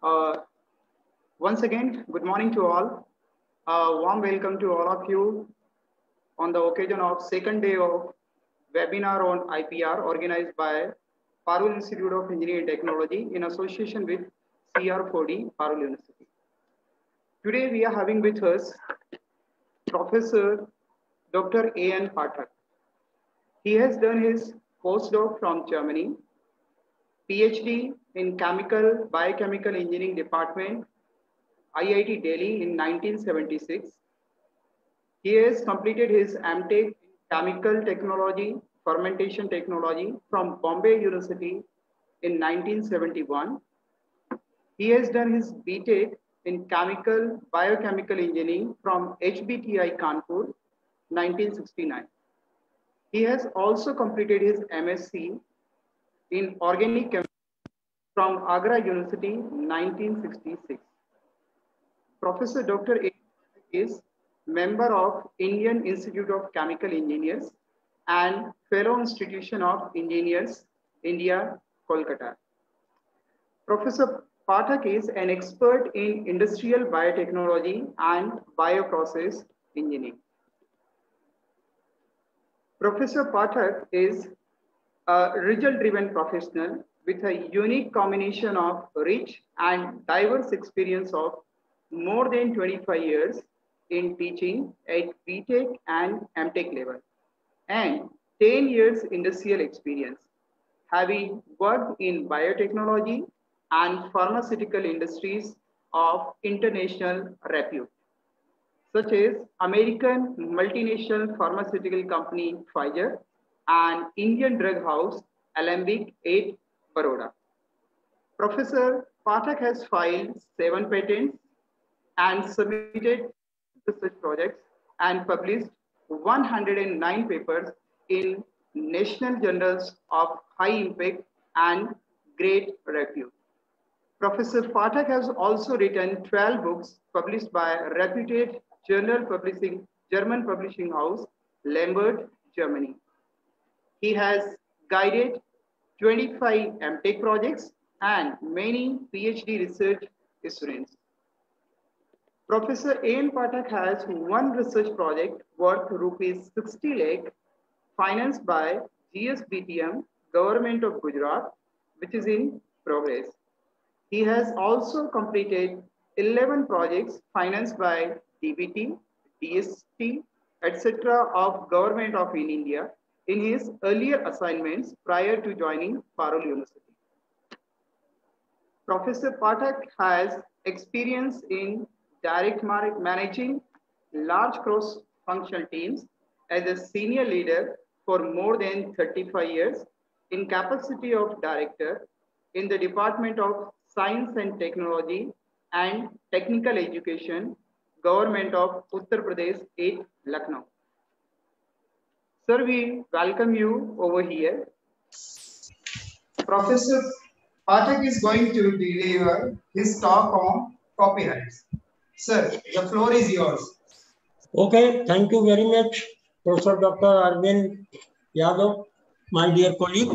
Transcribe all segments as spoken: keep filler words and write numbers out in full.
Uh, once again, good morning to all. Uh, warm welcome to all of you on the occasion of second day of webinar on I P R organized by Parul Institute of Engineering and Technology in association with C R four D Parul University. Today we are having with us Professor Doctor A N Pathak. He has done his postdoc from Germany, PhD in Chemical Biochemical Engineering Department, I I T Delhi in nineteen seventy-six. He has completed his M Tech in Chemical Technology, Fermentation Technology from Bombay University in nineteen seventy-one. He has done his B Tech in Chemical Biochemical Engineering from H B T I Kanpur, nineteen sixty-nine. He has also completed his M S c in Organic Chemistry from Agra University, nineteen sixty-six. Professor Doctor A is member of Indian Institute of Chemical Engineers and Fellow Institution of Engineers, India, Kolkata. Professor Pathak is an expert in industrial biotechnology and bioprocess engineering. Professor Pathak is a result-driven professional with a unique combination of rich and diverse experience of more than twenty-five years in teaching at B Tech and M Tech level and ten years industrial experience, having worked in biotechnology and pharmaceutical industries of international repute, such as American multinational pharmaceutical company Pfizer and Indian drug house Alembic at Baroda. Professor Pathak has filed seven patents and submitted research projects and published one hundred nine papers in national journals of high impact and great repute. Professor Pathak has also written twelve books published by reputed journal publishing German publishing house Lambert, Germany. He has guided twenty-five M Tech projects and many PhD research students. Professor A N Pathak has one research project worth rupees sixty lakh financed by G S B T M, Government of Gujarat, which is in progress. He has also completed eleven projects financed by D B T, D S T, et cetera of Government of India in his earlier assignments prior to joining Parul University. Professor Pathak has experience in direct managing large cross-functional teams as a senior leader for more than thirty-five years in capacity of director in the Department of Science and Technology and Technical Education, Government of Uttar Pradesh at Lucknow. Sir, we welcome you over here. Professor Pathak is going to deliver his talk on copyrights. Sir, the floor is yours. Okay, thank you very much, Professor Doctor Arvind Yadav, my dear colleague,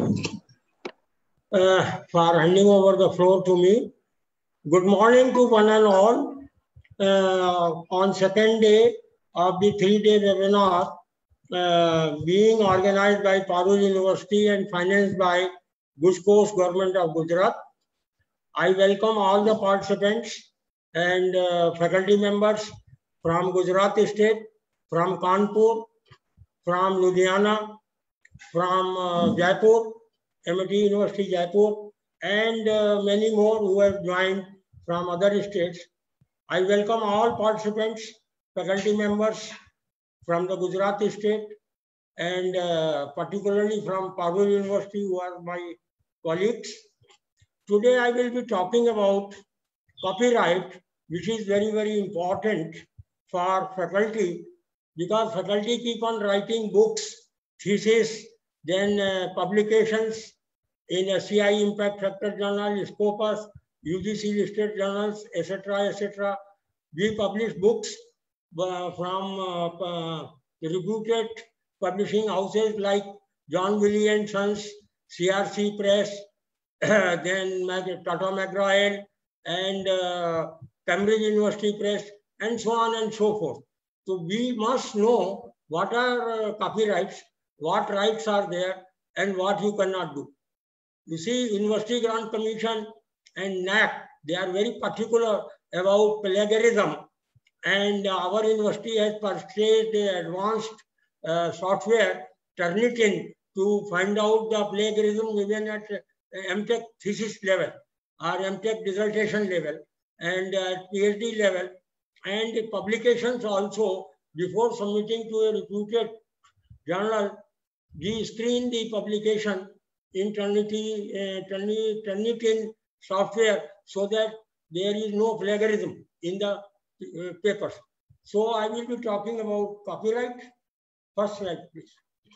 uh, for handing over the floor to me. Good morning to one and all. Uh, on second day of the three-day webinar uh, being organized by Parul University and financed by Guj Coast Government of Gujarat, I welcome all the participants and uh, faculty members from Gujarat state, from Kanpur, from Ludhiana, from uh, Jaipur, M I T University Jaipur, and uh, many more who have joined from other states. I welcome all participants, faculty members from the Gujarat state, and uh, particularly from Parul University, who are my colleagues. Today I will be talking about copyright, which is very, very important for faculty, because faculty keep on writing books, thesis, then uh, publications in a C I Impact Factor Journal, Scopus, U G C listed journals, et cetera, et cetera. We publish books uh, from uh, uh, reputed publishing houses like John Wiley and Sons, C R C Press, then Tata McGraw-Hill, and uh, Cambridge University Press, and so on and so forth. So we must know what are uh, copyrights, what rights are there, and what you cannot do. You see, University Grant Commission and N A C, they are very particular about plagiarism, and our university has purchased advanced uh, software, Turnitin, to find out the plagiarism even at M Tech thesis level or M Tech dissertation level and at PhD level, and the publications also. Before submitting to a reputed journal, we screen the publication in Turnitin, uh, Turnitin software so that there is no plagiarism in the uh, papers. So I will be talking about copyright. First slide, please.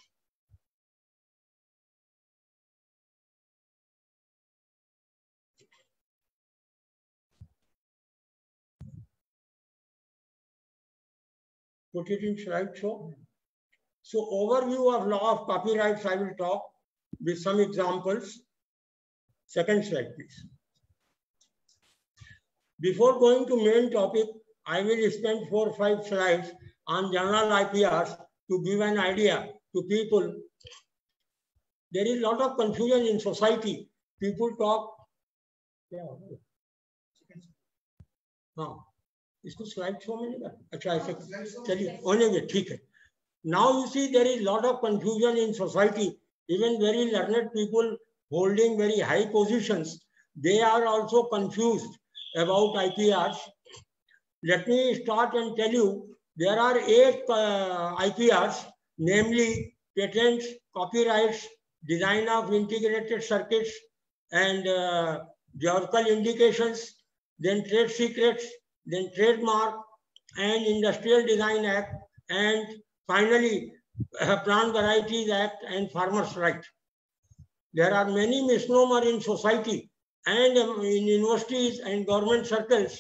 Put it in slideshow. So overview of law of copyrights I will talk with some examples. Second slide, please. Before going to main topic, I will spend four or five slides on general I P Rs to give an idea to people. There is a lot of confusion in society. People talk. Yeah. हाँ, इसको slide show में नहीं कर. अच्छा ऐसे चलिए होने में ठीक है. Now you see there is a lot of confusion in society. Even very learned people holding very high positions, they are also confused about I P Rs. Let me start and tell you, there are eight uh, I P Rs, namely patents, copyrights, design of integrated circuits, and uh, geographical indications, then trade secrets, then trademark, and Industrial Design Act, and finally uh, Plant Varieties Act and Farmers' Right. There are many misnomers in society and um, in universities and government circles.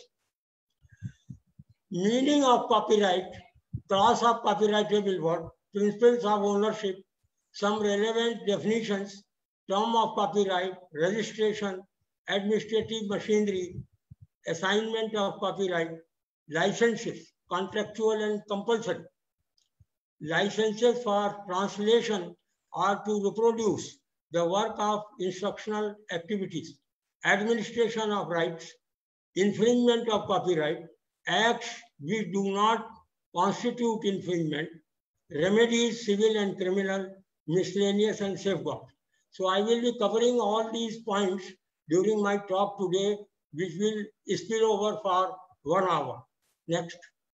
Meaning of copyright, class of copyrightable work, principles of ownership, some relevant definitions, term of copyright, registration, administrative machinery, assignment of copyright, licenses, contractual and compulsory. Licenses for translation are to reproduce the work of instructional activities, administration of rights, infringement of copyright, acts which do not constitute infringement, remedies, civil and criminal, miscellaneous and safeguard. So I will be covering all these points during my talk today, which will spill over for one hour. Next.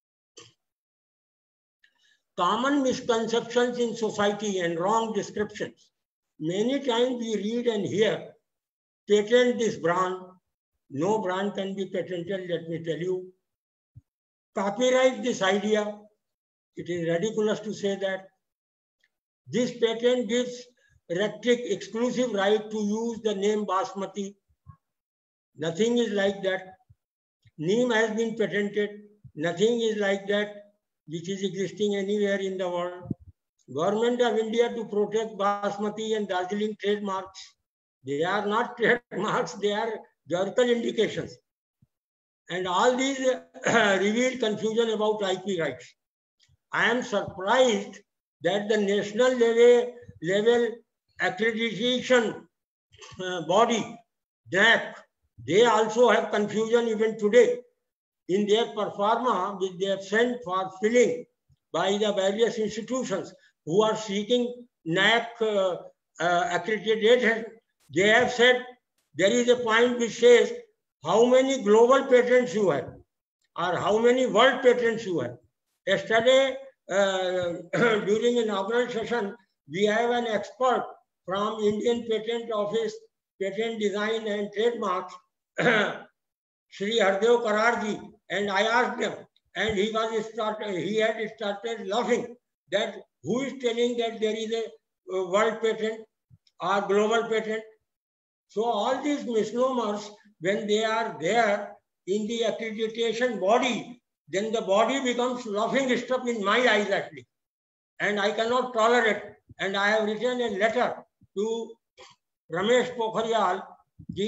Common misconceptions in society and wrong descriptions. Many times we read and hear, patent this brand. No brand can be patented, let me tell you. Copyright this idea. It is ridiculous to say that. This patent gives Rectic exclusive right to use the name Basmati. Nothing is like that. Neem has been patented. Nothing is like that which is existing anywhere in the world. Government of India to protect Basmati and Darjeeling trademarks. They are not trademarks, they are geographical indications. And all these uh, reveal confusion about I P rights. I am surprised that the national level, level accreditation uh, body, D A C, they also have confusion even today in their performa which they have sent for filling by the various institutions who are seeking N A C uh, uh, accreditation. They have said there is a point which says how many global patents you have or how many world patents you have. Yesterday, uh, during an inaugural session, we have an expert from Indian Patent Office, Patent Design and Trademarks, Shri Hardev Kararji, and I asked him, and he was started, he had started laughing that who is telling that there is a world patent or global patent. So all these misnomers, when they are there in the accreditation body, then the body becomes laughing stock in my eyes at least. And I cannot tolerate. And I have written a letter to Ramesh Pokhriyal ji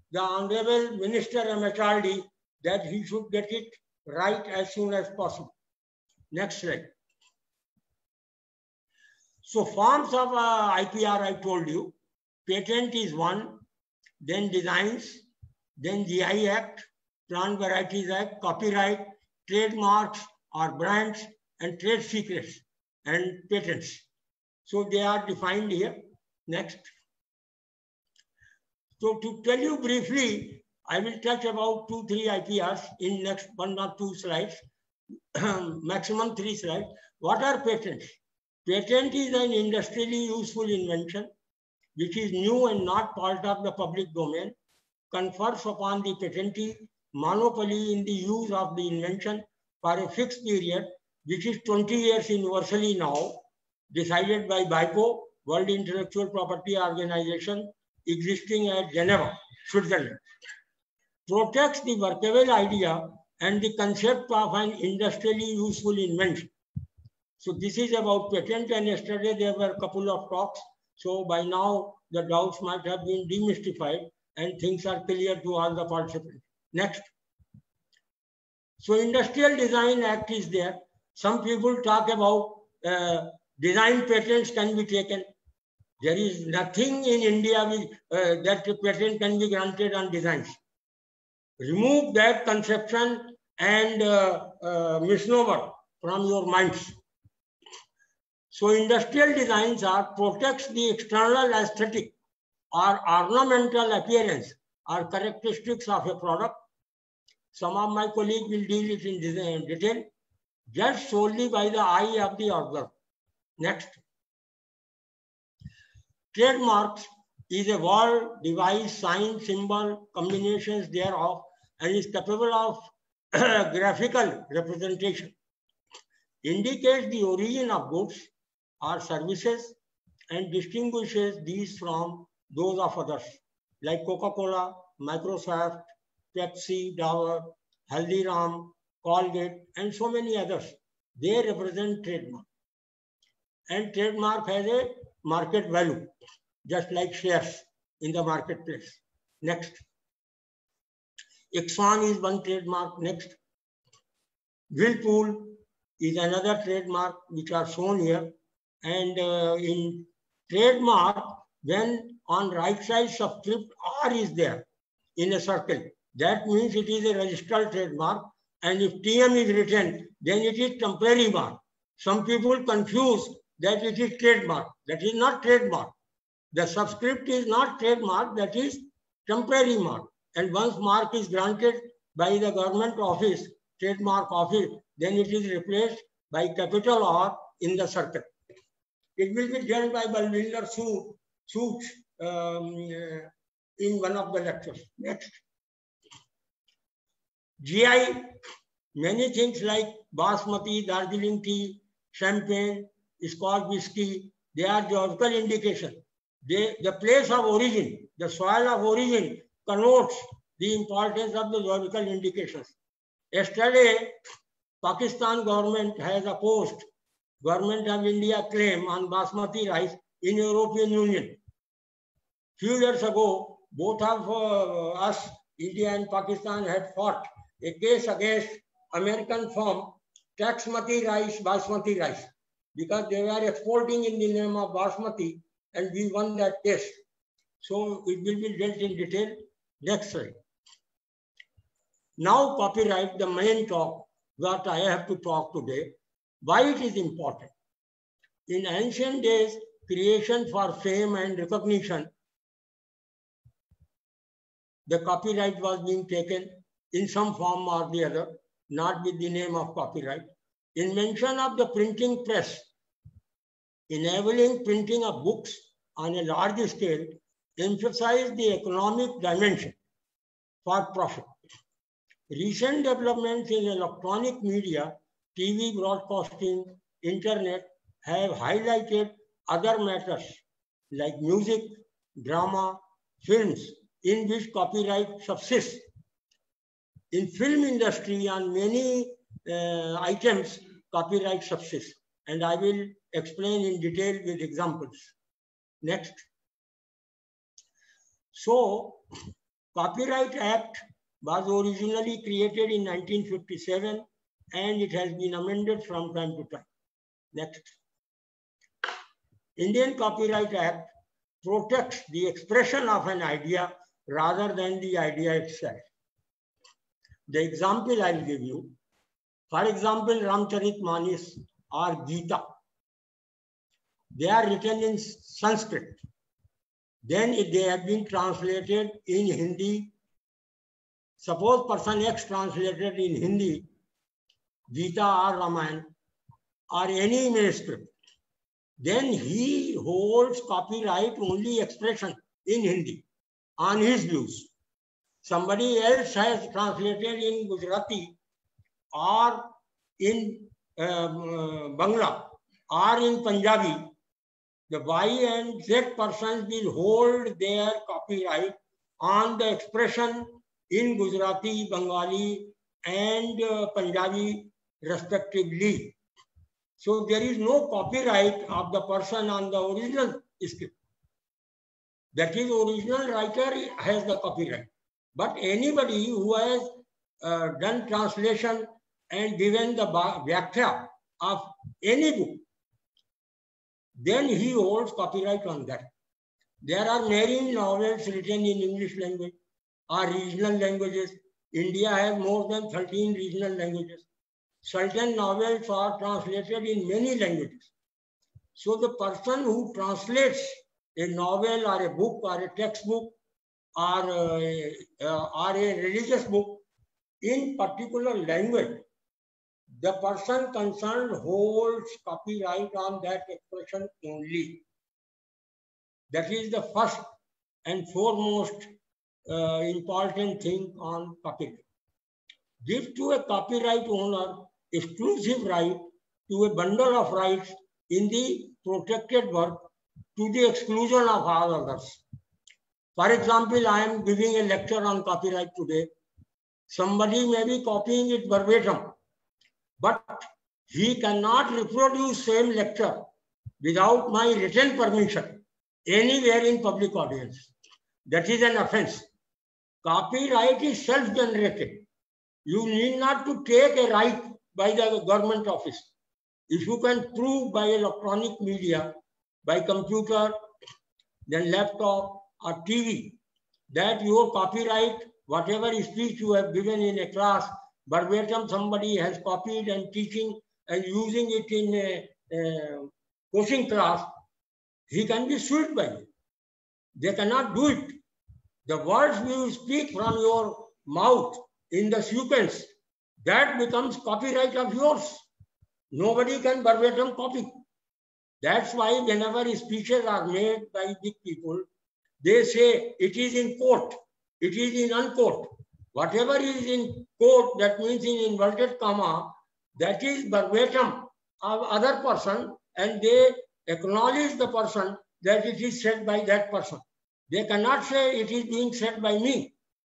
the Honorable Minister M H R D that he should get it right as soon as possible. Next slide. So forms of uh, I P R I told you. Patent is one, then designs, then G I Act, Plant Varieties Act, copyright, trademarks or brands, and trade secrets and patents. So they are defined here. Next. So to tell you briefly, I will touch about two, three I P Rs in next one or two slides, maximum three slides. What are patents? Patent is an industrially useful invention which is new and not part of the public domain, confers upon the patentee monopoly in the use of the invention for a fixed period, which is twenty years universally now, decided by WIPO, World Intellectual Property Organization, existing at Geneva, Switzerland. Protects the workable idea and the concept of an industrially useful invention. So this is about patent, and yesterday there were a couple of talks. So by now the doubts might have been demystified and things are clear to all the participants. Next. So Industrial Design Act is there. Some people talk about uh, design patents can be taken. There is nothing in India with, uh, that patent can be granted on designs. Remove that conception and uh, uh, misnomer from your minds. So industrial designs are protects the external aesthetic or ornamental appearance or characteristics of a product. Some of my colleagues will deal it in detail, judged solely by the eye of the observer. Next. Trademarks is a word, device, sign, symbol, combinations thereof, and is capable of graphical representation. Indicates the origin of goods or services and distinguishes these from those of others, like Coca-Cola, Microsoft, Pepsi, Dover, Haldiram, Colgate, and so many others. They represent trademark. And trademark has a market value, just like shares in the marketplace. Next. Exxon is one trademark. Next. Whirlpool is another trademark which are shown here. And uh, in trademark, when on right side subscript R is there in a circle, that means it is a registered trademark. And if T M is written, then it is temporary mark. Some people confuse that it is trademark. That is not trademark. The subscript is not trademark, that is temporary mark. And once mark is granted by the government office, trademark office, then it is replaced by capital R in the circle. It will be done by Balwinder Sood um, uh, in one of the lectures. Next. G I, many things like Basmati, Darjeeling tea, champagne, Scotch whiskey, they are geographical indication. They, the place of origin, the soil of origin connotes the importance of the geographical indications. Yesterday, Pakistan government has opposed Government of India claim on Basmati rice in European Union. Few years ago, both of uh, us, India and Pakistan, had fought a case against American firm Taxmati rice, Basmati rice, because they were exporting in the name of Basmati, and we won that case. So it will be dealt in detail. Next slide. Now copyright, the main talk that I have to talk today. Why it is important? In ancient days, creation for fame and recognition, the copyright was being taken in some form or the other, not with the name of copyright. Invention of the printing press, enabling printing of books on a large scale, emphasized the economic dimension for profit. Recent developments in electronic media, T V broadcasting, internet have highlighted other matters like music, drama, films in which copyright subsists. In film industry on many uh, items, copyright subsists, and I will explain in detail with examples. Next. So Copyright Act was originally created in nineteen fifty-seven and it has been amended from time to time. Next. Indian Copyright Act protects the expression of an idea rather than the idea itself. The example I'll give you, for example, Ramcharitmanas or Gita, they are written in Sanskrit. Then they have been translated in Hindi. Suppose person X translated in Hindi, Gita or Ramayana or any manuscript. Then he holds copyright only expression in Hindi on his views. Somebody else has translated in Gujarati or in uh, uh, Bangla or in Punjabi. The Y and Z persons will hold their copyright on the expression in Gujarati, Bengali and uh, Punjabi respectively. So there is no copyright of the person on the original script. That is, original writer has the copyright. But anybody who has uh, done translation and given the vyakhya of any book, then he holds copyright on that. There are many novels written in English language or regional languages. India has more than thirteen regional languages. Certain novels are translated in many languages. So the person who translates a novel or a book or a textbook or a, uh, or a religious book in particular language, the person concerned holds copyright on that expression only. That is the first and foremost uh, important thing on copyright. Give to a copyright owner exclusive right to a bundle of rights in the protected work to the exclusion of all others. For example, I am giving a lecture on copyright today. Somebody may be copying it verbatim, but he cannot reproduce same lecture without my written permission anywhere in public audience. That is an offense. Copyright is self-generated. You need not to take a right by the government office. If you can prove by electronic media, by computer, then laptop or T V, that your copyright, whatever speech you have given in a class, verbatim somebody has copied and teaching and using it in a, a coaching class, he can be sued by you. They cannot do it. The words you speak from your mouth in the sequence, that becomes copyright of yours. Nobody can verbatim copy. That's why whenever speeches are made by big people, they say it is in quote, it is in unquote. Whatever is in quote, that means in inverted comma, that is verbatim of other person, and they acknowledge the person that it is said by that person. They cannot say it is being said by me.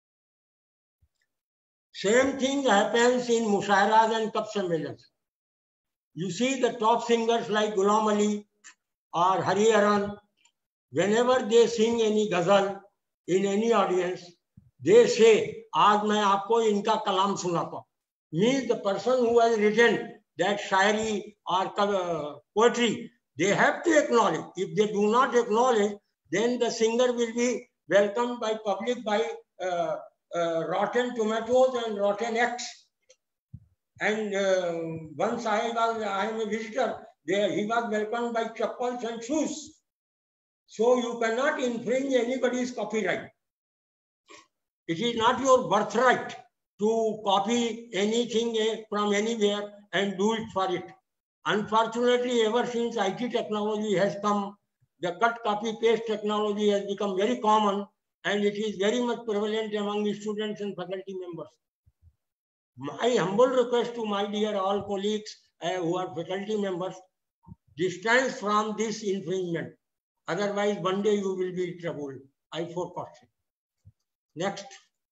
Same thing happens in Mushairas and Kab Sammelans. You see the top singers like Ghulam Ali or Hariharan, whenever they sing any ghazal in any audience, they say, "Aaj main aapko inka kalam sunata." Means the person who has written that shairi or uh, poetry, they have to acknowledge. If they do not acknowledge, then the singer will be welcomed by public by uh, uh, rotten tomatoes and rotten eggs. And uh, once I was, I am a visitor there, he was welcomed by chappals and shoes. So you cannot infringe anybody's copyright. It is not your birthright to copy anything from anywhere and do it for it. Unfortunately, ever since I T technology has come, the cut, copy, paste technology has become very common, and it is very much prevalent among the students and faculty members. My humble request to my dear all colleagues uh, who are faculty members, distance from this infringement. Otherwise, one day you will be in trouble. I forecast it. Next.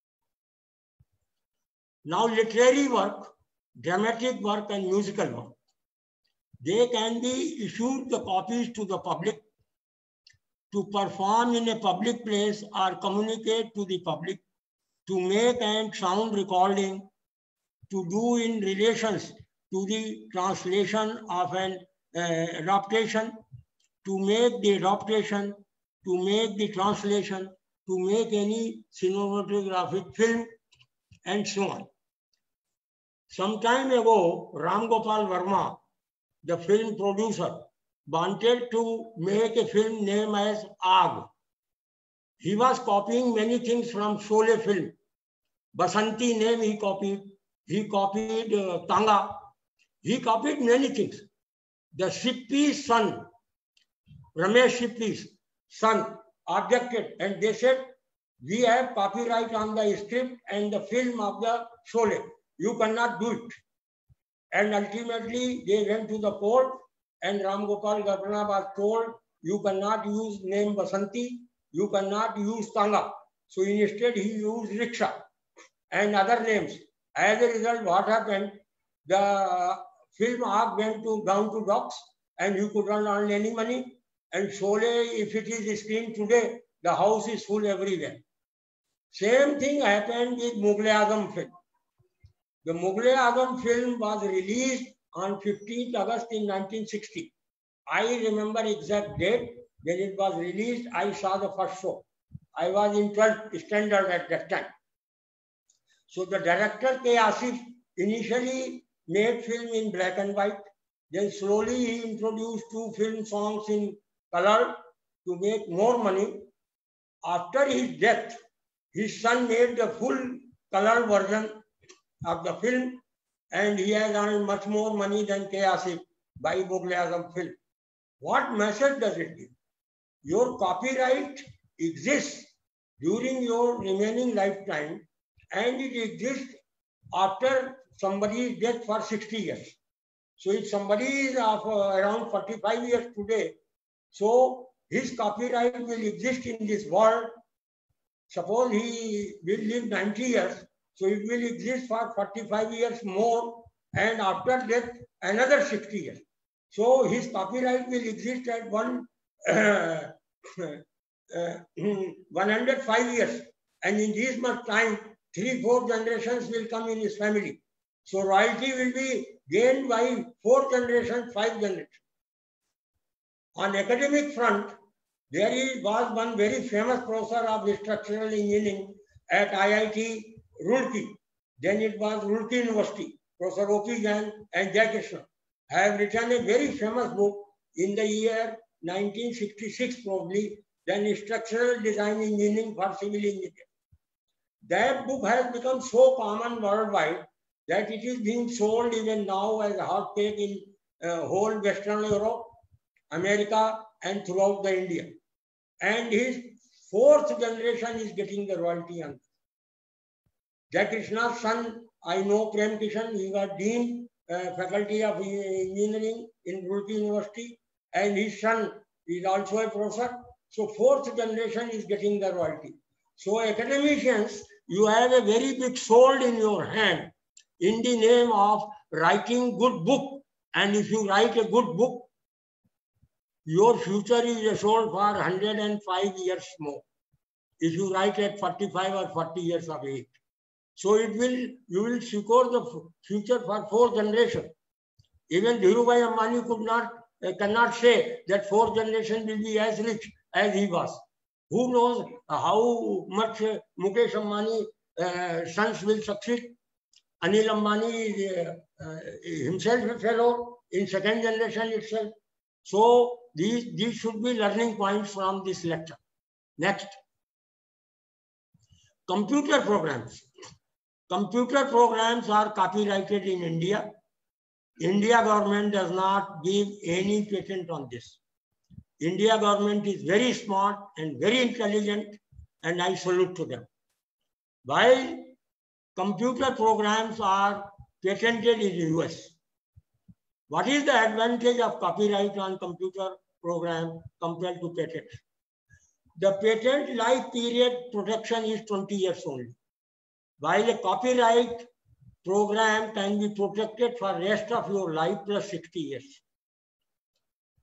Now, literary work, dramatic work, and musical work. They can be issued the copies to the public to perform in a public place or communicate to the public to make and sound recording, to do in relations to the translation of an uh, adaptation, to make the adaptation, to make the translation, to make any cinematographic film, and so on. Some time ago, Ram Gopal Verma, the film producer, wanted to make a film named as Aag. He was copying many things from Sholay film. Basanti name he copied. He copied uh, Tanga. He copied many things. The Shippi's son, Ramesh Shippi's son, objected, and they said, we have copyright on the script and the film of the Sholay. You cannot do it. And ultimately, they went to the court, and Ram Gopal Verma was told, you cannot use name Basanti, you cannot use Tanga. So instead, he used Rickshaw and other names. As a result, what happened? The film arc went to, down to docks, and you could not earn any money. And Sholay, if it is screened today, the house is full everywhere. Same thing happened with Mughal-e-Azam film. The Mughal-e-Azam film was released on fifteenth August in nineteen sixty. I remember exact date when it was released. I saw the first show. I was in twelfth standard at that time. So the director K. Asif initially made film in black and white. Then slowly he introduced two film songs in color to make more money. After his death, his son made the full color version of the film, and he has earned much more money than K. Asif by Mughal-e-Azam film. What message does it give? Your copyright exists during your remaining lifetime, and it exists after somebody's death for sixty years. So if somebody is of uh, around forty-five years today, so his copyright will exist in this world. Suppose he will live ninety years, so it will exist for forty-five years more, and after death, another sixty years. So his copyright will exist at one, uh, uh, one hundred five years. And in this much time, three, four generations will come in his family. So royalty will be gained by four generations, five generations. On academic front, there is, was one very famous professor of structural engineering at I I T Roorkee. Then it was Roorkee University. Professor O P Jain and Jaykrishna have written a very famous book in the year nineteen sixty-six probably, then Structural Design Engineering for Civil Engineering. That book has become so common worldwide that it is being sold even now as a hot cake in uh, whole Western Europe, America, and throughout the India. And his fourth generation is getting the royalty on this. Jaykrishna's son, I know Prem Kishan, he was Dean, uh, Faculty of Engineering in Roorkee University, and his son is also a professor. So fourth generation is getting the royalty. So academicians, you have a very big sword in your hand in the name of writing good book. And if you write a good book, your future is assured for one hundred five years more. If you write at forty-five or forty years of age. So it will, you will secure the future for four generations. Even Dhirubhai Ambani could not, uh, cannot say that four generations will be as rich as he was. Who knows how much uh, Mukesh Ambani uh, sons will succeed? Anil Ambani is uh, uh, himself a fellow in second generation itself. So these, these should be learning points from this lecture. Next. Computer programs. Computer programs are copyrighted in India. India government does not give any patent on this. India government is very smart and very intelligent, and I salute to them. While computer programs are patented in the U S, what is the advantage of copyright on computer program compared to patent? The patent life period protection is twenty years only, while a copyright program can be protected for rest of your life plus sixty years.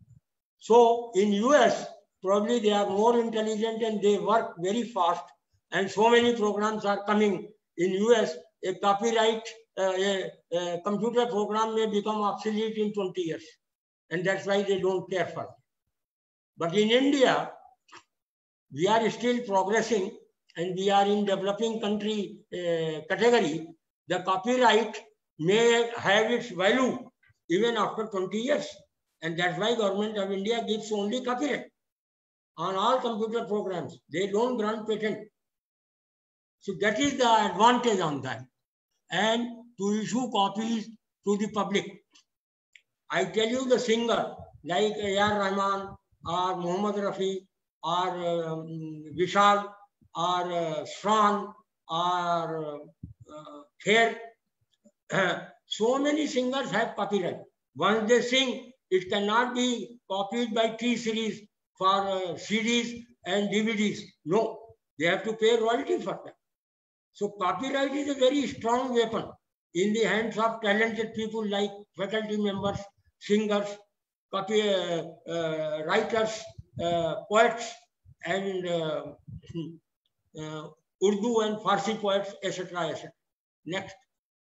So in U S, probably they are more intelligent and they work very fast. and so many programs are coming in U S. A copyright, uh, a, a computer program may become obsolete in twenty years, and that's why they don't care for it. But in India, we are still progressing, and we are in developing country uh, category. The copyright may have its value even after twenty years, and that's why Government of India gives only copyright on all computer programs. They don't grant patent. So that is the advantage on that. And to issue copies to the public. I tell you, the singer like A R Rahman or Muhammad Rafi or um, Vishal or uh, Swan or uh, Kher, uh, so many singers have copyright. Once they sing, it cannot be copied by T-Series for uh, C Ds and D V Ds. No, they have to pay royalty for that. So copyright is a very strong weapon in the hands of talented people like faculty members, singers, copy, uh, uh, writers, uh, poets, and uh, uh, Urdu and Farsi poets, et cetera, et cetera. Next.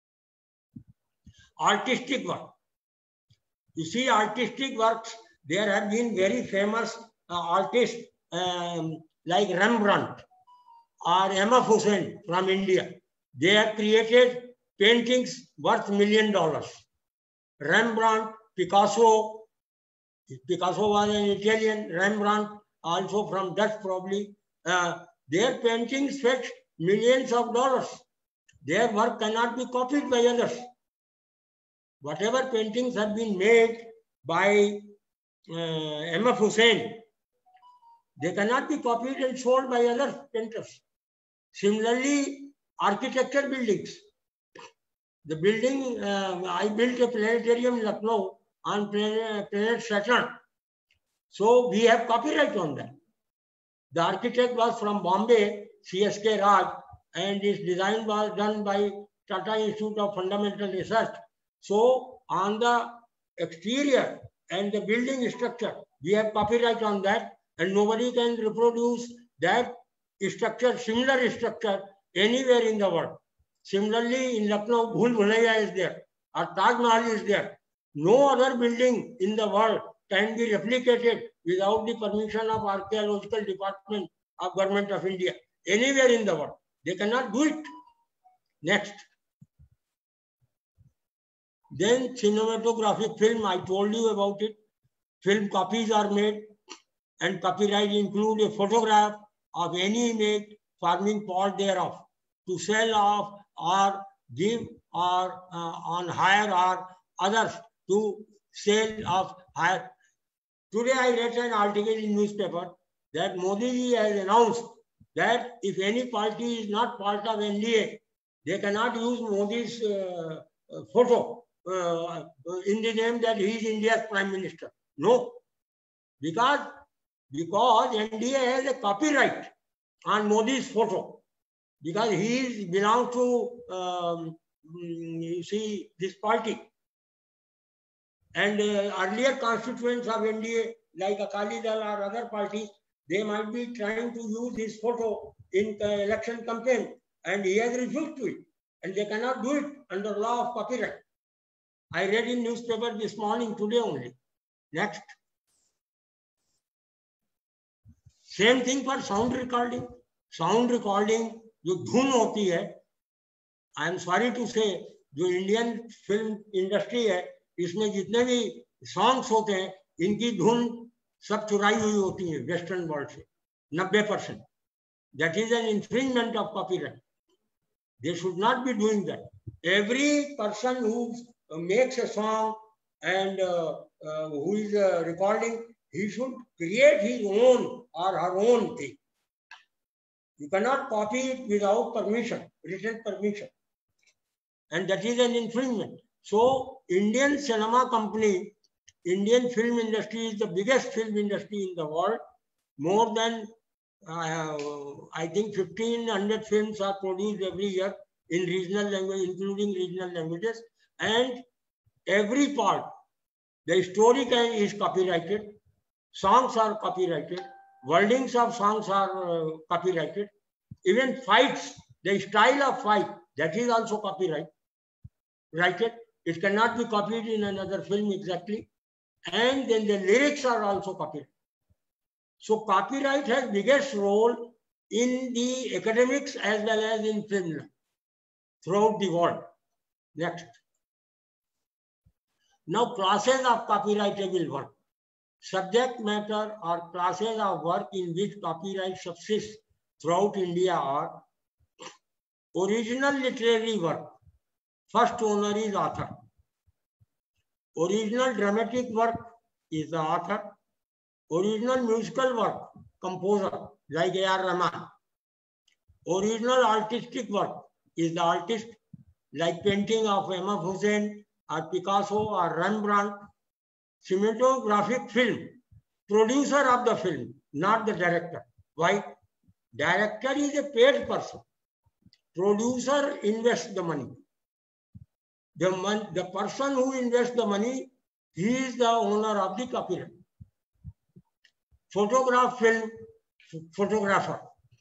Artistic work. You see, artistic works, there have been very famous uh, artists um, like Rembrandt or M F Hussain from India. They have created paintings worth million dollars. Rembrandt, Picasso, Picasso was an Italian, Rembrandt also from Dutch probably. Uh, their paintings fetch millions of dollars. Their work cannot be copied by others. Whatever paintings have been made by uh, M F Hussain, they cannot be copied and sold by other painters. Similarly, architecture buildings. The building, uh, I built a planetarium in Lucknow on planet, planet Saturn. So we have copyright on that. The architect was from Bombay, C S K Raj, and his design was done by Tata Institute of Fundamental Research. So on the exterior and the building structure, we have copyright on that, and nobody can reproduce that structure, similar structure anywhere in the world. Similarly, in Lucknow, Bhul Bhulaiya is there, or Taj Mahal is there. No other building in the world can be replicated without the permission of Archaeological Department of Government of India. Anywhere in the world, they cannot do it. Next. Then cinematographic film, I told you about it. Film copies are made, and copyright include a photograph of any image forming part thereof to sell off or give or uh, on hire or others to sell of hire. Today I read an article in newspaper that Modi has announced that if any party is not part of N D A, they cannot use Modi's uh, photo uh, in the name that he is India's Prime Minister. No, because, because N D A has a copyright on Modi's photo, because he is, belongs to, um, you see, this party. And uh, earlier constituents of N D A, like Akali Dal or other parties, they might be trying to use his photo in the election campaign, and he has refused to it. And they cannot do it under law of copyright. I read in newspaper this morning, today only. Next. Same thing for sound recording. Sound recording, जो धुन होती है, I am sorry to say, जो Indian film industry है, इसमें जितने भी songs होते हैं, इनकी धुन सब चुराई हुई होती है Western world से, ninety percent. That is an infringement of copyright. They should not be doing that. Every person who makes a song and uh, uh, who is uh, recording, he should create his own or her own thing. You cannot copy it without permission, written permission. And that is an infringement. So Indian cinema company, Indian film industry is the biggest film industry in the world. More than, uh, I think, fifteen hundred films are produced every year in regional language, including regional languages. And every part, the story can, is copyrighted. Songs are copyrighted. Wordings of songs are uh, copyrighted. Even fights, the style of fight, that is also copyright. Right? It cannot be copied in another film exactly. And then the lyrics are also copyright. So copyright has biggest role in the academics as well as in film throughout the world. Next. Now classes of copyrightable work. Subject matter or classes of work in which copyright subsists throughout India are original literary work. First owner is author. Original dramatic work is the author. Original musical work, composer, like A R Rahman. Original artistic work is the artist, like painting of M F Hussain or Picasso or Rembrandt. Cinematographic film, producer of the film, not the director. Why? Director is a paid person. Producer invests the money. The, mon the person who invests the money, he is the owner of the copyright. Photograph film, photographer.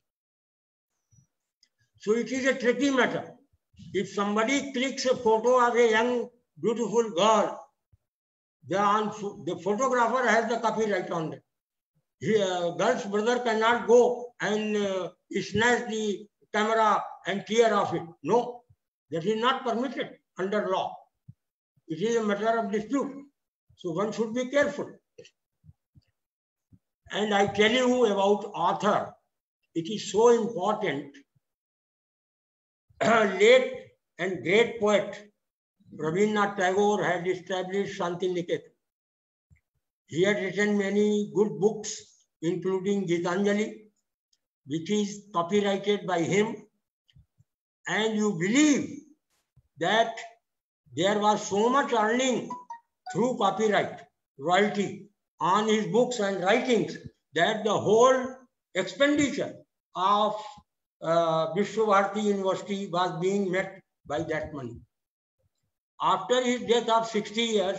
So it is a tricky matter. If somebody clicks a photo of a young, beautiful girl, the, the photographer has the copyright on it. He, uh, girl's brother cannot go and uh, snatch the camera and tear off it. No, that is not permitted under law. It is a matter of dispute. So one should be careful. And I tell you about author. It is so important. Late and great poet Rabindranath Tagore had established Shantiniketan. He had written many good books, including Gitanjali, which is copyrighted by him. And you believe that there was so much earning through copyright, royalty on his books and writings that the whole expenditure of uh, Vishwabharati University was being met by that money. After his death of sixty years,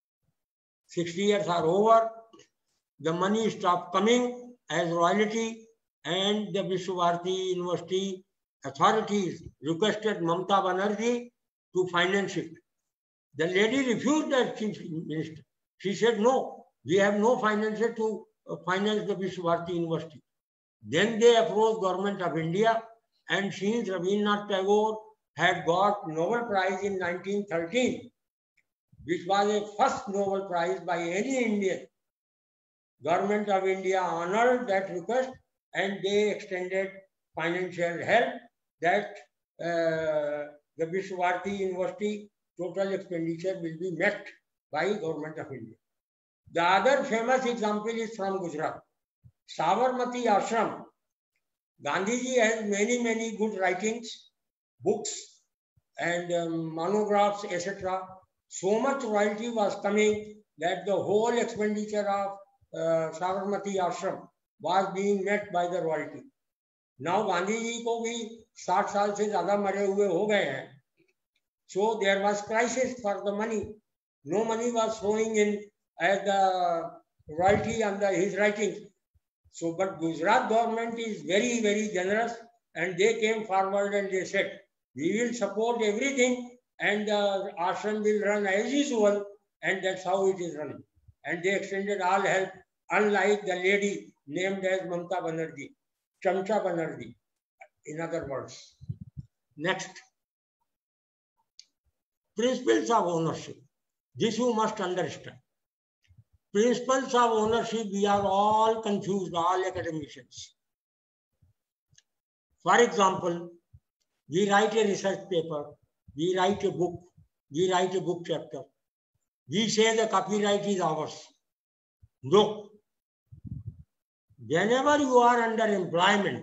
sixty years are over, the money stopped coming as royalty, and the Vishwabharati University authorities requested Mamata Banerjee to finance it. The lady refused as chief minister. She said, no, we have no financer to finance the Vishwabharati University. Then they approached Government of India, and since Rabindranath Tagore had got Nobel Prize in nineteen thirteen, which was a first Nobel Prize by any Indian, Government of India honored that request, and they extended financial help that uh, the Vishwabharati University total expenditure will be met by Government of India. The other famous example is from Gujarat. Sabarmati Ashram. Gandhiji has many, many good writings, books, and um, monographs, et cetera. So much royalty was coming that the whole expenditure of uh, Sabarmati Ashram was being met by the royalty. Now Gandhiji ko bhi sixty साल से ज़्यादा मरे हुए हो गए हैं. So there was crisis for the money. No money was flowing in as the royalty on the, his writings. So, but Gujarat government is very, very generous, and they came forward and they said, we will support everything, and the ashram will run as usual, and that's how it is running. And they extended all help, unlike the lady named as Mamata Banerjee, Chamcha Banerjee, in other words. Next. Principles of ownership. This you must understand. Principles of ownership, we are all confused, all academicians. For example, we write a research paper, we write a book, we write a book chapter. We say the copyright is ours. No. Whenever you are under employment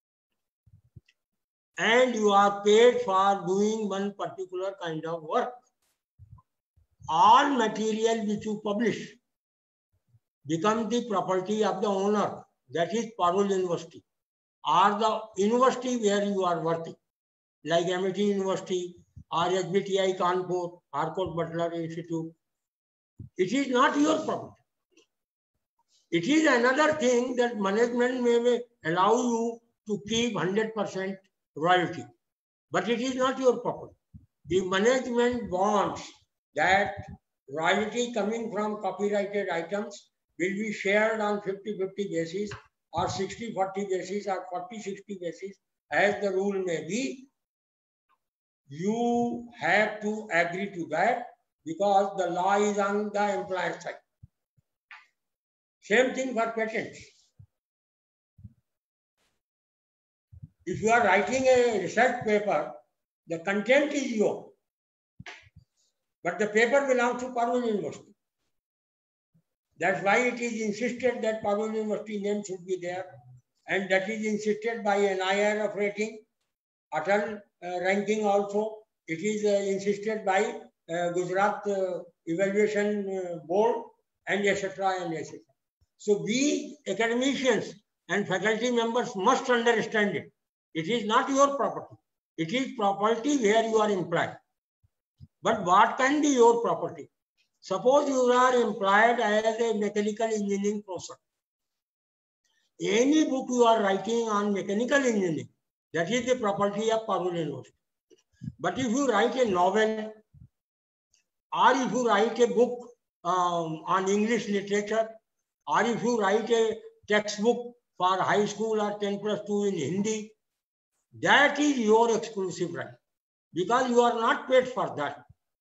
and you are paid for doing one particular kind of work, all material which you publish become the property of the owner, that is Parul University, or the university where you are working, like M I T University or S B T I Kanpur, Harcourt Butler Institute. It is not your property. It is another thing that management may, may allow you to keep one hundred percent royalty. But it is not your property. The management wants that royalty coming from copyrighted items will be shared on fifty fifty basis or sixty forty basis or forty sixty basis, as the rule may be. You have to agree to that because the law is on the employer side. Same thing for patents. If you are writing a research paper, the content is yours, but the paper belongs to Parul University. That's why it is insisted that Parul University name should be there, and that is insisted by N I R F rating, Atal uh, ranking also. It is uh, insisted by uh, Gujarat uh, Evaluation uh, Board, and et cetera and et cetera. So we academicians and faculty members must understand it. It is not your property. It is property where you are employed. But what can be your property? Suppose you are employed as a mechanical engineering professor. Any book you are writing on mechanical engineering, that is the property of Parul University. But if you write a novel, or if you write a book um, on English literature, or if you write a textbook for high school or ten plus two in Hindi, that is your exclusive right, because you are not paid for that.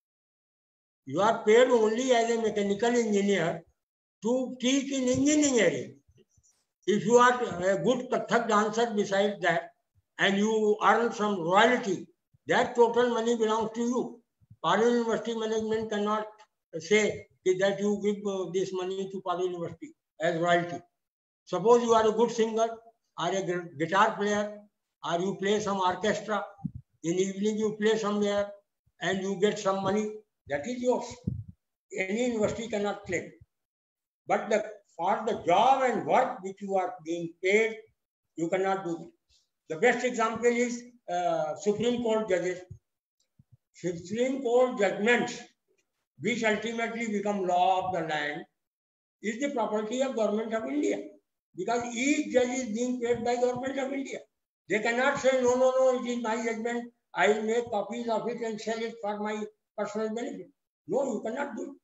You are paid only as a mechanical engineer to teach in engineering area. If you are a good Kathak dancer besides that, and you earn some royalty, that total money belongs to you. Parul University management cannot say that you give uh, this money to Parul University as royalty. Suppose you are a good singer, or a guitar player, or you play some orchestra, in evening you play somewhere and you get some money, that is yours. Any university cannot claim. But the, for the job and work which you are being paid, you cannot do it. The best example is uh, Supreme Court judges. Supreme Court judgments, which ultimately become law of the land, is the property of Government of India. Because each judge is being paid by Government of India. They cannot say, no, no, no, it is my judgment. I will make copies of it and sell it for my personal benefit. No, you cannot do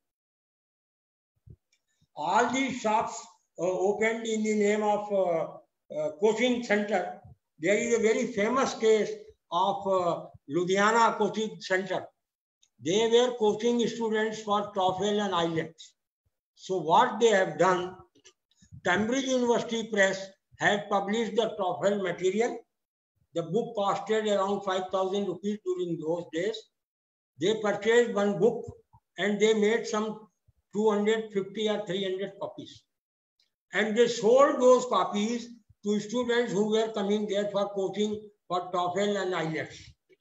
it. All these shops uh, opened in the name of uh, uh, coaching center. There is a very famous case of uh, Ludhiana coaching center. They were coaching students for TOEFL and IELTS. So what they have done, Cambridge University Press had published the TOEFL material. The book costed around five thousand rupees during those days. They purchased one book and they made some two hundred fifty or three hundred copies. And they sold those copies to students who were coming there for coaching for TOEFL and IELTS.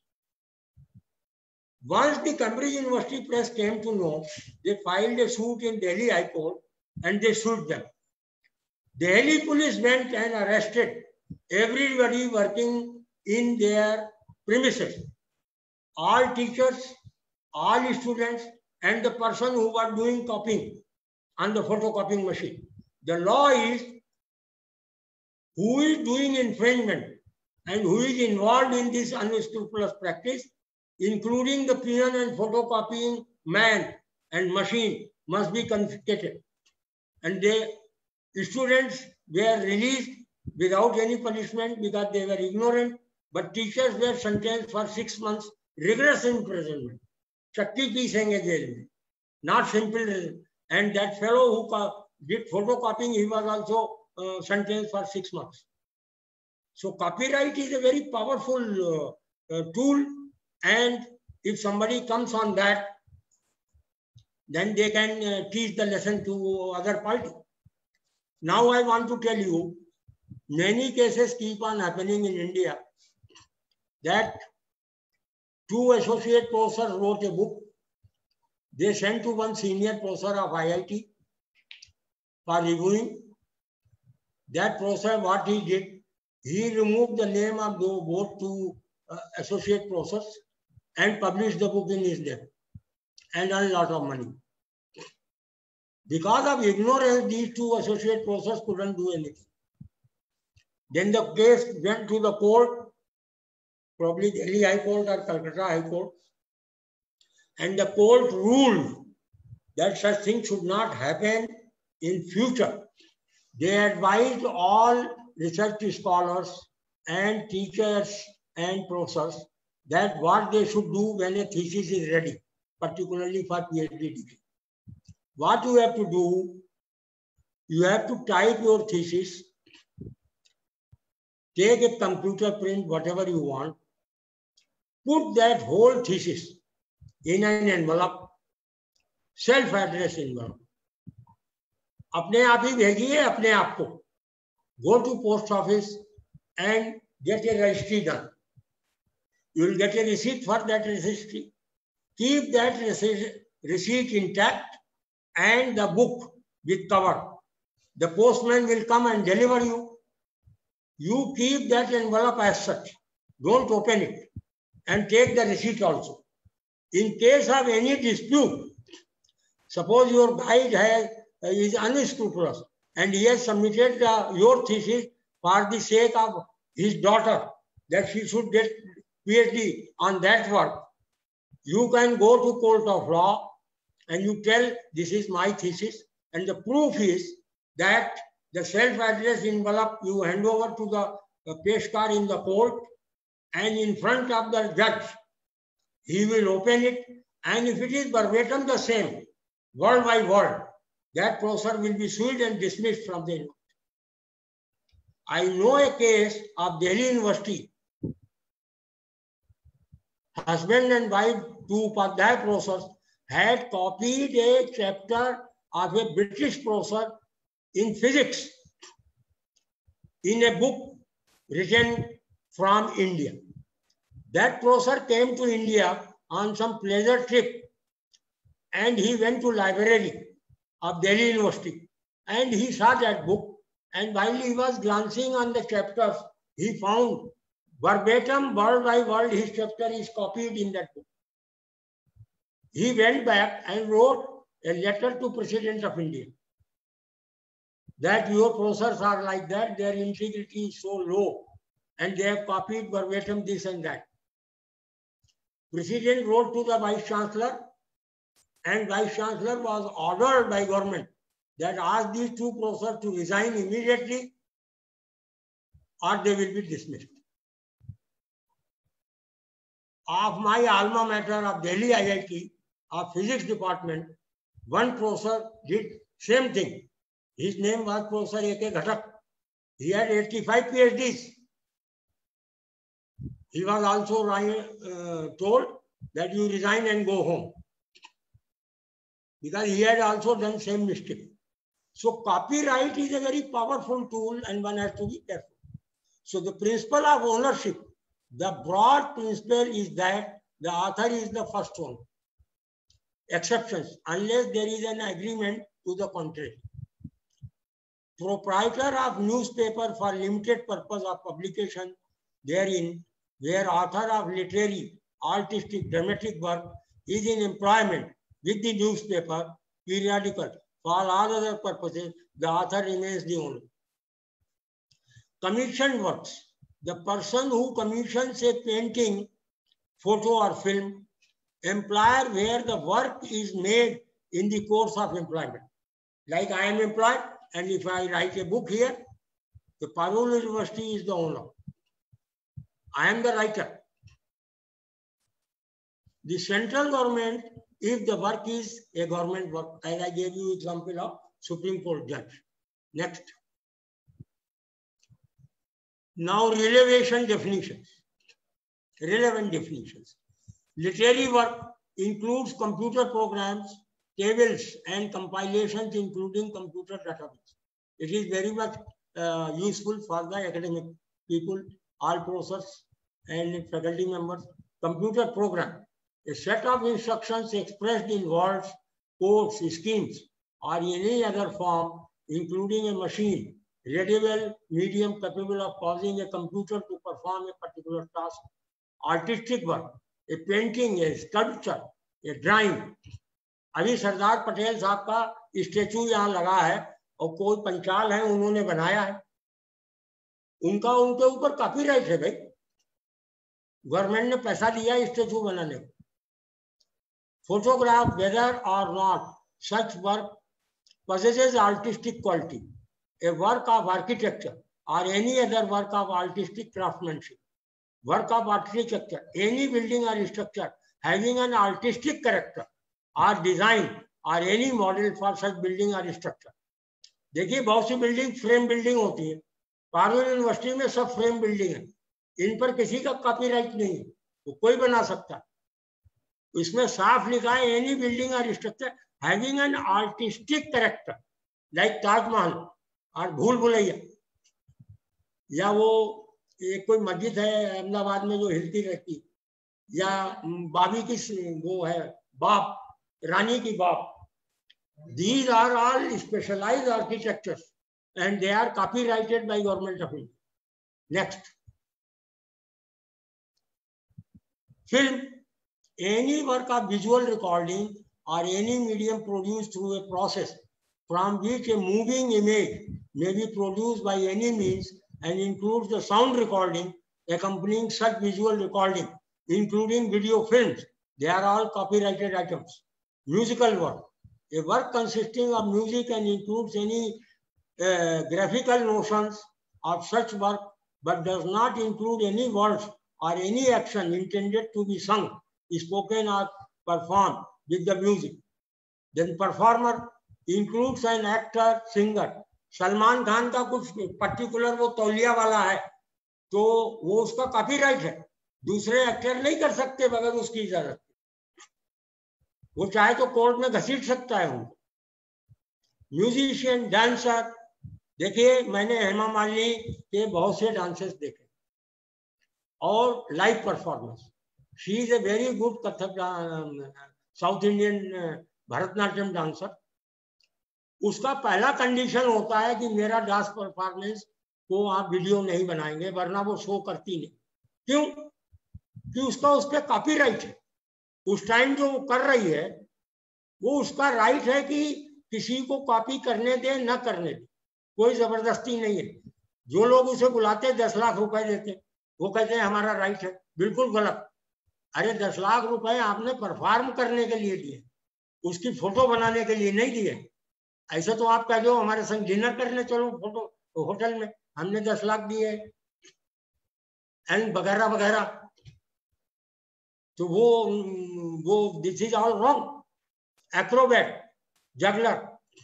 Once the Cambridge University Press came to know, they filed a suit in Delhi High Court and they sued them. Delhi police went and arrested everybody working in their premises. All teachers, all students, and the person who was doing copying on the photocopying machine. The law is who is doing infringement and who is involved in this unscrupulous practice, including the peon and photocopying man and machine, must be confiscated. And the students were released without any punishment because they were ignorant, but teachers were sentenced for six months rigorous imprisonment. Chakki pisenga jail mein, not simple. And that fellow who did photocopying, he was also uh, sentenced for six months. So copyright is a very powerful uh, uh, tool, and if somebody comes on that, then they can uh, teach the lesson to other party. Now I want to tell you, many cases keep on happening in India that two associate professors wrote a book. They sent to one senior professor of I I T for reviewing. That professor, what he did, he removed the name of the both two uh, associate professors and published the book in his name and earned a lot of money. Because of ignorance, these two associate professors couldn't do anything. Then the case went to the court, probably Delhi High Court or Calcutta High Court, and the court ruled that such things should not happen in future. They advised all research scholars and teachers and professors that what they should do when a thesis is ready, particularly for PhD degree. What you have to do, you have to type your thesis, take a computer print, whatever you want, put that whole thesis in an envelope, self-addressed envelope. अपने आप ही भेजिए अपने आप को. Go to post office and get a registry done. You will get a receipt for that registry. Keep that receipt intact and the book with cover. The postman will come and deliver you. You keep that envelope as such. Don't open it. And take the receipt also. In case of any dispute, suppose your guide has, uh, is unscrupulous and he has submitted uh, your thesis for the sake of his daughter, that she should get PhD on that work. You can go to court of law and you tell this is my thesis, and the proof is that the self-addressed envelope you hand over to the, the peshkar in the court, and in front of the judge, he will open it, and if it is verbatim the same, word by word, that professor will be sued and dismissed from the university. I know a case of Delhi University. Husband and wife, two Upadhyay professors, had copied a chapter of a British professor in physics in a book written from India. That professor came to India on some pleasure trip, and he went to library of Delhi University, and he saw that book, and while he was glancing on the chapters, he found verbatim, word by word, his chapter is copied in that book. He went back and wrote a letter to President of India that your professors are like that, their integrity is so low, and they have copied verbatim this and that. President wrote to the Vice Chancellor, and Vice Chancellor was ordered by government that ask these two professors to resign immediately or they will be dismissed. Of my alma mater of Delhi I I T, of physics department, one professor did same thing. His name was Professor A K Ghatak. He had eighty-five PhDs. He was also uh, told that you resign and go home, because he had also done same mistake. So copyright is a very powerful tool and one has to be careful. So the principle of ownership, the broad principle is that the author is the first owner. Exceptions, unless there is an agreement to the contrary. Proprietor of newspaper for limited purpose of publication therein, where author of literary, artistic, dramatic work is in employment with the newspaper, periodical, for all other purposes, the author remains the owner. Commissioned works. The person who commissions a painting, photo or film, employer where the work is made in the course of employment. Like I am employed, and if I write a book here, the Parul University is the owner. I am the writer. The central government, if the work is a government work, as I gave you example of Supreme Court judge. Next. Now relevation definitions. Relevant definitions. Literary work includes computer programs, tables and compilations including computer database. It is very much uh, useful for the academic people, all professors and faculty members. Computer program, a set of instructions expressed in words, codes, schemes, or in any other form, including a machine, readable medium capable of causing a computer to perform a particular task. Artistic work, a painting, a sculpture, a drawing. अभी सरदार पटेल साहब का statue यहाँ लगा है और कोई पंचाल है उन्होंने बनाया है. उनका उनके ऊपर कॉपीराइट है भाई। गवर्नमेंट ने पैसा दिया स्टेचू बनाने को। Photograph whether or not such work possesses artistic quality, a work of architecture or any other work of artistic craftsmanship. Work of architecture, any building or structure having an artistic character or design or any model for such building or structure. देखिए बहुत सी building frame building होती है, Parul university में सब frame building है, इन पर किसी का कॉपीराइट नहीं है, वो कोई बना सकता। इसमें साफ लिखा है any building or structure having an artistic character like Taj Mahal और भूल भुलैया, या वो एक कोई मस्जिद है अहमदाबाद में जो हिलती रहती, या बाबी की वो है बाप, रानी की बाप। These are all specialized architectures and they are copyrighted by government of India. Next, film, any work of visual recording or any medium produced through a process from which a moving image may be produced by any means and includes the sound recording accompanying such visual recording, including video films. They are all copyrighted items. Musical work, a work consisting of music and includes any uh, graphical notions of such work, but does not include any words or any action intended to be sung, spoken or performed with the music. Then performer includes an actor, singer. Salman Khan का कुछ particular वो तौलिया वाला है तो वो उसका copyright है, दूसरे एक्टर नहीं कर सकते बगैर उसकी इजाजत। वो चाहे तो कोर्ट में घसीट सकता है उनको। म्यूजिशियन, डांसर, देखिए मैंने हेमा मालिनी के बहुत से डांसेस देखे और live performance. She is a very good Kathak South Indian Bharatanatyam dancer. उसका पहला कंडीशन होता है कि मेरा डांस परफॉर्मेंस को आप वीडियो नहीं बनाएंगे, वरना वो शो करती नहीं। क्यों? कि उसका उस पर कॉपीराइट है। उस टाइम जो वो कर रही है वो उसका राइट है कि किसी को कॉपी करने दे न करने दे, कोई जबरदस्ती नहीं है। जो लोग उसे बुलाते दस लाख रुपए देते, वो कहते हैं हमारा राइट है, बिल्कुल गलत। अरे दस लाख रुपए आपने परफॉर्म करने के लिए दिए, उसकी फोटो बनाने के लिए नहीं दिए। ऐसे तो आप कह दो हमारे संग डिनर करने चलो फोटो तो होटल में, हमने दस लाख दिए एंड वगैरह वगैरह। तो वो वो this is all wrong. Acrobat, juggler,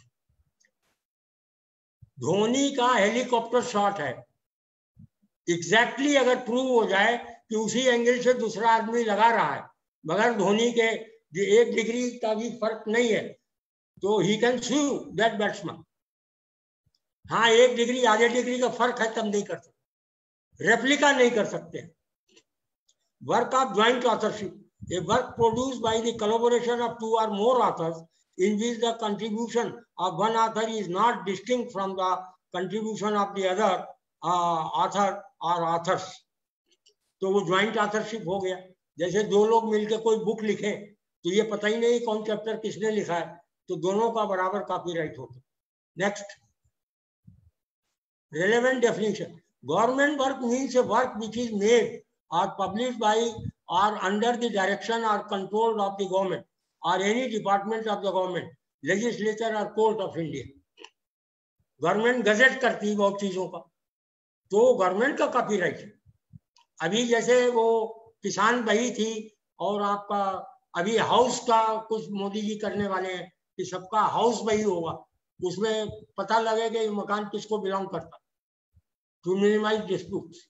Dhoni का हेलीकॉप्टर शॉट है, एग्जैक्टली exactly अगर प्रूव हो जाए कि उसी एंगल से दूसरा आदमी लगा रहा है मगर धोनी के एक डिग्री का भी फर्क नहीं है, तो he can sue that batsman. हाँ, एक डिग्री आधे डिग्री का फर्क है तब नहीं कर सकते, रेप्लिका नहीं कर सकते। Work of joint authorship, a work produced by the collaboration of two or more authors in which the contribution of one author is not distinct from the contribution of the other uh, author or authors, तो वो joint authorship हो गया। जैसे दो लोग मिलकर कोई book लिखे तो ये पता ही नहीं कौन चैप्टर किसने लिखा है, तो दोनों का बराबर कॉपीराइट होता। Next, relevant definition, government work means a work which is made or published by or under the direction or control of the government or any department of the government, legislature or court of India. Government gazette करती है बहुत चीजों का, तो government का copyright है। अभी जैसे वो किसान बही थी और आपका अभी हाउस का कुछ मोदी जी करने वाले हैं कि सबका हाउस बही होगा, उसमें पता लगेगा ये मकान किसको बिलोंग करता, to minimize disputes.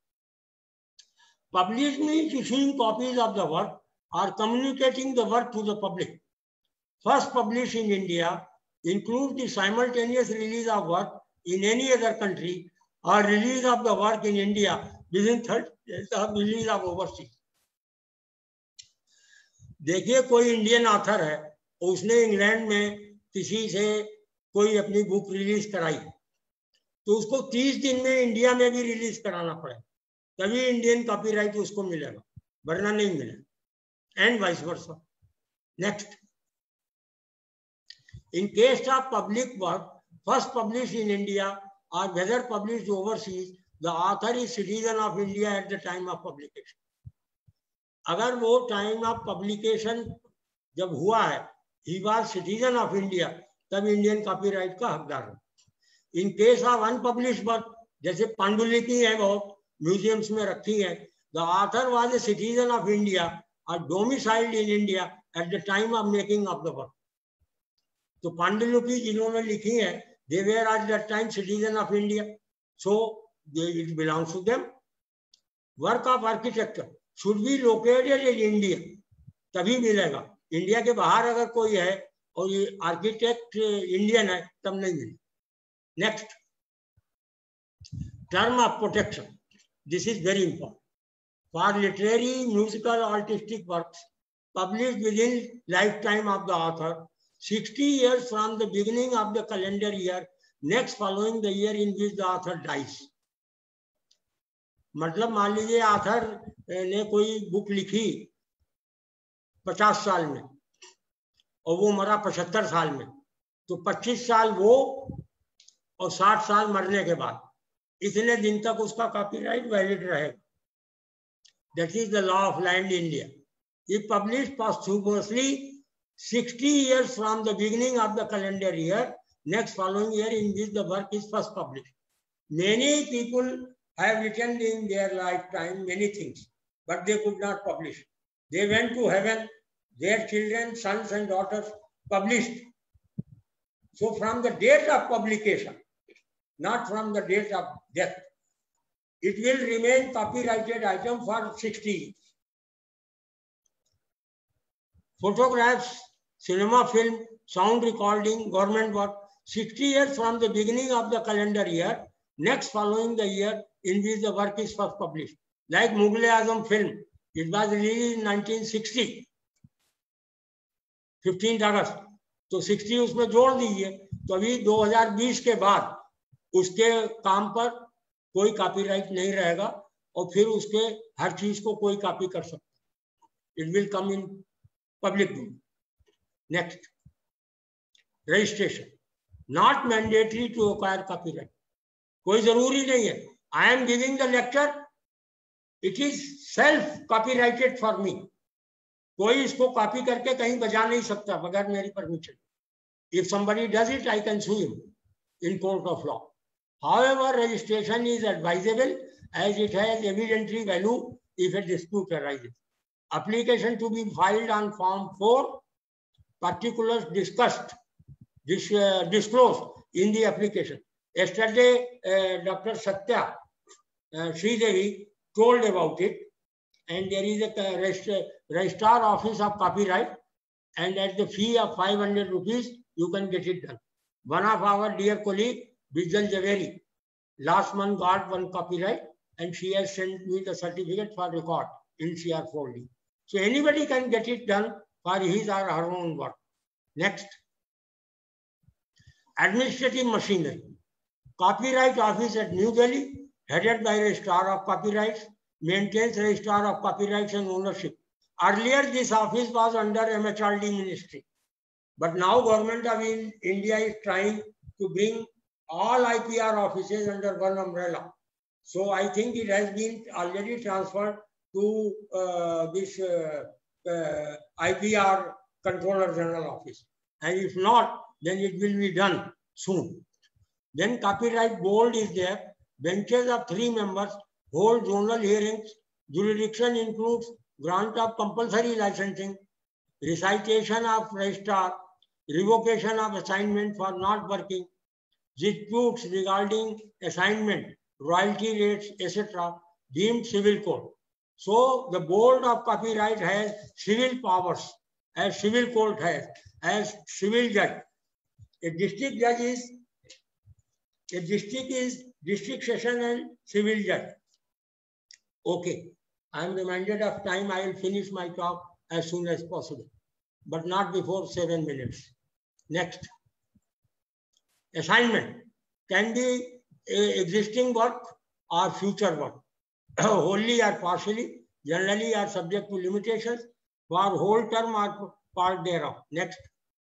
Publish means issuing copies of the work or communicating the work to the public. First published in India, includes the simultaneous release of work in any other country or release of the work in India within thirty days of release of overseas. देखिए कोई Indian author है, उसने England में किसी से कोई अपनी book release कराई तो उसको तीस दिन में इंडिया में भी रिलीज कराना पड़े, तभी इंडियन कॉपीराइट उसको मिलेगा, वरना नहीं मिलेगा। And vice versa. Next, in case of public work first published in India or whether published overseas, the author is citizen of India at the time of publication. अगर वो टाइम ऑफ पब्लिकेशन जब हुआ है, he was citizen of India, तब Indian copyright का हकदार है। In case of unpublished work, जैसे पांडुलिपि है, बहुत म्यूजियम्स में रखी है, the author was a citizen of India or domiciled in India at the time of making of the work. तो पांडुलिपि जिन्होंने लिखी है, they were at that time citizen of India, so they, it belongs to them. Work of architecture should be located in India, तभी मिलेगा। India के बाहर अगर कोई है और ये आर्किटेक्ट इंडियन है, तब नहीं मिलेगा। Next, term of protection, this is very important for literary, musical, artistic works published within lifetime of the author, sixty years from the beginning of the calendar year next following the year in which the author dies. मतलब मान लीजिए author ने कोई book लिखी पचास साल में और वो मरा पचहत्तर साल में, तो पच्चीस साल वो और साठ साल मरने के बाद, इतने दिन तक उसका कॉपीराइट वैलिड रहेगा। That is the law of land India. If published posthumously sixty years from the beginning of the calendar year, next following year in which the work is first published. Many people have written in their lifetime many things, but they could not publish. They went to heaven, their children, sons and daughters published. So from the date of publication, not from the date of death, it will remain copyrighted item for sixty years. Photographs, cinema film, sound recording, government work, sixty years from the beginning of the calendar year, next following the year in which the work is first published. Like Mughal-e-Azam film, it was released in nineteen sixty, fifteenth August. तो sixty उसमें जोड़ दीजिए, तो अभी दो हज़ार बीस के बाद उसके काम पर कोई कॉपीराइट नहीं रहेगा और फिर उसके हर चीज को कोई कॉपी कर सकता है। It will come in public domain. Next, registration. Not mandatory to acquire copyright. कोई जरूरी नहीं है। I am giving the lecture. It is self copyrighted for me. कोई इसको कॉपी करके कहीं बजा नहीं सकता बगैर मेरी permission. If somebody does it, I can sue him in court of law. However, registration is advisable as it has evidentiary value if a dispute arises. Application to be filed on Form four, particulars discussed, dis, uh, disclosed in the application. Yesterday, uh, Doctor Satya uh, Sridevi told about it, and there is a registrar, registrar office of copyright, and at the fee of five hundred rupees, you can get it done. One of our dear colleague, Bijal Javeri, last month got one copyright, and she has sent me the certificate for record in C R four D. So anybody can get it done for his or her own work. Next, administrative machinery. Copyright Office at New Delhi, headed by Registrar of Copyrights, maintains Registrar of Copyrights and Ownership. Earlier, this office was under M H R D Ministry, but now Government of India is trying to bring all I P R offices under one umbrella. So I think it has been already transferred to uh, this uh, uh, I P R Controller General Office. And if not, then it will be done soon. Then Copyright Board is there. Benches of three members hold zonal hearings. Jurisdiction includes grant of compulsory licensing, recitation of registrar, revocation of assignment for not working, disputes regarding assignment, royalty rates, et cetera, deemed civil code. So the Board of Copyright has civil powers, as civil court has, as civil judge. A district judge is, a district is district session and civil judge. Okay, I am reminded of time. I will finish my talk as soon as possible, but not before seven minutes. Next, assignment can be existing work or future work. Wholly or partially, generally are subject to limitations for whole term or part thereof. Next,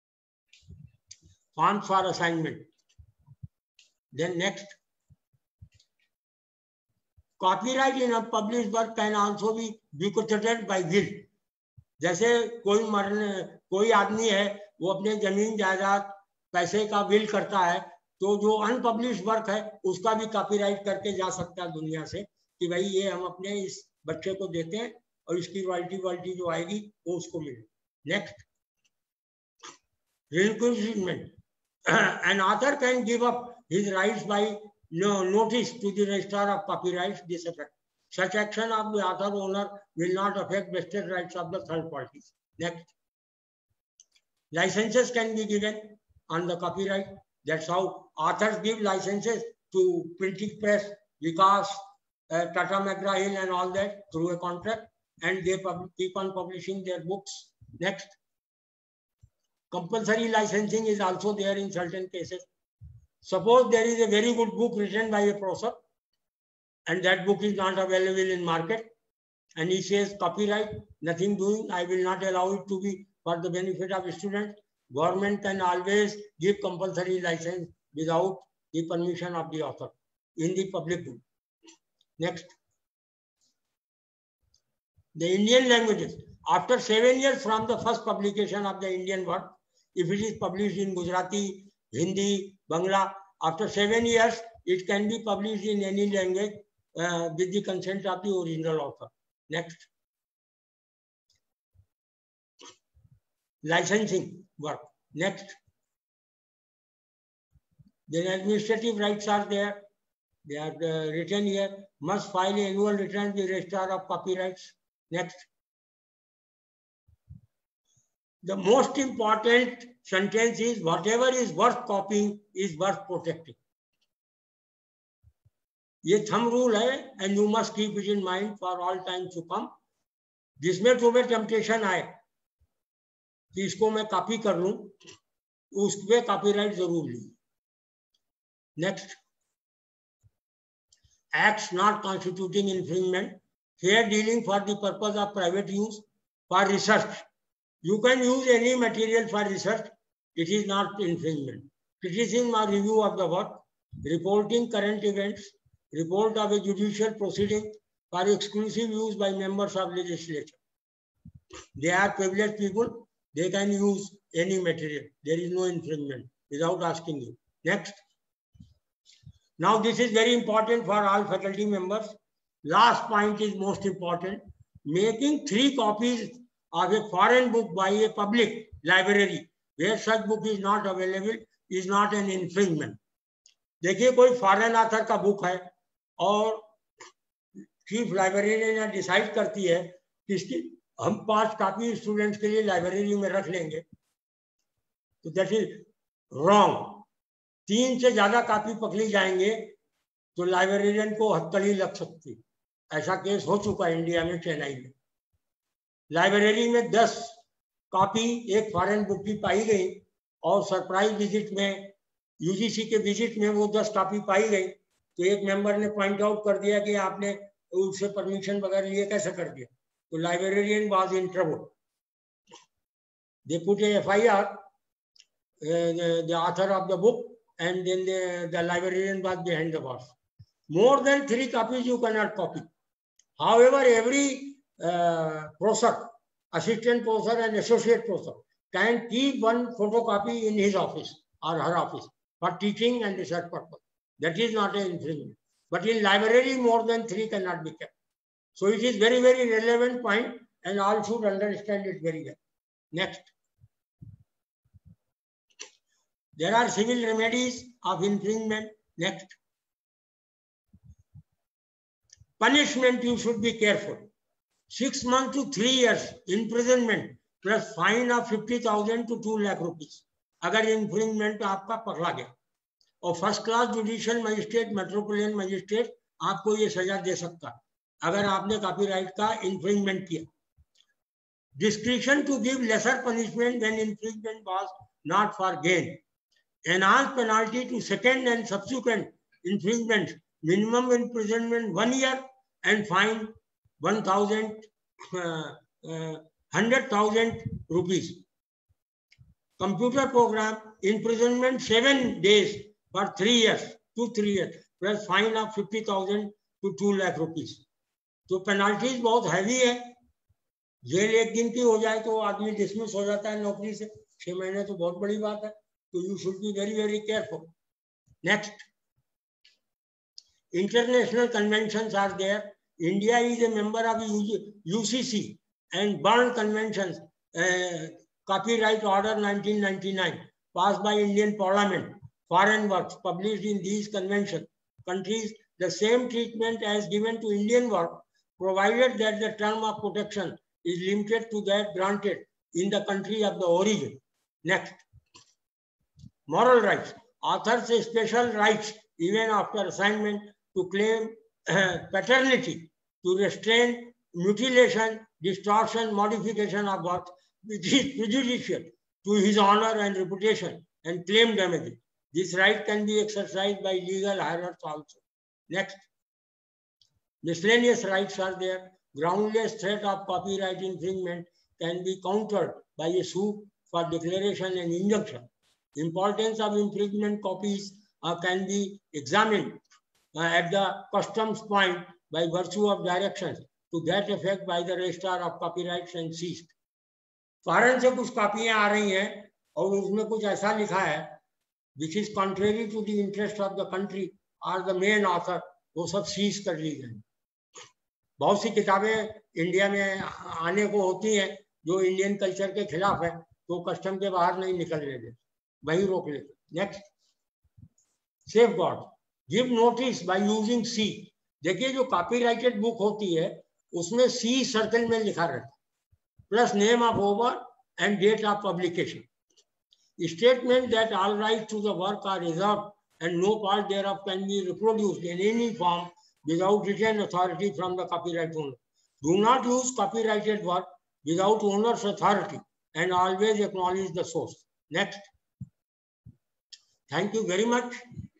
forms for assignment. Then next, Copyright in a published work can also be bequeathed by will. जैसे कोई मरने कोई आदमी है वो अपने जमीन जायदाद पैसे का विल करता है, तो जो अनपब्लिश वर्क है उसका भी कॉपीराइट करके जा सकता है दुनिया से कि भाई ये हम अपने इस बच्चे को देते हैं और इसकी रॉयल्टी वॉयल्टी जो आएगी वो उसको मिले। Next, relinquishment. An author can give up his rights by no notice to the registrar of copyrights this effect. Such action of the author owner will not affect vested rights of the third parties. Next, licenses can be given on the copyright. That's how authors give licenses to printing press, Vikas, uh, Tata McGraw-Hill and all that through a contract, and they keep on publishing their books. Next, compulsory licensing is also there in certain cases. Suppose there is a very good book written by a professor and that book is not available in market, and he says copyright, nothing doing, I will not allow it to be for the benefit of students. Government can always give compulsory license without the permission of the author in the public good. Next, the Indian languages. After seven years from the first publication of the Indian work, if it is published in Gujarati, Hindi, Bangla, after seven years, it can be published in any language uh, with the consent of the original author. Next, licensing work. Next, the administrative rights are there. They are uh, written here. Must file annual return to the registrar of copyrights. Next, the most important sentence is whatever is worth copying is worth protecting. ये thumb rule है and you must keep it in mind for all time to come. जिसमें तुम्हें temptation आए कि इसको मैं copy कर लूं, उस पे कॉपीराइट जरूर ली. Next, acts not constituting infringement, fair dealing for the purpose of private use, for research. You can use any material for research. It is not infringement. Criticism or review of the work, reporting current events, report of a judicial proceeding for exclusive use by members of legislature. They are privileged people. They can use any material. There is no infringement without asking you. Next. Now this is very important for all faculty members. Last point is most important. Making three copies of a foreign book by a public library where such book is not available is not an infringement. देखिए कोई foreign author का book है और chief librarian decide करती है कि इसकी हम पांच कॉपी स्टूडेंट्स के लिए लाइब्रेरी में रख लेंगे, तो दैट इज रॉन्ग. तीन से ज्यादा कॉपी पकड़ी जाएंगे तो लाइब्रेरियन को हथकड़ी लग सकती. ऐसा केस हो चुका है इंडिया में, चेन्नई में. लाइब्रेरी में दस कॉपी एक फॉरेन बुक की पाई गई और सरप्राइज विजिट में यूजीसी के विजिट में वो दस कॉपी पाई गई, तो एक मेंबर ने पॉइंट आउट कर दिया कि आपने उससे परमिशन वगैरह लिए कैसे कर दिया. तो librarian was in trouble. They put a F I R, the author of the book, and then the, the librarian was behind the bars. More than three copies you cannot copy. However, every uh, professor, assistant professor and associate professor can keep one photocopy in his office or her office for teaching and research purpose. That is not an infringement. But in library, more than three cannot be kept. So it is very, very relevant point and all should understand it very well. Next. There are civil remedies of infringement. Next. Punishment, you should be careful. Six months to three years imprisonment plus fine of fifty thousand to two lakh rupees. अगर infringement आपका पकड़ा गया और first class judicial magistrate, metropolitan magistrate आपको ये सजा दे सकता अगर आपने कॉपीराइट का infringement किया. Discretion to give lesser punishment when infringement was not for gain. Enhanced penalty to second and subsequent infringements, minimum imprisonment one year and fine one thousand, uh, uh, hundred thousand rupees. Computer program, imprisonment seven days for three years, two three years, plus fine of fifty thousand to two lakh rupees. तो penalties बहुत heavy है, जेल एक दिन की हो जाए तो आदमी डिसमिस हो जाता है नौकरी से, छह महीने तो बहुत बड़ी बात है, तो you should be very very careful. Next, international conventions are there. India is a member of U C C and Berne Conventions, uh, Copyright Order nineteen ninety-nine, passed by Indian Parliament. Foreign works published in these convention countries the same treatment as given to Indian work, provided that the term of protection is limited to that granted in the country of the origin. Next, moral rights. Authors have special rights even after assignment to claim uh, paternity, to restrain mutilation, distortion, modification of work, which is prejudicial to his honor and reputation, and claim damages. This right can be exercised by legal hierarchs also. Next, miscellaneous rights are there. Groundless threat of copyright infringement can be countered by a suit for declaration and injunction. Importance of infringement copies uh, can be examined uh, at the customs point by virtue of directions to that effect by the registrar of copyrights and seized. Foreign से कुछ कापियां आ रही हैं और उसमें कुछ ऐसा लिखा है which is contrary to the interest of the country or the main author, वो सब सीज कर ली गई. बहुत सी किताबें इंडिया में आने को होती हैं जो इंडियन कल्चर के खिलाफ है, तो कस्टम के बाहर नहीं निकल रहे, वही रोक लेते. Next, safeguard. Give notice by using C. देखिए जो कॉपीराइटेड बुक होती है उसमें सी सर्कल में लिखा रहता है, plus name of owner and date of publication. Statement that all rights to the work are reserved and no part thereof can be reproduced in any form without written authority from the copyright owner. Do not use copyrighted work without owner's authority and always acknowledge the source. Next. Thank you very much.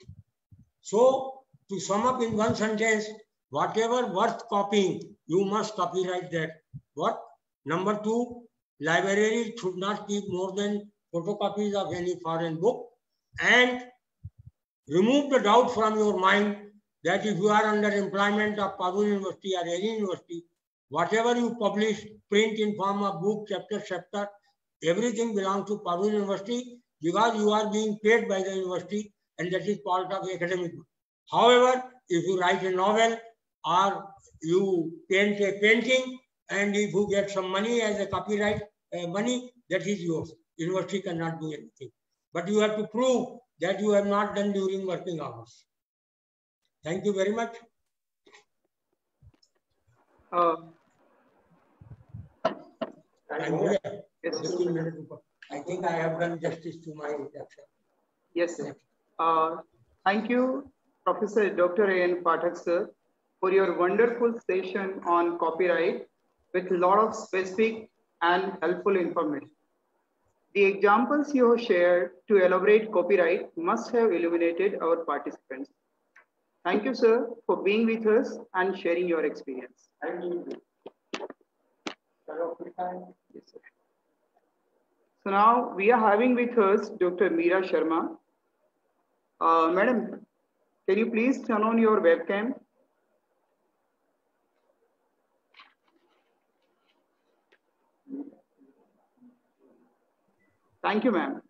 So, to sum up in one sentence, whatever worth copying, you must copyright that. What? Number two, libraries should not keep more than photocopies of any foreign book, and remove the doubt from your mind that if you are under employment of Parul University or any university, whatever you publish, print in form of book, chapter, chapter, everything belongs to Parul University because you are being paid by the university and that is part of academic work. However, if you write a novel or you paint a painting and if you get some money as a copyright uh, money, that is yours. University cannot do anything. But you have to prove that you have not done during working hours. Thank you very much. Uh, yes. I think I have done justice to my introduction. Yes, sir. Uh, thank you, Professor Doctor A N Pathak, sir, for your wonderful session on copyright with a lot of specific and helpful information. The examples you have shared to elaborate copyright must have illuminated our participants. Thank you, sir, for being with us and sharing your experience. Thank you. Yes, sir. So now we are having with us Doctor Meera Sharma. Uh, Madam, can you please turn on your webcam? Thank you, ma'am.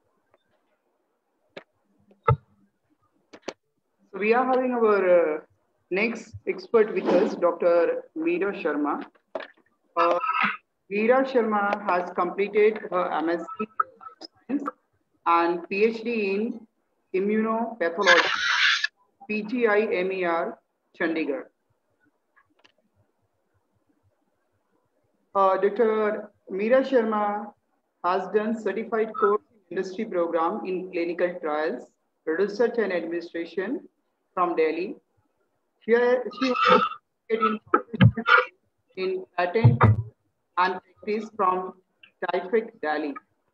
So we are having our uh, next expert with us, Doctor Meera Sharma. Uh, Meera Sharma has completed her M S c Science and PhD in Immunopathology, P G I M E R, Chandigarh. Uh, Doctor Meera Sharma has done certified course industry program in clinical trials, research and administration from Delhi. She, she was in, in patent and practice from TIFEC Delhi.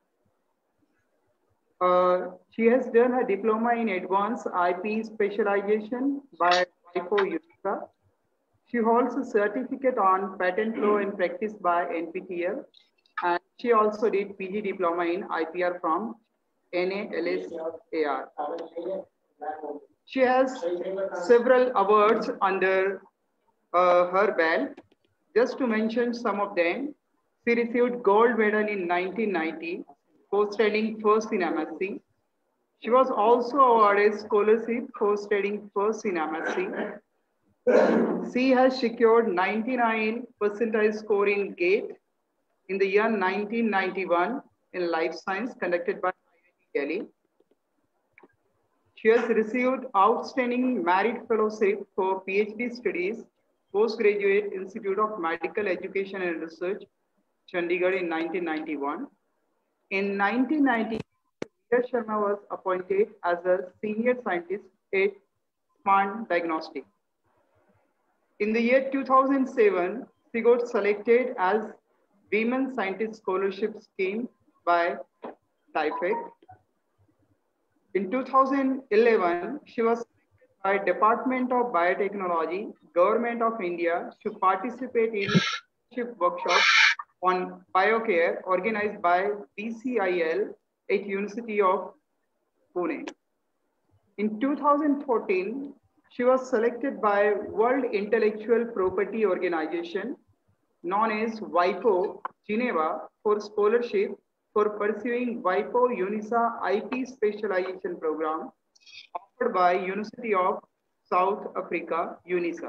Uh, she has done her diploma in advanced I P specialization by WIPO Unica. She holds a certificate on patent law and practice by N P T E L. And she also did P G diploma in I P R from N A L S A R. She has several awards under uh, her belt. Just to mention some of them, she received gold medal in nineteen ninety for studying first in M S c. She was also awarded scholarship for studying first in M S c. She has secured ninety-nine percentile score in GATE in the year nineteen ninety-one in life science conducted by I I T Delhi. She has received outstanding merit fellowship for PhD studies, Postgraduate Institute of Medical Education and Research, Chandigarh in nineteen ninety-one. In nineteen ninety, Meera Sharma was appointed as a senior scientist at Smart Diagnostics. In the year two thousand seven, she got selected as Women Scientist Scholarship Scheme by D I F E C. In two thousand eleven, she was selected by Department of Biotechnology, Government of India to participate in leadership workshop on biocare organized by B C I L at University of Pune. In two thousand fourteen, she was selected by World Intellectual Property Organization, known as WIPO, Geneva, for scholarship for pursuing WIPO UNISA I P specialization program offered by University of South Africa, UNISA.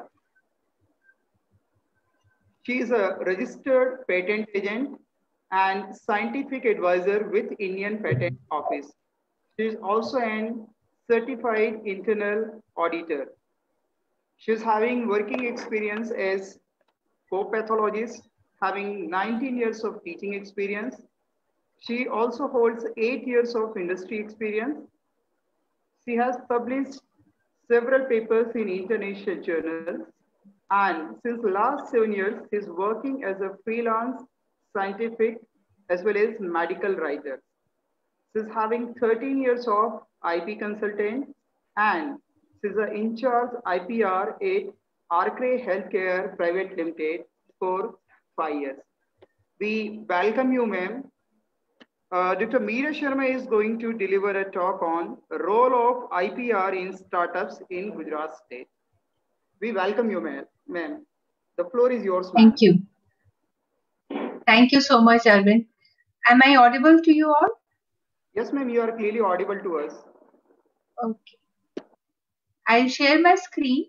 She is a registered patent agent and scientific advisor with Indian Patent Office. She is also an certified internal auditor. She is having working experience as co-pathologist, having nineteen years of teaching experience. She also holds eight years of industry experience. She has published several papers in international journals, and since the last seven years, she's working as a freelance scientific as well as medical writer. She's having thirteen years of I P consultant, and she's an in charge I P R at Arcray Healthcare Private Limited for five years. We welcome you, ma'am. Uh, Doctor Meera Sharma is going to deliver a talk on the role of I P R in startups in Gujarat state. We welcome you, ma'am. The floor is yours, ma'am. Thank you. Thank you so much, Arvind. Am I audible to you all? Yes, ma'am, you are clearly audible to us. Okay. I'll share my screen.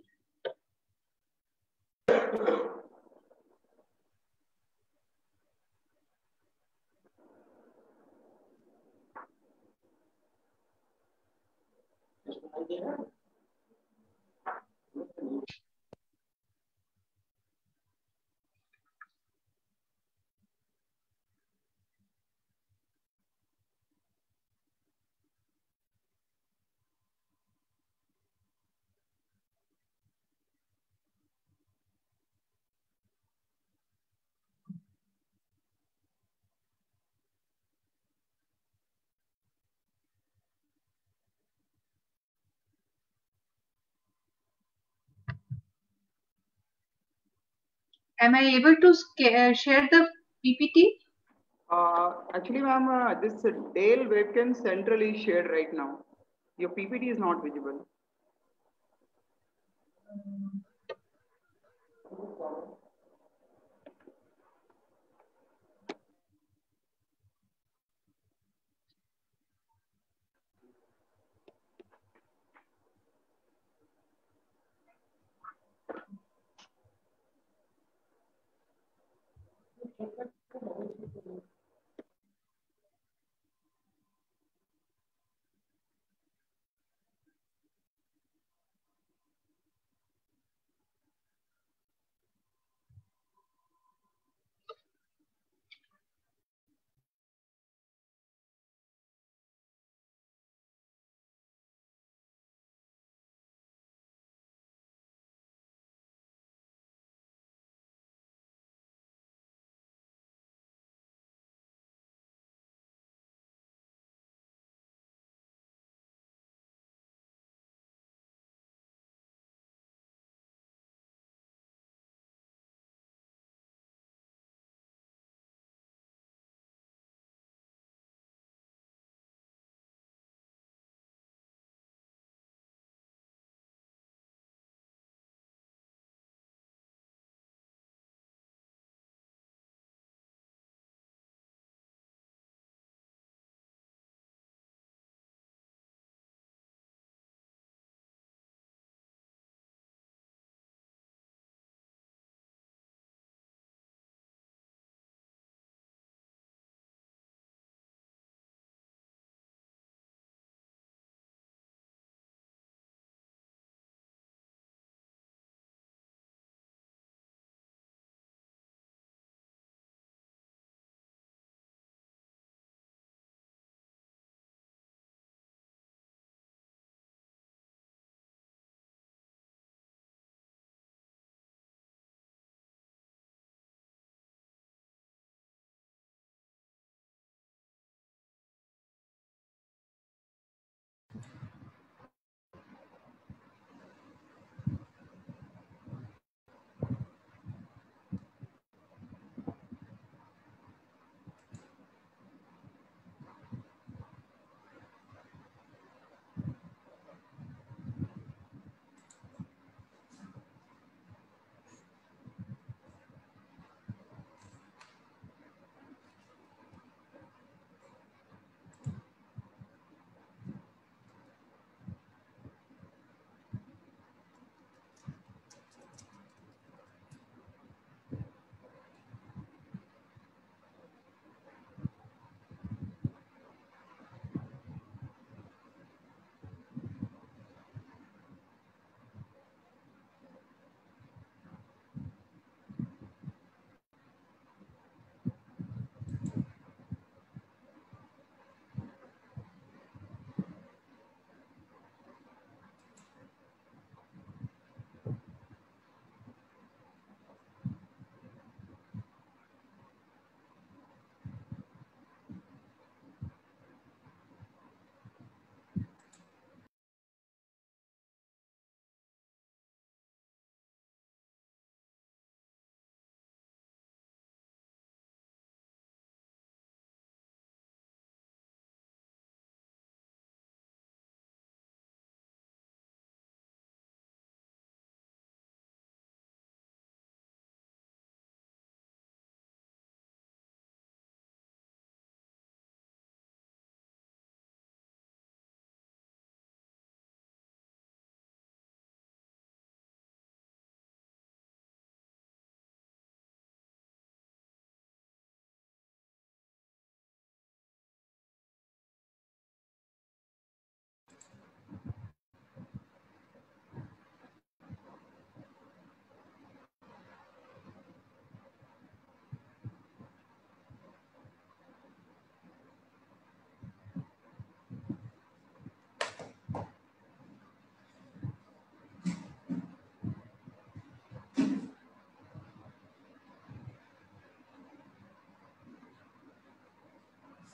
Am I able to share the P P T? Uh, actually, ma'am, uh, this uh, Dale webcam central is shared right now. Your P P T is not visible.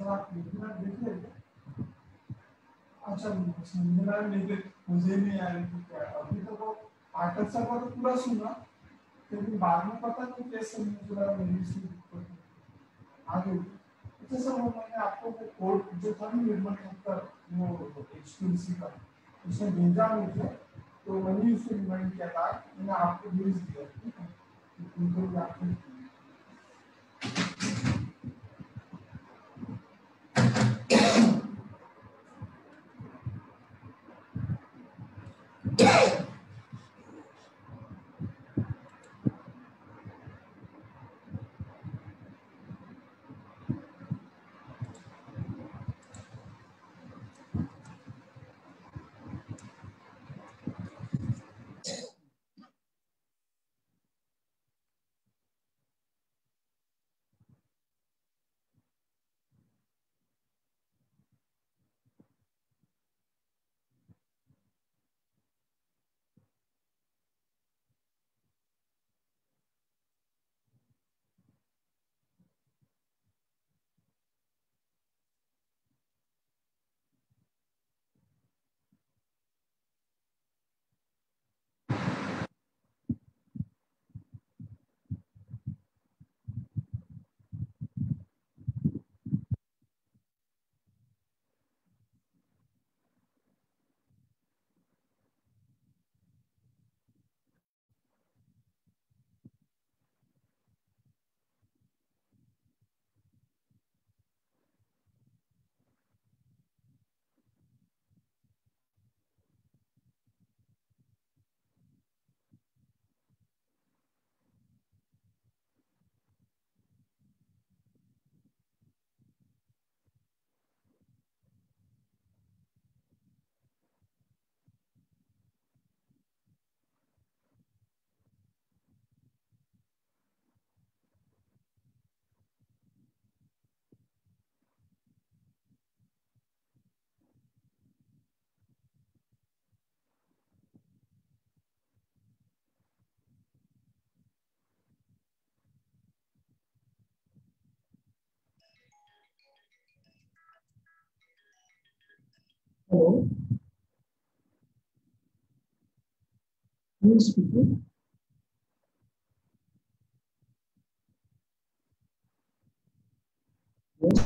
Sir आप video देख लेंगे। अच्छा मुझे मुझे नहीं आ रही थी क्या अभी तो वो आकर सर को तो पूरा सुना लेकिन बाद में पता नहीं कैसे मुझे पूरा मेरी से आगे। अच्छा सर वो मैंने आपको वो कोड जो था ना निर्मल का वो एक्सपीरियंस का उसने भेजा मुझे तो मैंने उसको रिमाइंड किया था मैंने आपको भेज दिया ठीक है उनको भी आपको Hello. Who is speaking? Yes.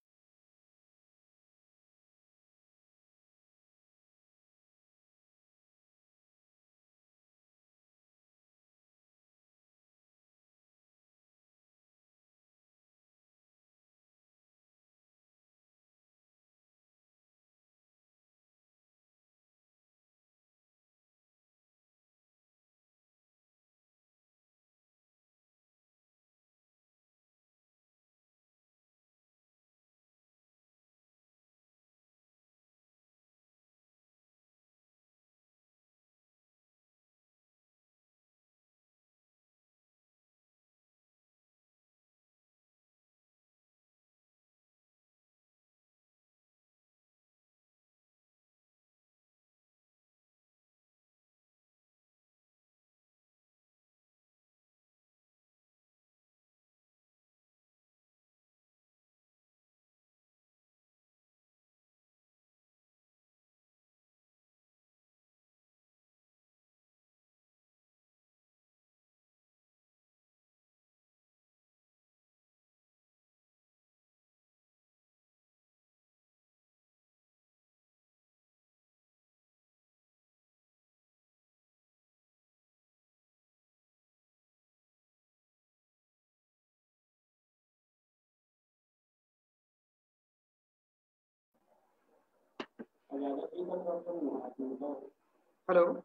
Hello.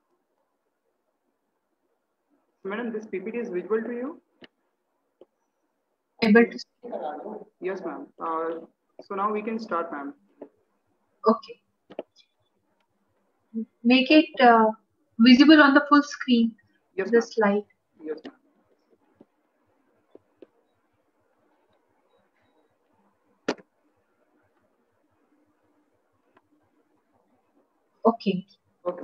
Madam, this P P T is visible to you? Able to. Yes, ma'am. Uh, so now we can start, ma'am. Okay. Make it uh, visible on the full screen. Yes, the slide. Yes, ma'am. Okay. Okay.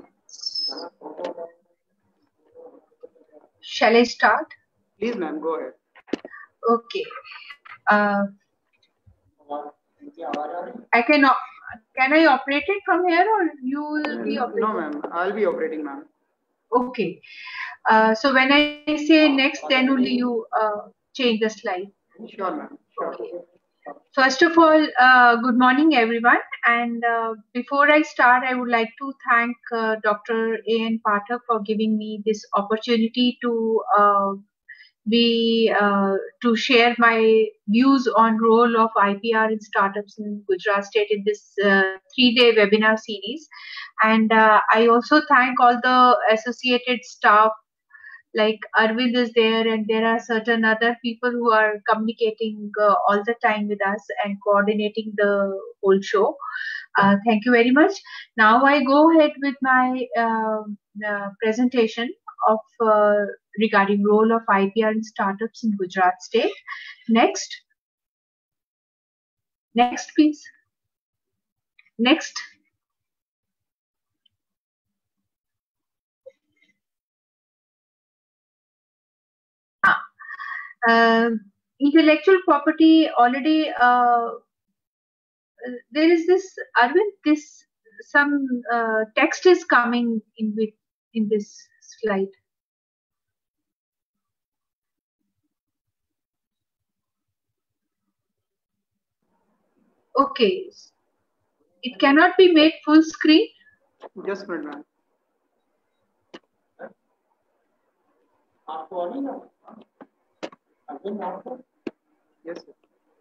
Shall I start? Please, ma'am, go ahead. Okay. Uh, I can, can I operate it from here or you will be operating? No, ma'am. I'll be operating, ma'am. Okay. Uh, so when I say next, then only you uh, change the slide. Sure, ma'am. Sure. Okay. First of all, uh, good morning, everyone. And uh, before I start, I would like to thank uh, Doctor A N Pathak for giving me this opportunity to uh, be uh, to share my views on role of I P R in startups in Gujarat State in this uh, three-day webinar series. And uh, I also thank all the associated staff, like Arvind is there, and there are certain other people who are communicating uh, all the time with us and coordinating the whole show. Uh, thank you very much. Now I go ahead with my uh, uh, presentation of uh, regarding role of I P R in startups in Gujarat State. Next. Next, please. Next. Ah. Uh, intellectual property already, uh, there is this, Arvind, this, some uh, text is coming in with, in this slide. Okay. It cannot be made full screen? Just a minute, ma'am. Yes, sir.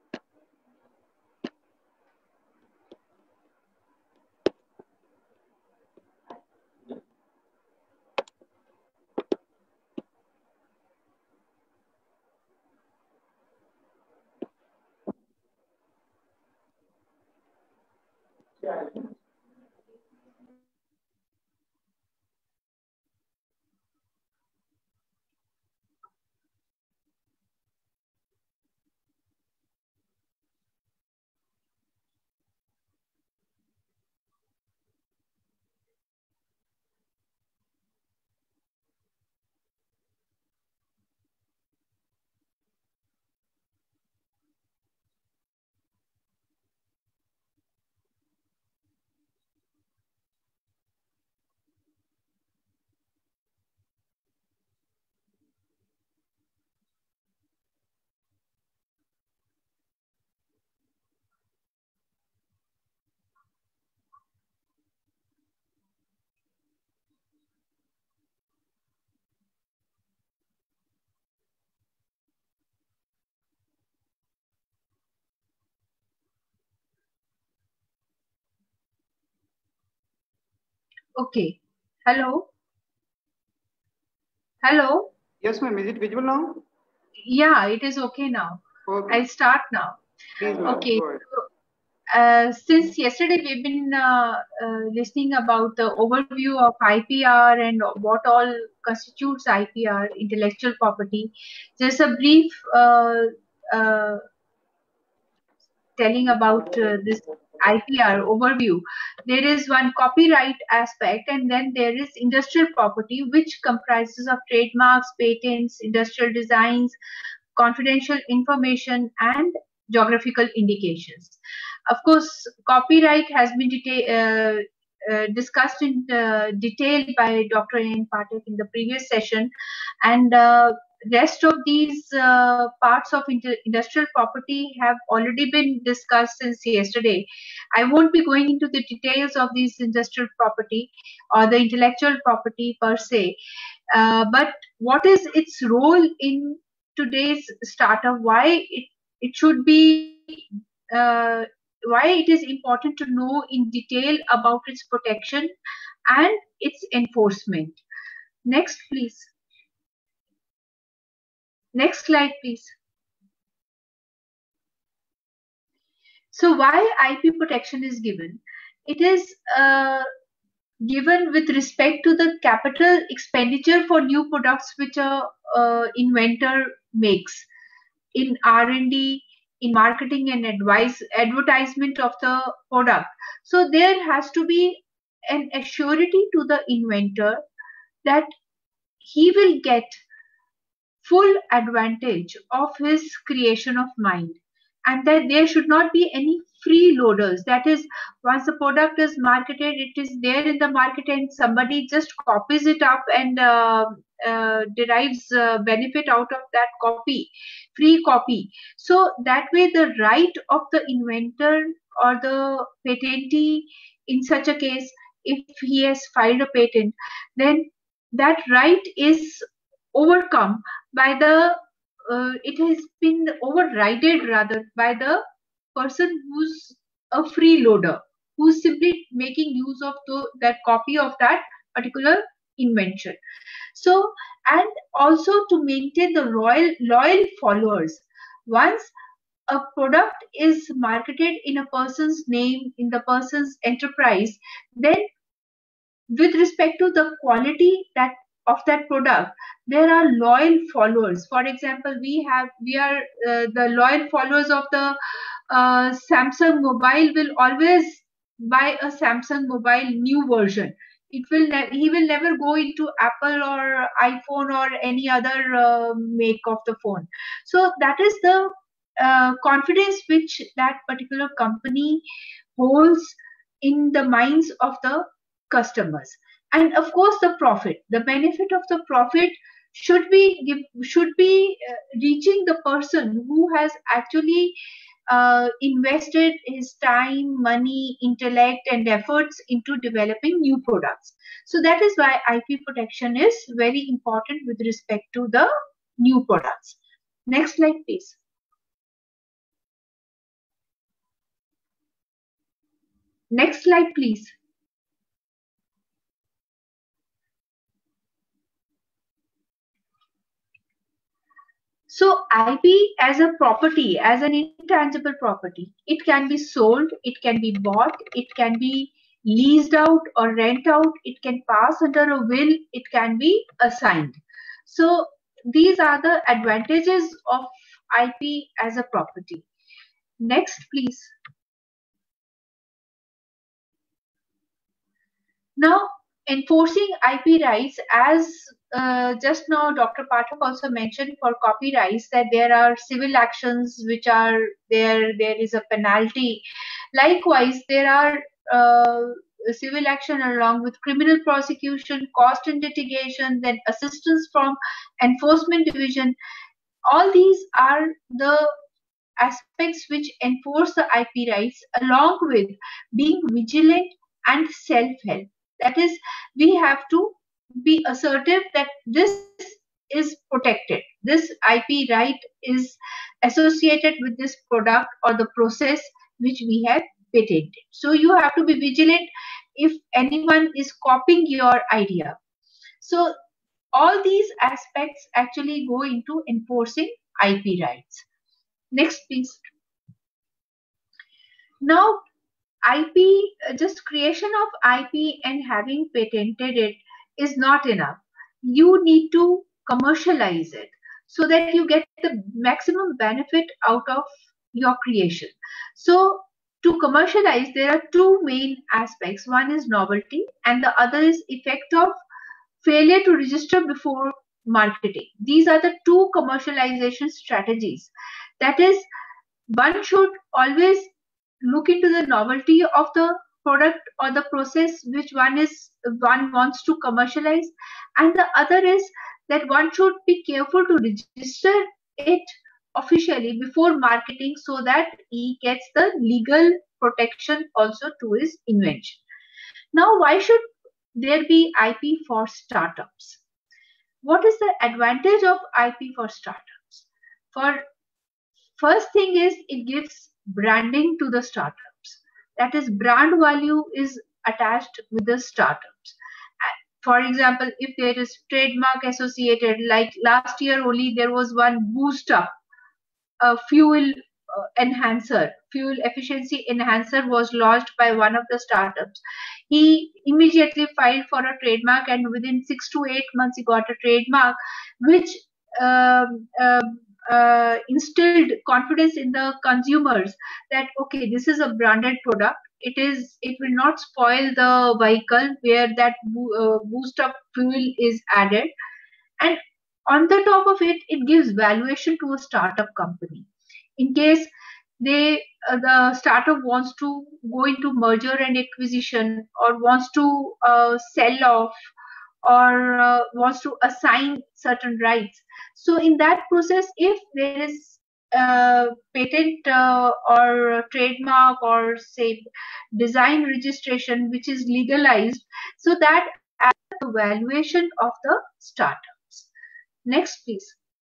Okay. Hello. Hello. Yes, ma'am. Is it visible now? Yeah, it is okay now. Okay. I'll start now. Please, ma'am. Okay. Go ahead. Uh, since yesterday we've been uh, uh, listening about the overview of I P R and what all constitutes I P R, intellectual property. Just a brief uh, uh, telling about uh, this I P R overview. There is one copyright aspect, and then there is industrial property, which comprises of trademarks, patents, industrial designs, confidential information, and geographical indications. Of course, copyright has been uh, uh, discussed in uh, detail by Doctor A N Pathak in the previous session, and uh, rest of these uh, parts of industrial property have already been discussed since yesterday. I won't be going into the details of these industrial property or the intellectual property per se, uh, but what is its role in today's startup, why it, it should be, uh, why it is important to know in detail about its protection and its enforcement. Next, please. Next slide, please. So why I P protection is given? It is uh, given with respect to the capital expenditure for new products which a uh, inventor makes in R and D, in marketing and advice, advertisement of the product. So there has to be an assurity to the inventor that he will get full advantage of his creation of mind, and that there should not be any freeloaders. That is, once the product is marketed, it is there in the market and somebody just copies it up and uh, uh, derives uh, benefit out of that copy, free copy. So that way the right of the inventor or the patentee, in such a case, if he has filed a patent, then that right is overcome by the uh, it has been overridden rather by the person who's a freeloader, who's simply making use of the, that copy of that particular invention. So, and also to maintain the royal loyal followers. Once a product is marketed in a person's name, in the person's enterprise, then with respect to the quality that of that product, there are loyal followers. For example, we have we are uh, the loyal followers of the uh, Samsung mobile will always buy a Samsung mobile new version. It will he will never go into Apple or iPhone or any other uh, make of the phone. So that is the uh, confidence which that particular company holds in the minds of the customers. And of course the profit, the benefit of the profit should be give, should be uh, reaching the person who has actually uh, invested his time, money, intellect and efforts into developing new products. So that is why I P protection is very important with respect to the new products. Next slide please. Next slide please. So I P as a property, as an intangible property, it can be sold, it can be bought, it can be leased out or rent out, it can pass under a will, it can be assigned. So these are the advantages of I P as a property. Next, please. Now, enforcing I P rights, as uh, just now Doctor Pathak also mentioned for copyrights, that there are civil actions which are there, there is a penalty. Likewise, there are uh, civil action along with criminal prosecution, cost and litigation, then assistance from enforcement division. All these are the aspects which enforce the I P rights, along with being vigilant and self-help. That is, we have to be assertive that this is protected. This I P right is associated with this product or the process which we have patented. So you have to be vigilant if anyone is copying your idea. So all these aspects actually go into enforcing I P rights. Next, please. Now, I P, just creation of I P and having patented it is not enough. You need to commercialize it so that you get the maximum benefit out of your creation. So to commercialize, there are two main aspects. One is novelty and the other is effect of failure to register before marketing. These are the two commercialization strategies. That is, one should always look into the novelty of the product or the process which one is one wants to commercialize, and the other is that one should be careful to register it officially before marketing so that he gets the legal protection also to his invention. Now, why should there be I P for startups? What is the advantage of I P for startups? For first thing is it gives branding to the startups. That is, brand value is attached with the startups. For example, if there is trademark associated, like last year only there was one Boost Up, a fuel uh, enhancer, fuel efficiency enhancer was launched by one of the startups. He immediately filed for a trademark, and within six to eight months he got a trademark, which um, uh, uh, instilled confidence in the consumers that okay, this is a branded product. It is. It will not spoil the vehicle where that uh, Boost Up fuel is added, and on the top of it, it gives valuation to a startup company. In case they uh, the startup wants to go into merger and acquisition, or wants to uh, sell off, or uh, wants to assign certain rights. So in that process, if there is uh, patent uh, or trademark or say design registration which is legalized, so that adds the valuation of the startups. Next, please.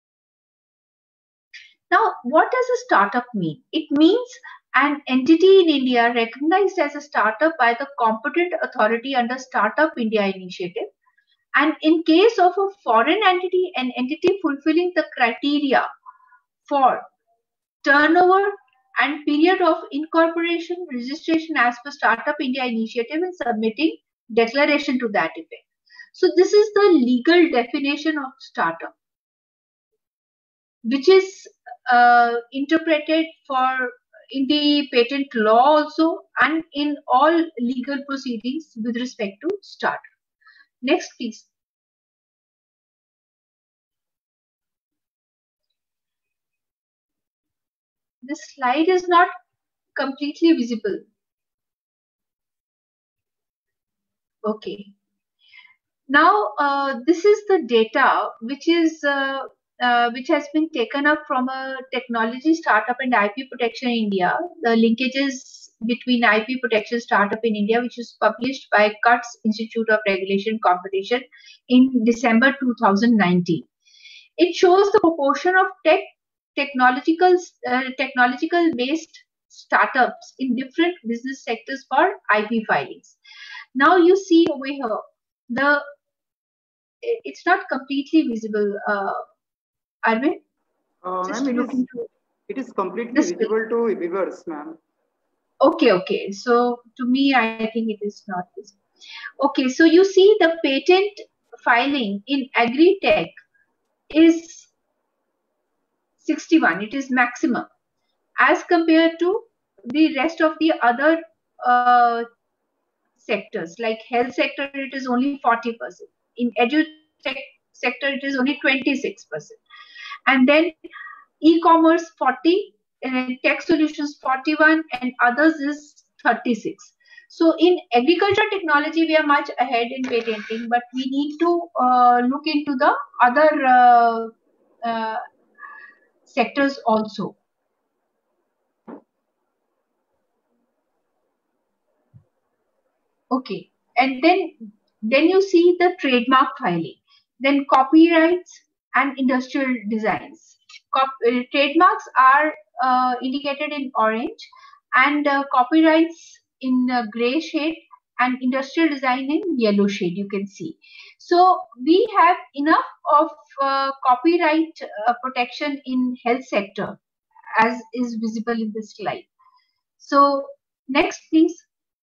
Now, what does a startup mean? It means an entity in India recognized as a startup by the competent authority under Startup India initiative. And in case of a foreign entity, an entity fulfilling the criteria for turnover and period of incorporation, registration as per Startup India initiative, and submitting declaration to that effect. So this is the legal definition of startup, which is uh, interpreted for in the patent law also and in all legal proceedings with respect to startup. Next, please. This slide is not completely visible. Okay. Now, uh, this is the data which is uh, uh, which has been taken up from a technology startup and I P protection in India. The linkages between I P protection startup in India, which is published by C U T S Institute of Regulation Competition in December two thousand nineteen. It shows the proportion of tech technological uh, technological based startups in different business sectors for I P filings. Now you see over here, the it's not completely visible, uh, Arvind. Uh, ma'am, it is, it is completely visible to viewers, ma'am. Okay, okay. So to me, I think it is not visible. Okay, so you see the patent filing in Agri-Tech is sixty-one. It is maximum as compared to the rest of the other uh, sectors. Like health sector, it is only forty percent. In edu-tech sector, it is only twenty-six percent. And then e-commerce forty, uh, tech solutions forty-one, and others is thirty-six. So in agriculture technology, we are much ahead in patenting, but we need to uh, look into the other uh, uh, sectors also. Okay, and then then you see the trademark filing, then copyrights and industrial designs. Cop uh, trademarks are uh, indicated in orange, and uh, copyrights in uh, gray shade, and industrial design in yellow shade, you can see. So we have enough of uh, copyright uh, protection in health sector, as is visible in this slide. So next, please.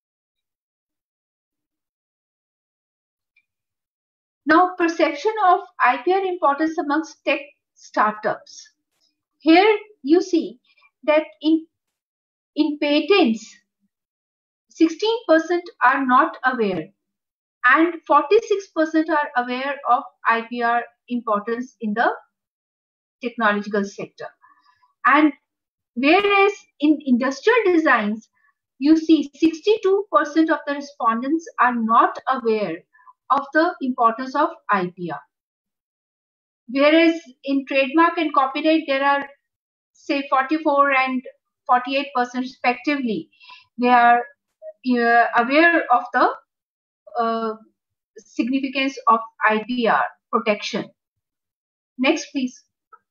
Now, perception of I P R importance amongst tech startups. Here you see that in, in patents, sixteen percent are not aware and forty-six percent are aware of I P R importance in the technological sector. And whereas in industrial designs, you see sixty-two percent of the respondents are not aware of the importance of I P R. Whereas in trademark and copyright, there are say forty-four and forty-eight percent respectively. They are uh, aware of the uh, significance of I P R protection. Next, please.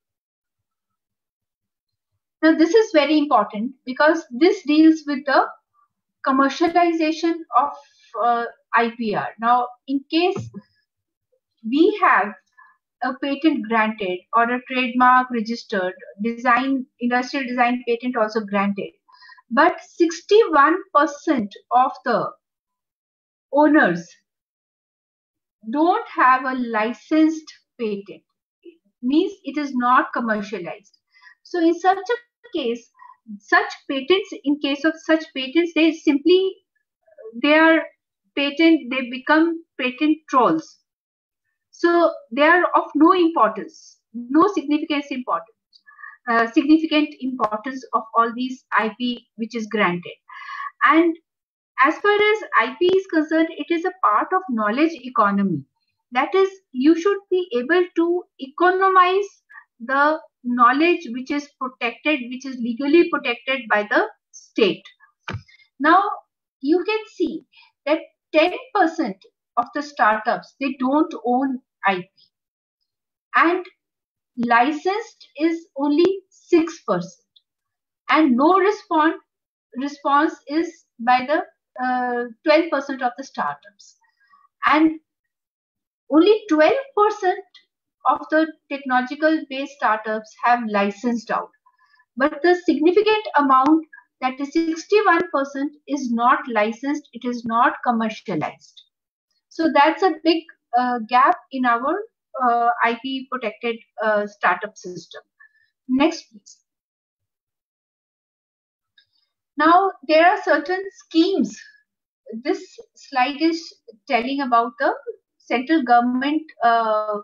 Now, this is very important because this deals with the commercialization of uh, I P R. Now, in case we have a patent granted or a trademark registered, design, industrial design patent also granted, but sixty-one percent of the owners don't have a licensed patent. It means it is not commercialized. So in such a case, such patents, in case of such patents, they simply, they are patent, they become patent trolls. So they are of no importance, no significance importance. uh, significant importance of all these I P which is granted. And as far as I P is concerned, it is a part of knowledge economy. That is, you should be able to economize the knowledge which is protected, which is legally protected by the state. Now, you can see that ten percent of the startups, they don't own I P. And licensed is only six percent. And no response, response is by the uh, twelve percent of the startups. And only twelve percent of the technological based startups have licensed out. But the significant amount, that is sixty-one percent, is not licensed, it is not commercialized. So that's a big uh, gap in our uh, I P protected uh, startup system. Next, please. Now, there are certain schemes. This slide is telling about the central government uh,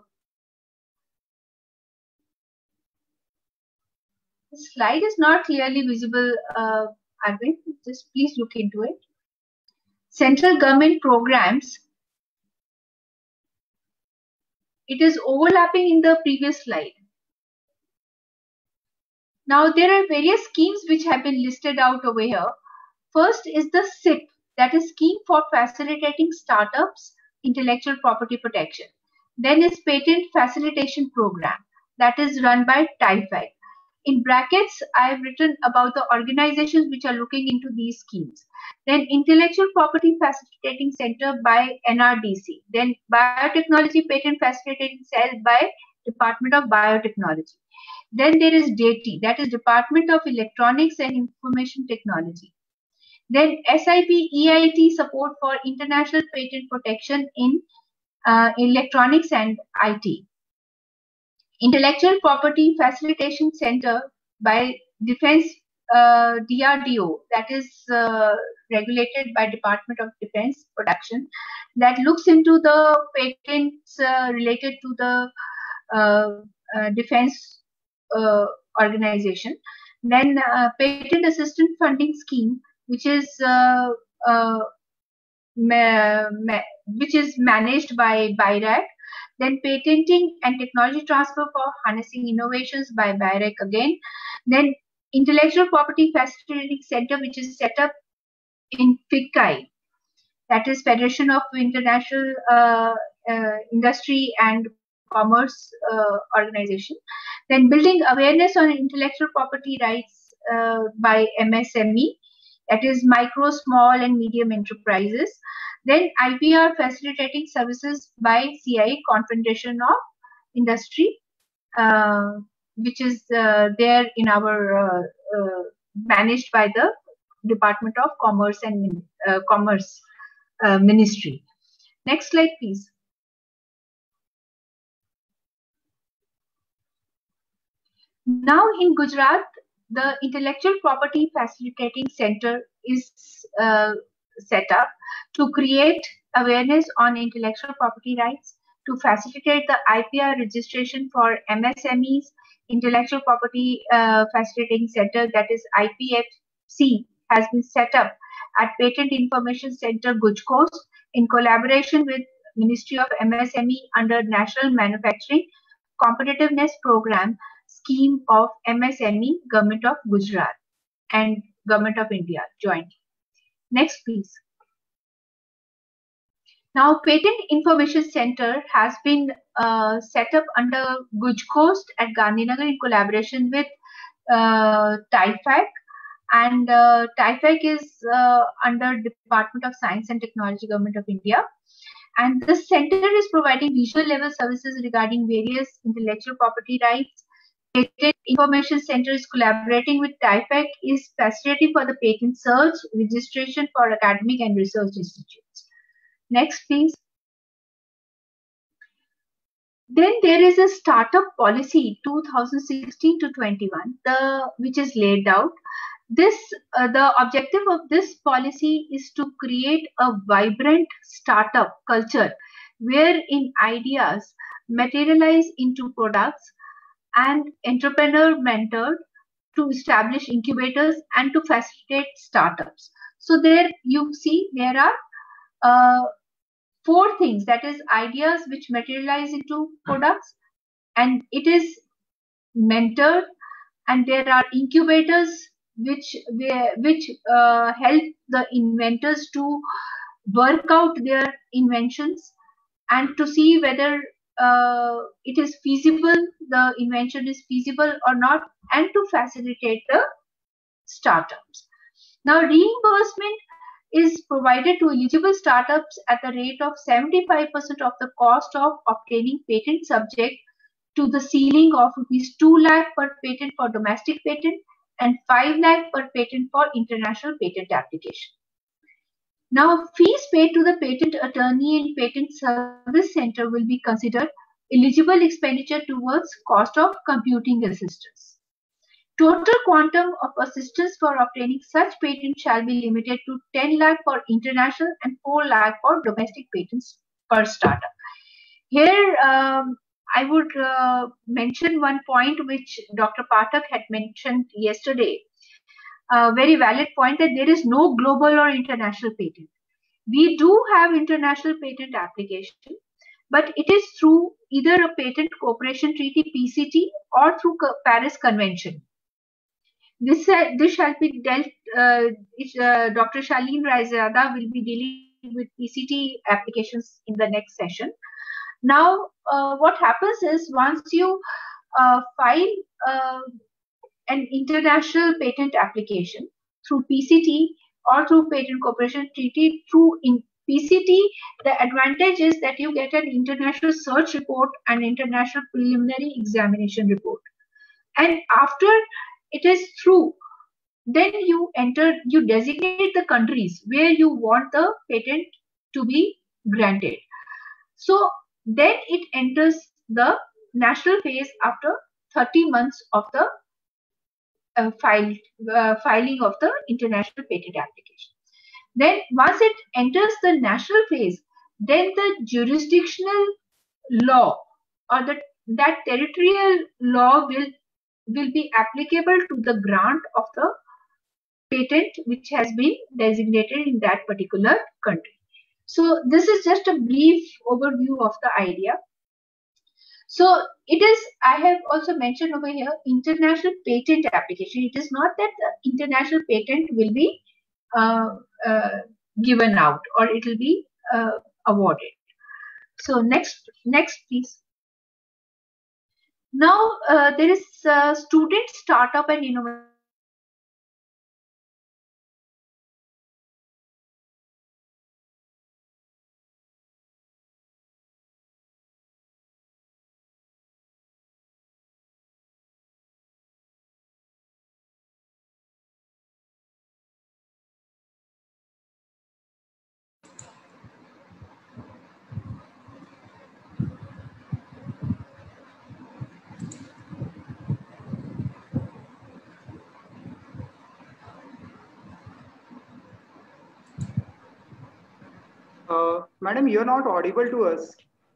the slide is not clearly visible, uh, Arvind. Just please look into it. Central government programs. It is overlapping in the previous slide. Now, there are various schemes which have been listed out over here. First is the S I P, that is Scheme for Facilitating Startups Intellectual Property Protection. Then is Patent Facilitation Program, that is run by T I F A C. In brackets, I have written about the organizations which are looking into these schemes. Then Intellectual Property Facilitating Center by N R D C. Then Biotechnology Patent Facilitating Cell by Department of Biotechnology. Then there is D A T I, that is Department of Electronics and Information Technology. Then S I P E I T support for international patent protection in uh, electronics and I T. Intellectual Property Facilitation Center by Defense uh, D R D O, that is uh, regulated by Department of Defense Production, that looks into the patents uh, related to the uh, uh, defense uh, organization. Then uh, Patent Assistance Funding Scheme, which is uh, uh, ma ma which is managed by B I R A C. Then Patenting and Technology Transfer for Harnessing Innovations by B I R A C again. Then Intellectual Property Facilitating Center, which is set up in F I C I, that is Federation of International uh, uh, Industry and Commerce uh, Organization. Then Building Awareness on Intellectual Property Rights uh, by M S M E, that is Micro, Small and Medium Enterprises. Then I P R Facilitating Services by C I A, Confederation of Industry, uh, which is uh, there in our, uh, uh, managed by the Department of Commerce and uh, Commerce uh, Ministry. Next slide, please. Now in Gujarat, the Intellectual Property Facilitating Center is uh, set up to create awareness on intellectual property rights, to facilitate the I P R registration for M S M Es. Intellectual Property uh, Facilitating Center, that is I P F C, has been set up at Patent Information Center, Guj Coast, in collaboration with Ministry of M S M E under National Manufacturing Competitiveness Program scheme of M S M E, Government of Gujarat and Government of India jointly. Next, please. Now, Patent Information Center has been uh, set up under Guj Coast at Gandhinagar in collaboration with uh, T I F A C, and uh, T I F A C is uh, under Department of Science and Technology, Government of India. And the center is providing visual level services regarding various intellectual property rights. Patent Information Center is collaborating with T I F A C, is facilitating for the patent search, registration for academic and research institutes. Next, please. Then there is a startup policy two thousand sixteen to twenty-one, the which is laid out. This uh, the objective of this policy is to create a vibrant startup culture wherein ideas materialize into products and entrepreneur mentored to establish incubators and to facilitate startups. So there you see there are uh, four things, that is ideas which materialize into products, and it is mentored, and there are incubators which which uh, help the inventors to work out their inventions and to see whether uh, it is feasible, the invention is feasible or not, and to facilitate the startups. Now, reimbursement is provided to eligible startups at the rate of seventy-five percent of the cost of obtaining patent, subject to the ceiling of rupees two lakh per patent for domestic patent and five lakh per patent for international patent application. Now, fees paid to the patent attorney and patent service center will be considered eligible expenditure towards cost of computing assistance. Total quantum of assistance for obtaining such patent shall be limited to ten lakh for international and four lakh for domestic patents per startup. Here, um, I would uh, mention one point which Doctor Pathak had mentioned yesterday. A very valid point, that there is no global or international patent. We do have international patent application, but it is through either a patent cooperation treaty P C T or through Paris Convention. This, uh, this shall be dealt, uh, if, uh, Doctor Shaleen Raizada will be dealing with P C T applications in the next session. Now, uh, what happens is, once you uh, file uh, an international patent application through P C T or through patent cooperation treaty, through in P C T, the advantage is that you get an international search report and international preliminary examination report. And after it is through, then you enter, you designate the countries where you want the patent to be granted. So then it enters the national phase after thirty months of the uh, file, uh, filing of the international patent application. Then once it enters the national phase, then the jurisdictional law or the, that territorial law will, will be applicable to the grant of the patent which has been designated in that particular country. So this is just a brief overview of the idea. So it is, I have also mentioned over here, international patent application. It is not that the international patent will be uh, uh, given out or it will be uh, awarded. So next, next please. Now uh, there is uh, student startup and innovation. Uh, madam, you're not audible to us.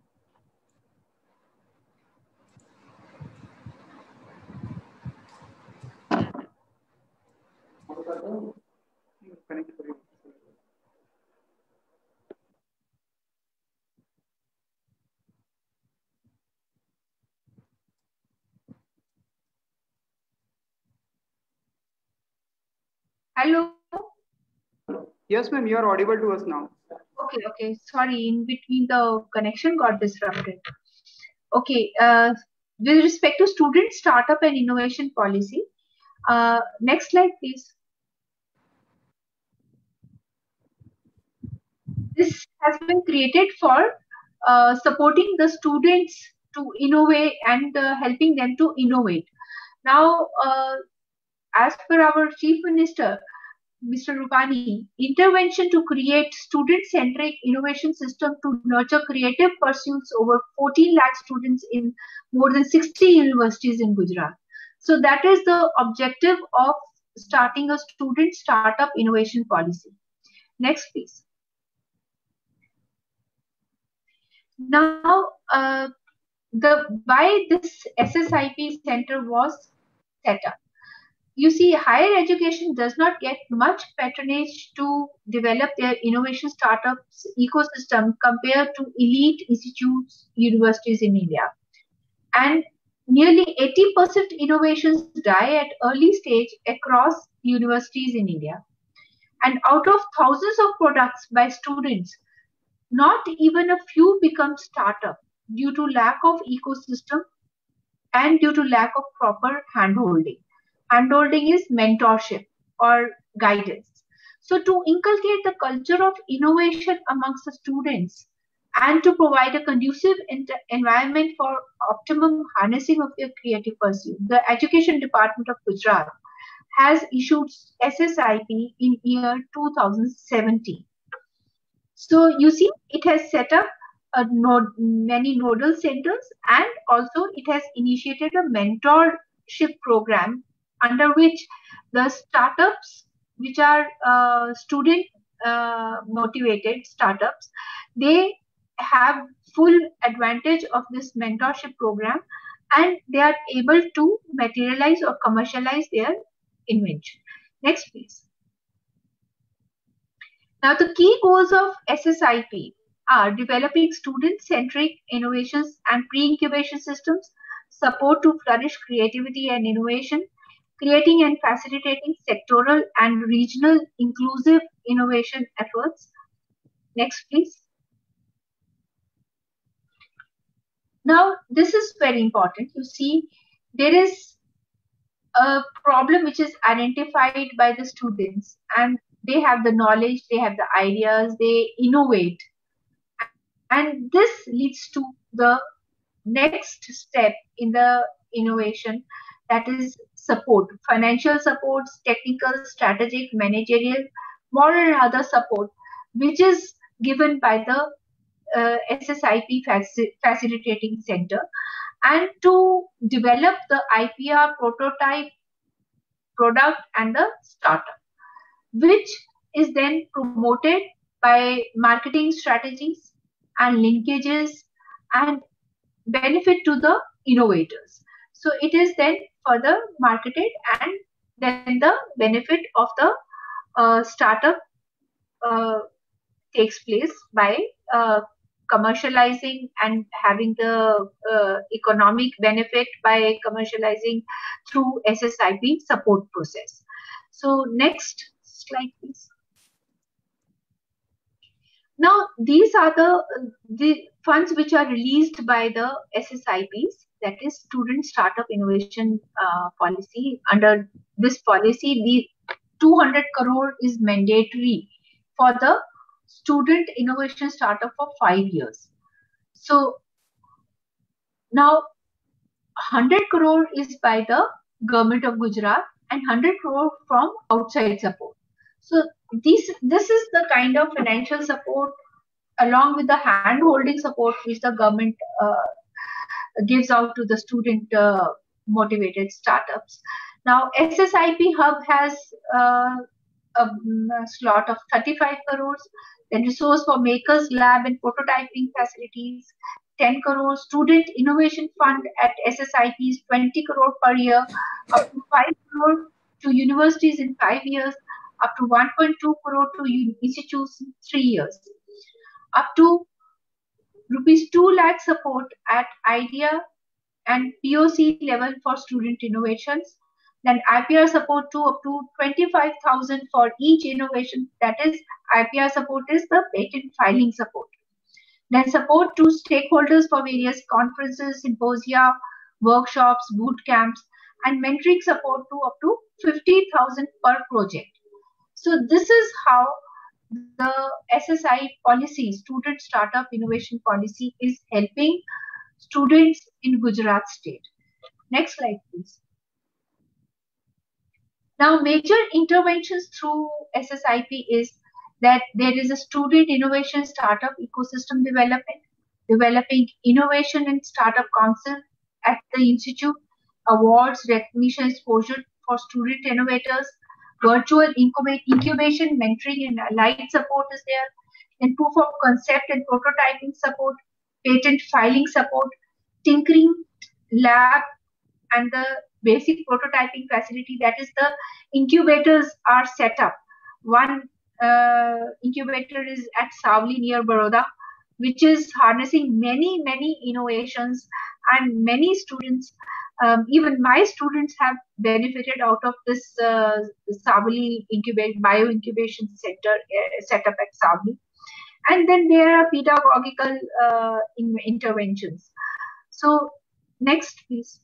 Hello. Yes, ma'am, you are audible to us now. Okay, okay. Sorry, in between the connection got disrupted. Okay. Uh, with respect to student startup and innovation policy, uh, next slide, please. This has been created for uh, supporting the students to innovate and uh, helping them to innovate. Now, uh, as per our Chief Minister, Mister Rupani, intervention to create student-centric innovation system to nurture creative pursuits over fourteen lakh students in more than sixty universities in Gujarat. So that is the objective of starting a student startup innovation policy. Next, please. Now, uh, the why this S S I P center was set up. You see, higher education does not get much patronage to develop their innovation startups ecosystem compared to elite institutes, universities in India. And nearly eighty percent innovations die at early stage across universities in India. And out of thousands of products by students, not even a few become startup due to lack of ecosystem and due to lack of proper handholding. Handholding is mentorship or guidance. So to inculcate the culture of innovation amongst the students and to provide a conducive environment for optimum harnessing of their creative pursuit, the Education Department of Gujarat has issued S S I P in year two thousand seventeen. So you see, it has set up a node, many nodal centers, and also it has initiated a mentorship program under which the startups, which are uh, student uh, motivated startups, they have full advantage of this mentorship program and they are able to materialize or commercialize their invention. Next, please. Now, the key goals of S S I P are developing student-centric innovations and pre-incubation systems, support to flourish creativity and innovation, creating and facilitating sectoral and regional inclusive innovation efforts. Next, please. Now, this is very important. You see, there is a problem which is identified by the students, and they have the knowledge, they have the ideas, they innovate. And this leads to the next step in the innovation, that is support, financial support, technical, strategic, managerial, moral and other support, which is given by the uh, S S I P faci facilitating center, and to develop the I P R prototype product and the startup, which is then promoted by marketing strategies and linkages and benefit to the innovators. So it is then further marketed, and then the benefit of the uh, startup uh, takes place by uh, commercializing and having the uh, economic benefit by commercializing through S S I P support process. So next slide, please. Now, these are the, the funds which are released by the S S I Ps, that is Student Startup Innovation uh, Policy. Under this policy, the two hundred crore is mandatory for the student innovation startup for five years. So now one hundred crore is by the government of Gujarat and one hundred crore from outside support. So this, this is the kind of financial support along with the hand-holding support which the government uh, gives out to the student uh, motivated startups. Now S S I P Hub has uh, a, a slot of thirty-five crores, then resource for makers lab and prototyping facilities, ten crore, student innovation fund at S S I Ps twenty crore per year, up to five crore to universities in five years, up to one point two crore to institutes in three years, up to rupees two lakh support at idea and P O C level for student innovations, then I P R support to up to twenty-five thousand for each innovation, that is I P R support is the patent filing support. Then support to stakeholders for various conferences, symposia, workshops, boot camps, and mentoring support to up to fifty thousand per project. So this is how the S S I policy, Student Startup Innovation Policy, is helping students in Gujarat state. Next slide, please. Now, major interventions through S S I P is that there is a student innovation startup ecosystem development, developing innovation and startup council at the institute, awards, recognition, exposure for student innovators, virtual incubation, mentoring and allied support is there, then proof of concept and prototyping support, patent filing support, tinkering lab and the basic prototyping facility, that is the incubators, are set up. One uh, incubator is at Savli near Baroda, which is harnessing many, many innovations, and many students, um, even my students, have benefited out of this uh, Savli incubate bio incubation center uh, set up at Savli. And then there are pedagogical uh, in interventions. So next, please.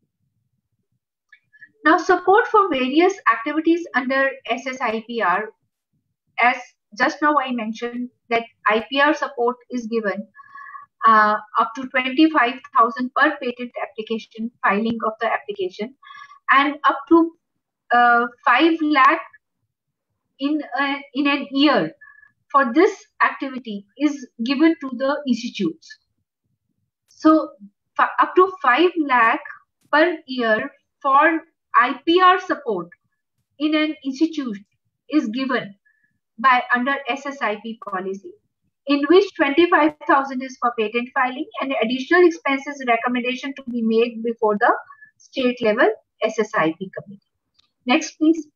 Now, support for various activities under S S I P R, as just now I mentioned that I P R support is given uh, up to twenty-five thousand per patent application, filing of the application, and up to uh, five lakh in a, in an year for this activity is given to the institutes. So up to five lakh per year for I P R support in an institute is given by under S S I P policy, in which twenty-five thousand is for patent filing and additional expenses recommendation to be made before the state level S S I P committee. Next, please.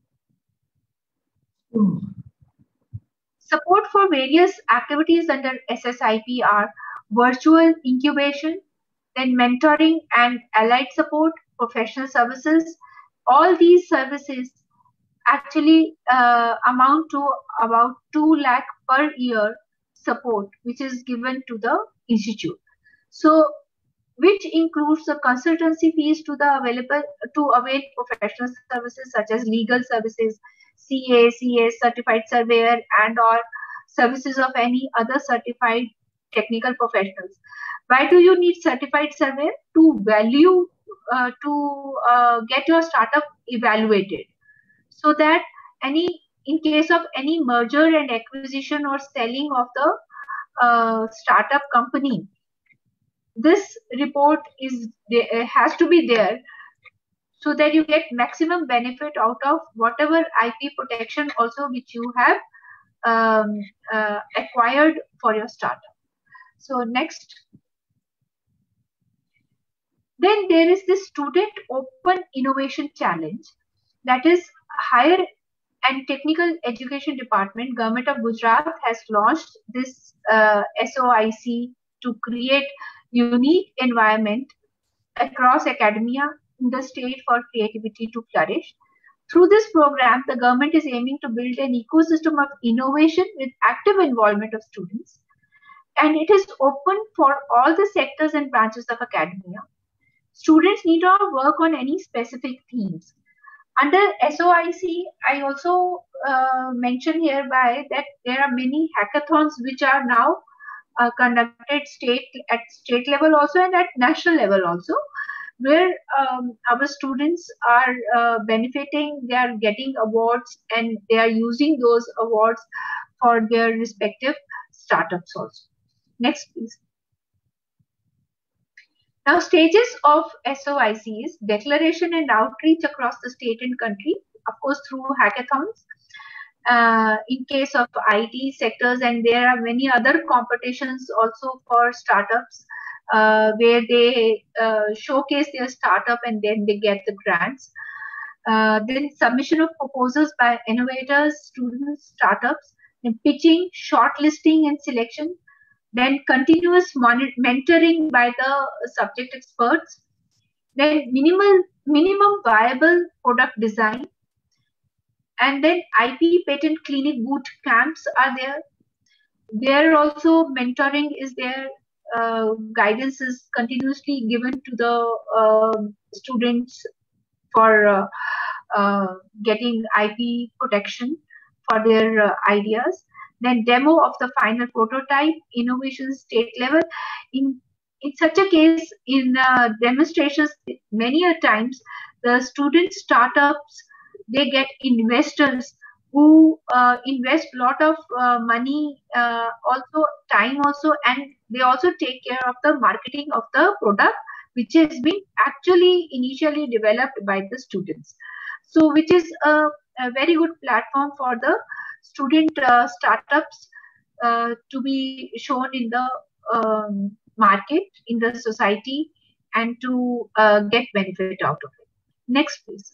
Hmm. Support for various activities under S S I P are virtual incubation, then mentoring and allied support, professional services. All these services actually uh, amount to about two lakh per year support, which is given to the institute. So, which includes the consultancy fees to the available to avail professional services such as legal services, C A, C A, certified surveyor, and or services of any other certified technical professionals. Why do you need certified surveyor? To value, uh, to uh, get your startup evaluated, so that any, in case of any merger and acquisition or selling of the uh, startup company, this report is has to be there, so that you get maximum benefit out of whatever I P protection also which you have um, uh, acquired for your startup. So next. Then there is this Student Open Innovation Challenge, that is Higher and Technical Education Department, Government of Gujarat has launched this uh, S O I C to create unique environment across academia in the state for creativity to flourish. Through this program, the government is aiming to build an ecosystem of innovation with active involvement of students, and it is open for all the sectors and branches of academia. Students need not work on any specific themes. Under S O I C, I also uh, mention hereby that there are many hackathons which are now uh, conducted state at state level also and at national level also, where um, our students are uh, benefiting, they are getting awards, and they are using those awards for their respective startups also. Next, please. Now, stages of S O I Cs, declaration and outreach across the state and country, of course, through hackathons. Uh, in case of I T sectors, and there are many other competitions also for startups uh, where they uh, showcase their startup and then they get the grants. Uh, then submission of proposals by innovators, students, startups, then pitching, shortlisting and selection, then continuous mentoring by the subject experts, then minimal, minimum viable product design, and then I P patent clinic boot camps are there. There also mentoring is there, uh, guidance is continuously given to the uh, students for uh, uh, getting I P protection for their uh, ideas. Then demo of the final prototype, innovation state level. In, in such a case, in uh, demonstrations, many a times, the student startups, they get investors who uh, invest a lot of uh, money, uh, also time also, and they also take care of the marketing of the product, which has been actually initially developed by the students. So, which is a, a very good platform for the student uh, startups uh, to be shown in the um, market, in the society, and to uh, get benefit out of it. Next, please.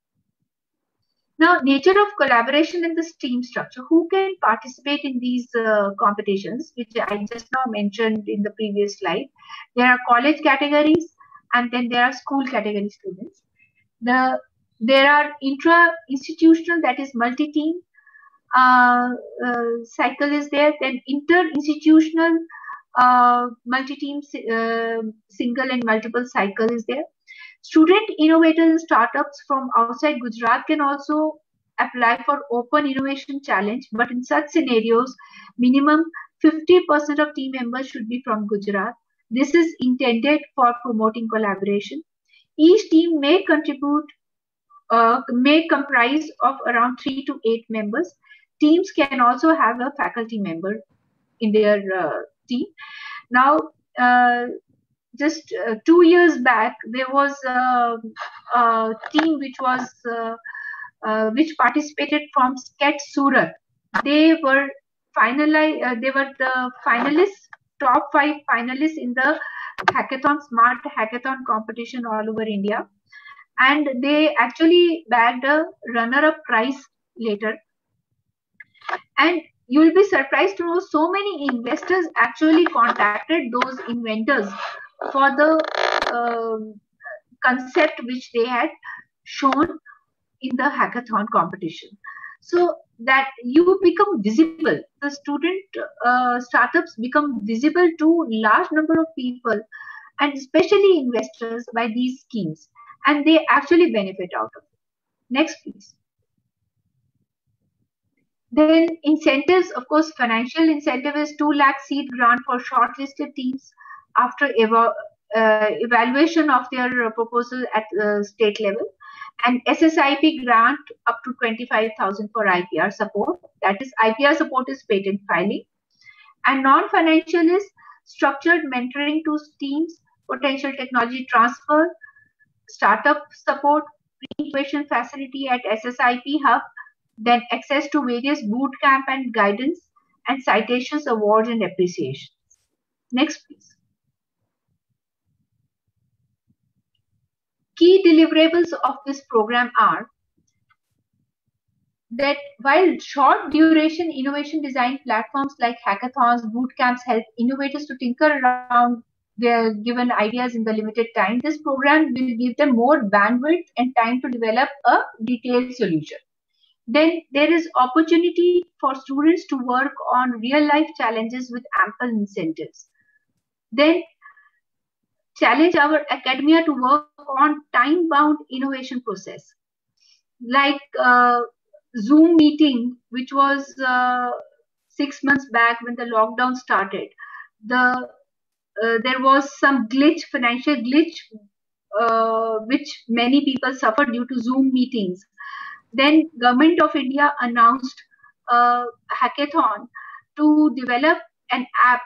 Now, nature of collaboration in this team structure. Who can participate in these uh, competitions, which I just now mentioned in the previous slide? There are college categories, and then there are school category students. The there are intra-institutional, that is multi-team uh, uh, cycle is there. Then inter-institutional uh, multi-team uh, single and multiple cycle is there. Student innovators and startups from outside Gujarat can also apply for Open Innovation Challenge, but in such scenarios, minimum fifty percent of team members should be from Gujarat. This is intended for promoting collaboration. Each team may contribute, uh, may comprise of around three to eight members. Teams can also have a faculty member in their uh, team. Now, uh, just uh, two years back, there was a, a team which was uh, uh, which participated from Sketch Surat. They were finalized. Uh, they were the finalists, top five finalists in the hackathon, smart hackathon competition all over India, and they actually bagged a runner-up prize later. And you will be surprised to know so many investors actually contacted those inventors for the uh, concept which they had shown in the hackathon competition. So that you become visible, the student uh, startups become visible to large number of people and especially investors by these schemes, and they actually benefit out of it. Next, please. Then incentives, of course, financial incentive is two lakh seed grant for shortlisted teams after eva uh, evaluation of their uh, proposal at uh, state level, and S S I P grant up to twenty-five thousand for I P R support. That is, I P R support is patent filing. And non-financial is structured mentoring to teams, potential technology transfer, startup support, pre-incubation facility at S S I P hub, then access to various boot camp and guidance, and citations, awards, and appreciations. Next, please. Key deliverables of this program are that while short duration innovation design platforms like hackathons, boot camps help innovators to tinker around their given ideas in the limited time, this program will give them more bandwidth and time to develop a detailed solution. Then there is opportunity for students to work on real life challenges with ample incentives. Then challenge our academia to work on time-bound innovation process. Like uh, Zoom meeting, which was uh, six months back when the lockdown started, the uh, there was some glitch, financial glitch, uh, which many people suffered due to Zoom meetings. Then Government of India announced a hackathon to develop an app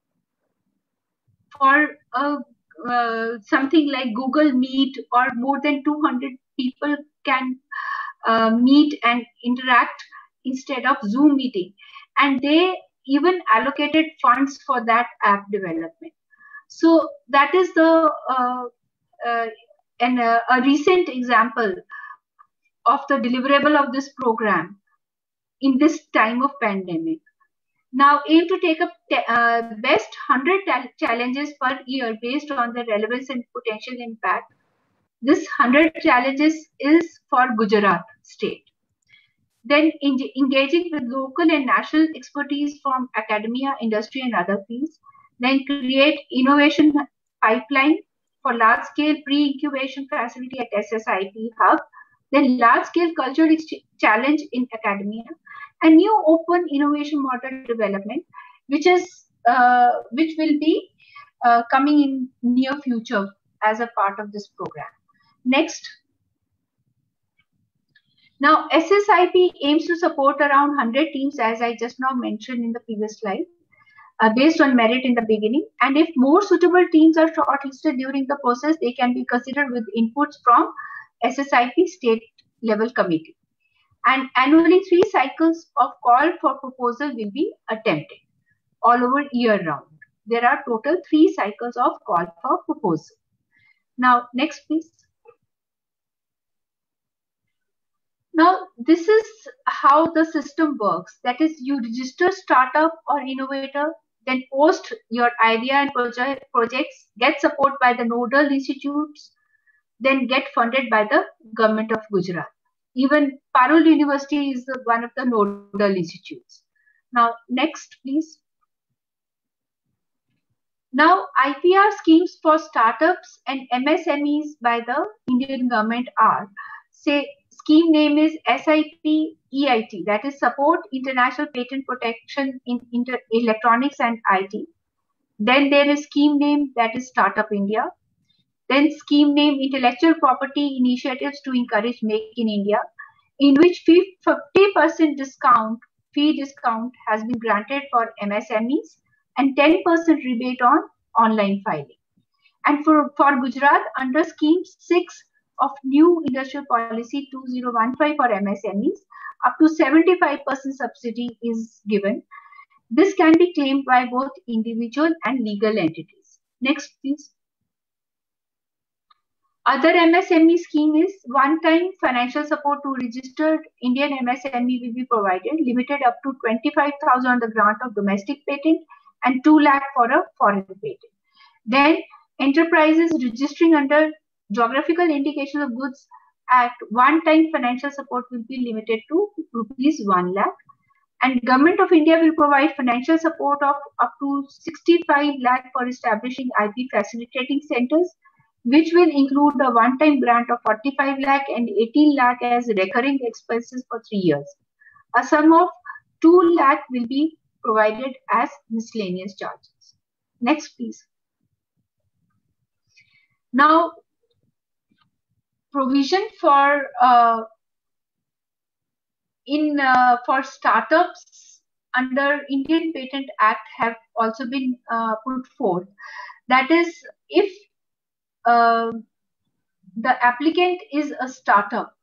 for a, uh, something like Google Meet, or more than two hundred people can uh, meet and interact instead of Zoom meeting. And they even allocated funds for that app development. So that is the uh, uh, and uh, a recent example of the deliverable of this program in this time of pandemic. Now aim to take up uh, best one hundred challenges per year based on the relevance and potential impact. This one hundred challenges is for Gujarat state. Then in engaging with local and national expertise from academia, industry, and other fields. Then create innovation pipeline for large scale pre-incubation facility at S S I P hub. Then large scale cultural challenge in academia, and new open innovation model development, which is uh, which will be uh, coming in near future as a part of this program. Next. Now S S I P aims to support around one hundred teams, as I just now mentioned in the previous slide, uh, based on merit in the beginning, and if more suitable teams are shortlisted during the process, they can be considered with inputs from S S I P state level committee. And annually three cycles of call for proposal will be attempted all over year round. there are total three cycles of call for proposal. Now, next please. Now, this is how the system works. That is, you register startup or innovator, then post your idea and project, projects, get support by the nodal institutes, then get funded by the government of Gujarat. Even Parul University is one of the nodal institutes. Now, next, please. Now, I P R schemes for startups and M S M Es by the Indian government are, say, scheme name is S I P E I T, that is Support International Patent Protection in Inter Electronics and I T. Then there is scheme name that is Startup India. Then scheme name Intellectual Property Initiatives to Encourage Make in India, in which fifty percent discount, fee discount has been granted for M S M Es and ten percent rebate on online filing. And for, for Gujarat, under scheme six of new industrial policy two thousand fifteen for M S M Es, up to seventy-five percent subsidy is given. This can be claimed by both individual and legal entities. Next, please. Other M S M E scheme is one-time financial support to registered Indian M S M E will be provided, limited up to twenty-five thousand on the grant of domestic patent and two lakh for a foreign patent. Then enterprises registering under Geographical Indication of Goods Act, one-time financial support will be limited to rupees one lakh. And Government of India will provide financial support of up to sixty-five lakh for establishing I P facilitating centers, which will include a one-time grant of forty-five lakh and eighteen lakh as recurring expenses for three years. A sum of two lakh will be provided as miscellaneous charges. Next, please. Now, provision for uh, in uh, for startups under Indian Patent Act have also been uh, put forth. That is, if uh, the applicant is a startup,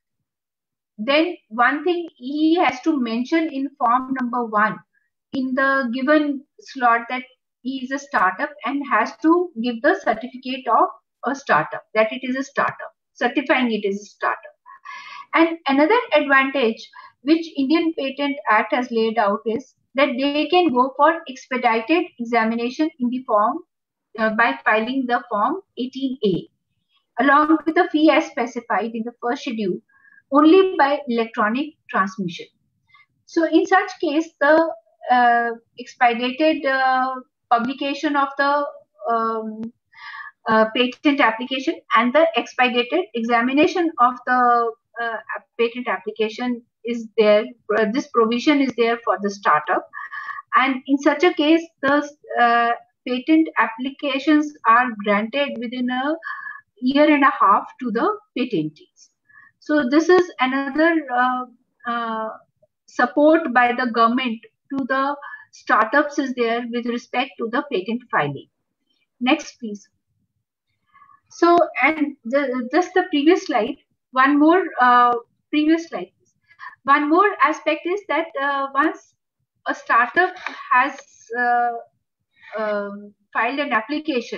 then one thing he has to mention in form number one in the given slot that he is a startup and has to give the certificate of a startup, that it is a startup, certifying it is a startup. And another advantage which Indian Patent Act has laid out is that they can go for expedited examination in the form uh, by filing the form eighteen A, along with the fee as specified in the first schedule, only by electronic transmission. So in such case, the uh, expedited uh, publication of the um, uh, patent application and the expedited examination of the uh, patent application is there. Uh, this provision is there for the startup, and in such a case, the uh, patent applications are granted within a year and a half to the patentees. So this is another uh, uh, support by the government to the startups is there with respect to the patent filing. Next, please. So, and the, just the previous slide, one more uh, previous slide. One more aspect is that uh, once a startup has uh, uh, filed an application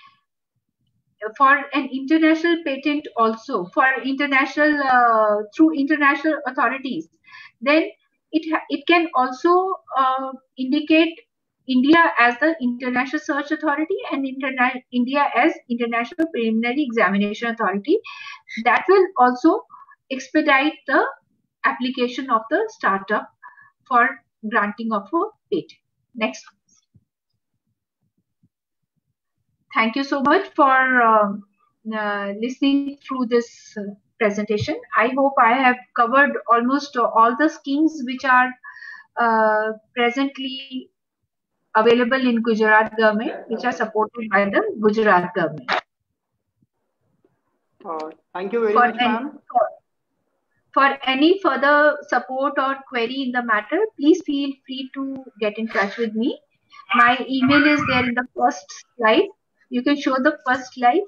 for an international patent also, for international, uh, through international authorities, then it, it can also uh, indicate India as the International Search Authority and Interna India as International Preliminary Examination Authority. That will also expedite the application of the startup for granting of a patent. Next. Thank you so much for um, uh, listening through this uh, presentation. I hope I have covered almost all the schemes which are uh, presently available in Gujarat government, which are supported by the Gujarat government. Uh, thank you very for much, ma'am. For, for any further support or query in the matter, please feel free to get in touch with me. My email is there in the first slide. You can show the first slide.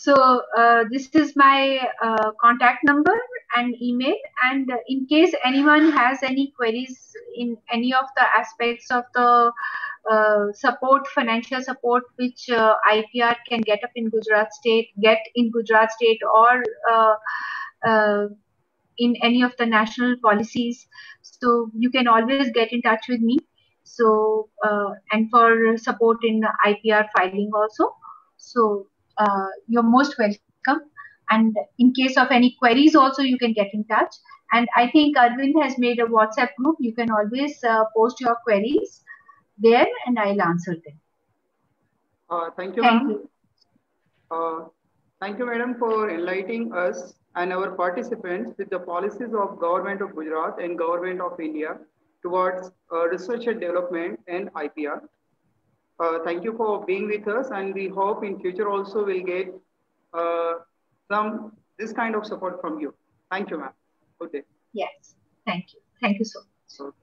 So uh, this is my uh, contact number and email, and uh, in case anyone has any queries in any of the aspects of the uh, support, financial support, which uh, I P R can get up in Gujarat state, get in Gujarat state, or uh, uh, in any of the national policies, so you can always get in touch with me. So uh, and for support in I P R filing also. So uh, you're most welcome. And in case of any queries also, you can get in touch. And I think Arvind has made a WhatsApp group. You can always uh, post your queries there and I'll answer them. Uh, thank you, Thank ma'am. you. Uh, thank you, madam, for enlightening us and our participants with the policies of Government of Gujarat and Government of India towards uh, research and development and I P R. Uh, thank you for being with us, and we hope in future also we'll get uh, some this kind of support from you. Thank you, ma'am. Good day. Yes, thank you. Thank you so much. So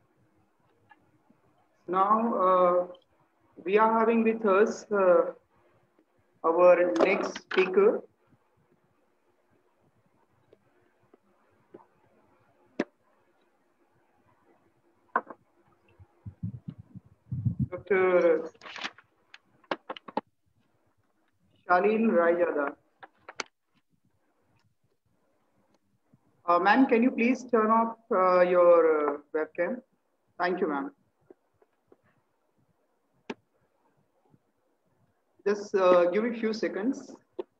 now uh, we are having with us uh, our next speaker, Doctor Shalin Rayada. Uh, ma'am, can you please turn off uh, your uh, webcam? Thank you, ma'am. Just uh, give me a few seconds.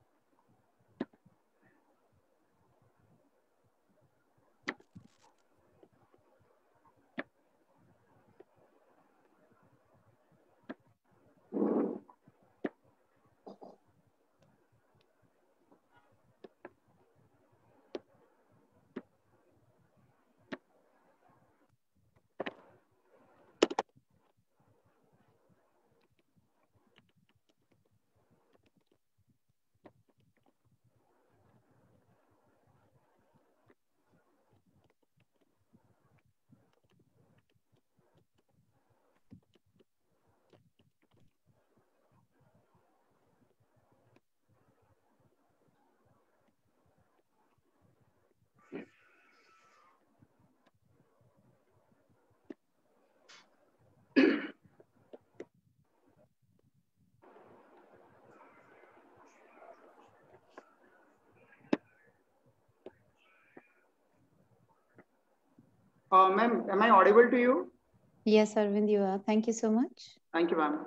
Uh, ma'am, am I audible to you? Yes, Arvind, you are. Thank you so much. Thank you, ma'am.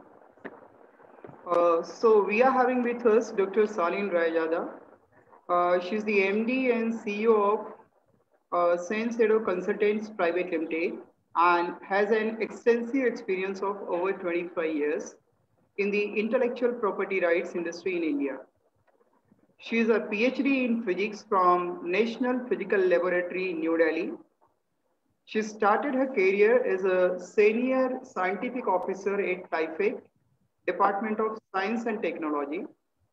Uh, so we are having with us Doctor Shalin Rayada. Uh, she's the M D and C E O of uh, Sensado Consultants Private Limited and has an extensive experience of over twenty-five years in the intellectual property rights industry in India. She is a PhD in physics from National Physical Laboratory in New Delhi. She started her career as a senior scientific officer at TIFAC, Department of Science and Technology.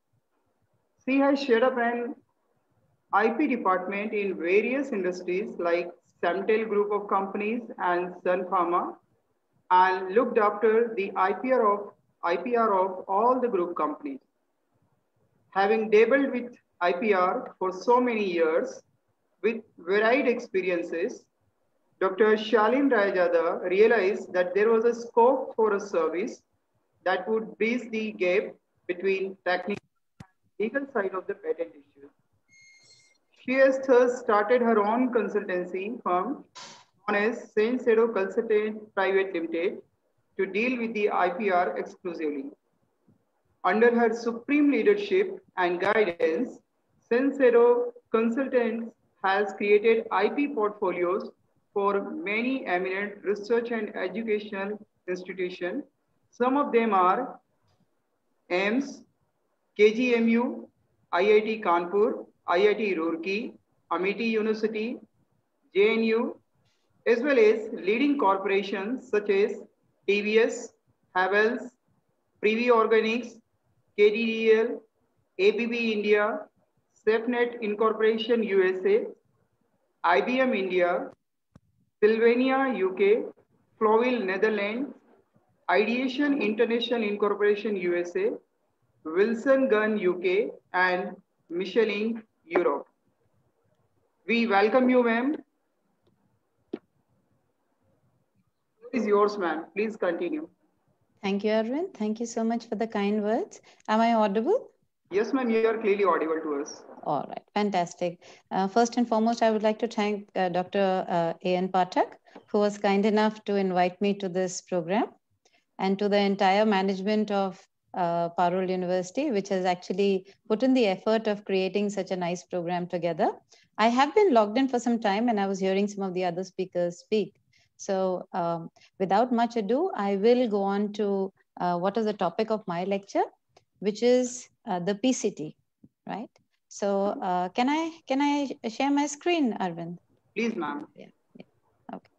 She has set up an I P department in various industries like Samtel Group of Companies and Sun Pharma, and looked after the I P R of, I P R of all the group companies. Having dabbled with I P R for so many years with varied experiences, Doctor Shalin Rayada realized that there was a scope for a service that would bridge the gap between technical and legal side of the patent issue. She has thus started her own consultancy firm known as Sensado Consultants Private Limited to deal with the I P R exclusively. Under her supreme leadership and guidance, Sensado Consultants has created I P portfolios for many eminent research and educational institutions. Some of them are A I M S, K G M U, I I T Kanpur, I I T Roorkee, Amity University, J N U, as well as leading corporations such as T V S, Havells, Privi Organics, K D D L, A B B India, SafeNet Incorporation U S A, I B M India, Sylvania U K, Flowil Netherlands, Ideation International Incorporation U S A, Wilson Gunn U K, and Michelin Europe. We welcome you, ma'am. Is yours, ma'am. Please continue. Thank you, Arvind. Thank you so much for the kind words. Am I audible? Yes, ma'am, you are clearly audible to us. All right, fantastic. Uh, first and foremost, I would like to thank uh, Doctor Uh, A N Pathak, who was kind enough to invite me to this program, and to the entire management of uh, Parul University, which has actually put in the effort of creating such a nice program together. I have been logged in for some time, and I was hearing some of the other speakers speak. So um, without much ado, I will go on to uh, what is the topic of my lecture, which is uh, the P C T, right? So uh, can I can I share my screen, Arvind? Please, ma'am. Yeah, yeah. Okay.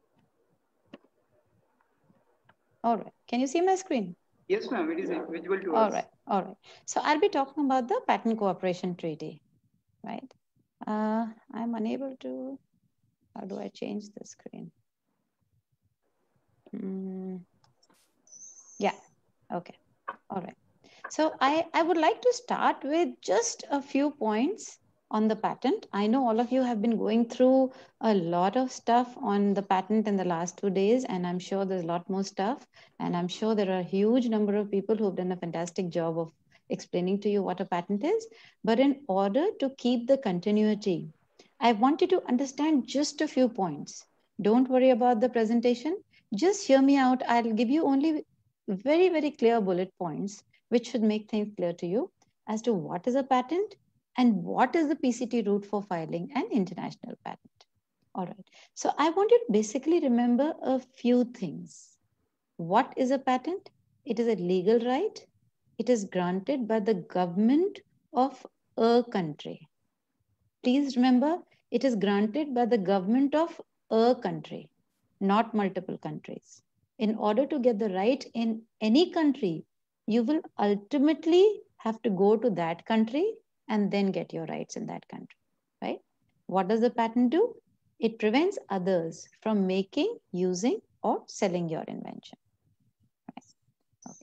All right. Can you see my screen? Yes, ma'am. It is visible to all us. All right. All right. So I'll be talking about the Patent Cooperation Treaty, right? Uh, I'm unable to. How do I change the screen? Mm, yeah. Okay. All right. So I, I would like to start with just a few points on the patent. I know all of you have been going through a lot of stuff on the patent in the last two days, and I'm sure there's a lot more stuff. And I'm sure there are a huge number of people who've done a fantastic job of explaining to you what a patent is. But in order to keep the continuity, I want you to understand just a few points. Don't worry about the presentation. Just hear me out. I'll give you only very, very clear bullet points which should make things clear to you as to what is a patent and what is the P C T route for filing an international patent. All right. So I want you to basically remember a few things. What is a patent? It is a legal right. It is granted by the government of a country. Please remember, it is granted by the government of a country, not multiple countries. In order to get the right in any country, you will ultimately have to go to that country and then get your rights in that country, right? What does the patent do? It prevents others from making, using, or selling your invention. Right? Okay.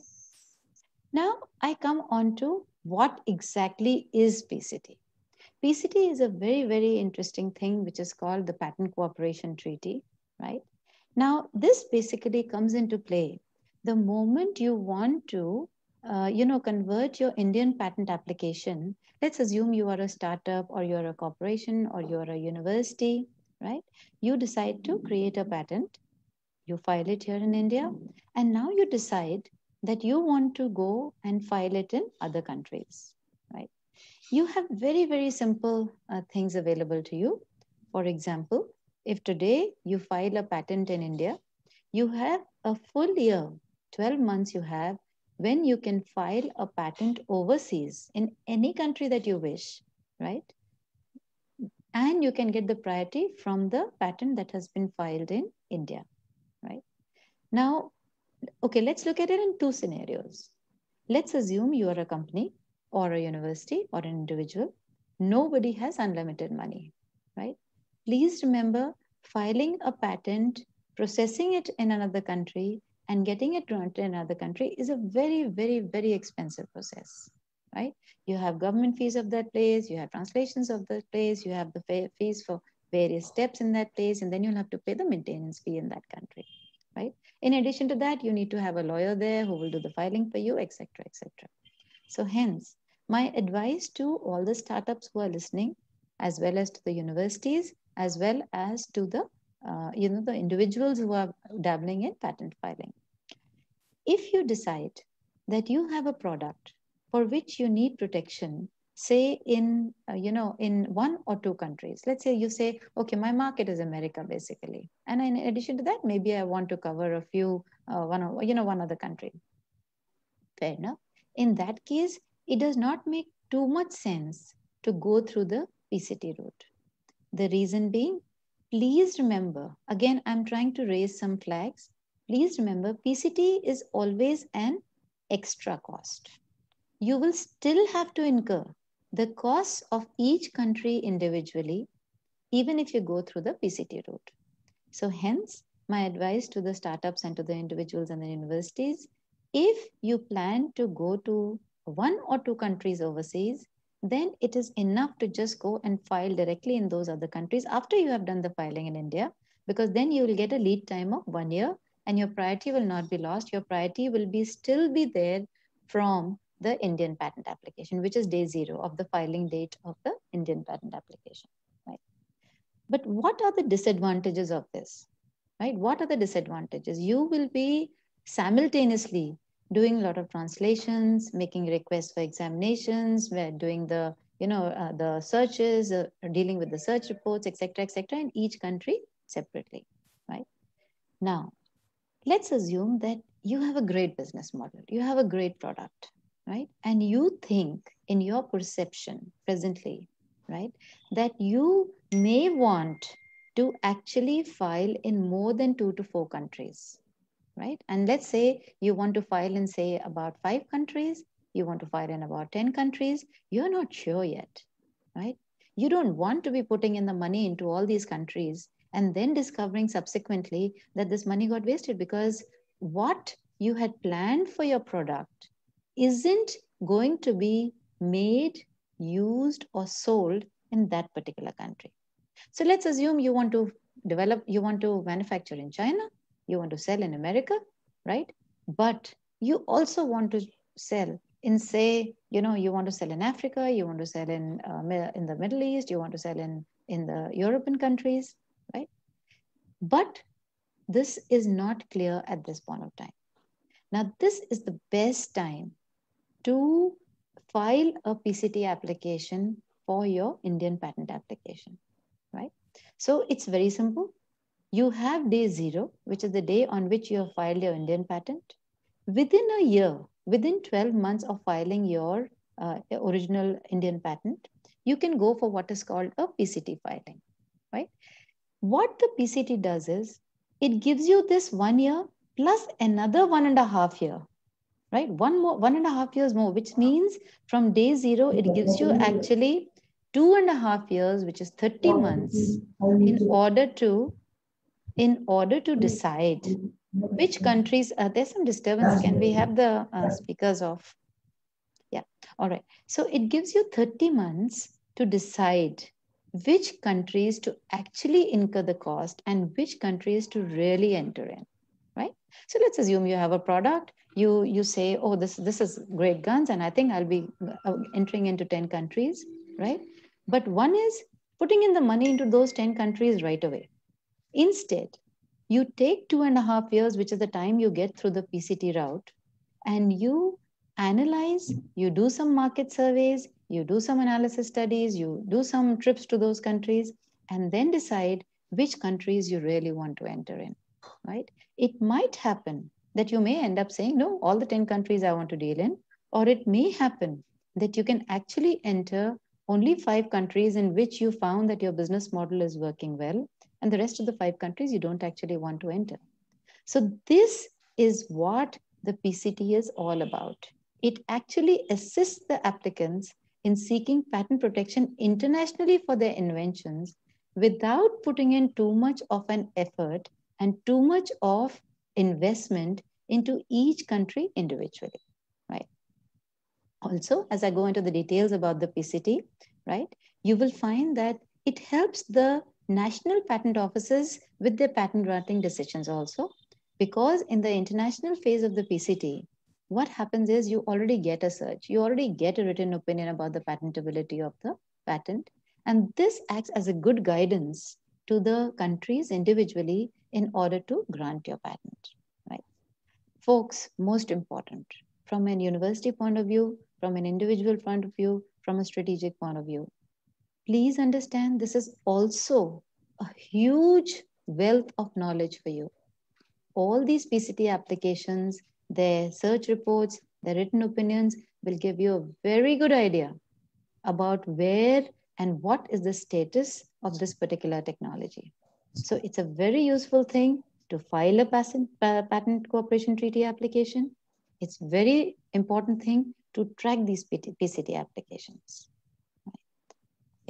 Now I come on to what exactly is P C T. P C T is a very, very interesting thing, which is called the Patent Cooperation Treaty, right? Now, this basically comes into play the moment you want to, uh, you know, convert your Indian patent application. Let's assume you are a startup or you're a corporation or you're a university, right? You decide to create a patent, you file it here in India, and now you decide that you want to go and file it in other countries, right? You have very, very simple uh, things available to you. For example, if today you file a patent in India, you have a full year, twelve months you have, when you can file a patent overseas in any country that you wish, right? And you can get the priority from the patent that has been filed in India, right? Now, okay, let's look at it in two scenarios. Let's assume you are a company or a university or an individual. Nobody has unlimited money, right? Please remember, filing a patent, processing it in another country, and getting it granted in another country is a very, very, very expensive process, right? You have government fees of that place, you have translations of that place, you have the fees for various steps in that place, and then you'll have to pay the maintenance fee in that country, right? In addition to that, you need to have a lawyer there who will do the filing for you, et cetera, et cetera. So hence, my advice to all the startups who are listening, as well as to the universities, as well as to the, uh, you know, the individuals who are dabbling in patent filing. If you decide that you have a product for which you need protection, say in, uh, you know, in one or two countries, let's say you say, okay, my market is America basically. And in addition to that, maybe I want to cover a few, uh, one, or, you know, one other country. Fair enough. In that case, it does not make too much sense to go through the P C T route. The reason being, please remember, again, I'm trying to raise some flags. Please remember, P C T is always an extra cost. You will still have to incur the costs of each country individually, even if you go through the P C T route. So hence, my advice to the startups and to the individuals and the universities, if you plan to go to one or two countries overseas, then it is enough to just go and file directly in those other countries after you have done the filing in India, because then you will get a lead time of one year and your priority will not be lost. Your priority will be still be there from the Indian patent application, which is day zero of the filing date of the Indian patent application, right? But what are the disadvantages of this, right? What are the disadvantages? You will be simultaneously doing a lot of translations, making requests for examinations, we're doing the, you know, uh, the searches, uh, dealing with the search reports, et cetera, et cetera, in each country separately, right? Now, let's assume that you have a great business model, you have a great product, right? And you think in your perception presently, right, that you may want to actually file in more than two to four countries, right? And let's say you want to file in, say, about five countries, you want to file in about ten countries, you're not sure yet, right? You don't want to be putting in the money into all these countries and then discovering subsequently that this money got wasted because what you had planned for your product isn't going to be made, used, or sold in that particular country. So let's assume you want to develop, you want to manufacture in China, you want to sell in America, right? But you also want to sell in, say, you know, you want to sell in Africa, you want to sell in uh, in the Middle East, you want to sell in, in the European countries, right? But this is not clear at this point of time. Now, this is the best time to file a P C T application for your Indian patent application, right? So it's very simple. You have day zero, which is the day on which you have filed your Indian patent. Within a year, within twelve months of filing your uh, original Indian patent, you can go for what is called a P C T filing, right? What the P C T does is, it gives you this one year plus another one and a half year, right? One more, one and a half years more, which means from day zero, it gives you actually two and a half years, which is thirty months, in order to, in order to decide which countries, uh, there's some disturbance. Can we have the uh, speakers off? Yeah, all right. So it gives you thirty months to decide which countries to actually incur the cost and which countries to really enter in, right? So let's assume you have a product, you, you say, oh, this, this is great guns, and I think I'll be entering into ten countries, right? But one is putting in the money into those ten countries right away. Instead, you take two and a half years, which is the time you get through the P C T route, and you analyze, you do some market surveys, you do some analysis studies, you do some trips to those countries, and then decide which countries you really want to enter in, right? It might happen that you may end up saying, no, all the ten countries I want to deal in, or it may happen that you can actually enter only five countries in which you found that your business model is working well, and the rest of the five countries you don't actually want to enter. So this is what the P C T is all about. It actually assists the applicants in seeking patent protection internationally for their inventions without putting in too much of an effort and too much of investment into each country individually, right? Also, as I go into the details about the P C T, right, you will find that it helps the national patent offices with their patent granting decisions also, because in the international phase of the P C T, what happens is you already get a search, you already get a written opinion about the patentability of the patent, and this acts as a good guidance to the countries individually in order to grant your patent, right? Folks, most important, from an university point of view, from an individual point of view, from a strategic point of view, please understand this is also a huge wealth of knowledge for you. All these P C T applications, their search reports, their written opinions will give you a very good idea about where and what is the status of this particular technology. So it's a very useful thing to file a patent, uh, patent cooperation treaty application. It's very important thing to track these P C T applications. Right. Yeah.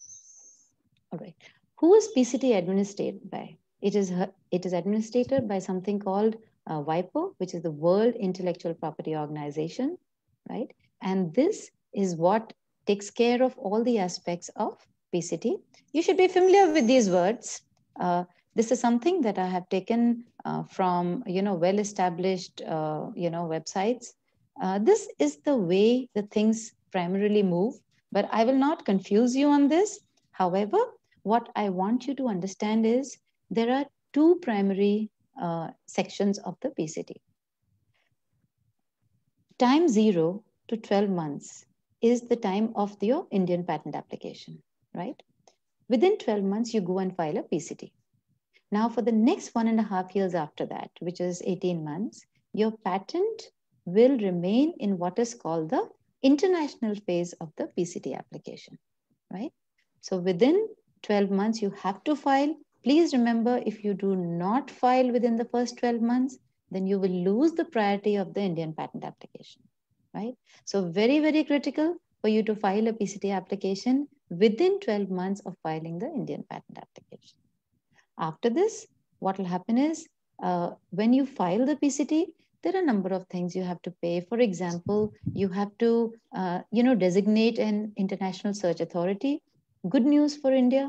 All right. Who is P C T administered by? It is, it is administered by something called uh, WIPO, which is the World Intellectual Property Organization, right? And this is what takes care of all the aspects of P C T. You should be familiar with these words. Uh, this is something that I have taken uh, from, you know, well-established, uh, you know, websites. Uh, this is the way the things primarily move, but I will not confuse you on this. However, what I want you to understand is there are two primary uh, sections of the P C T. Time zero to twelve months is the time of your Indian patent application, right? Within twelve months, you go and file a P C T. Now for the next one and a half years after that, which is eighteen months, your patent will remain in what is called the international phase of the P C T application, right? So within twelve months, you have to file. Please remember, if you do not file within the first twelve months, then you will lose the priority of the Indian patent application, right? So very, very critical for you to file a P C T application within twelve months of filing the Indian patent application. After this, what will happen is, uh, when you file the P C T, there are a number of things you have to pay. For example, you have to, uh, you know, designate an international search authority. Good news for India,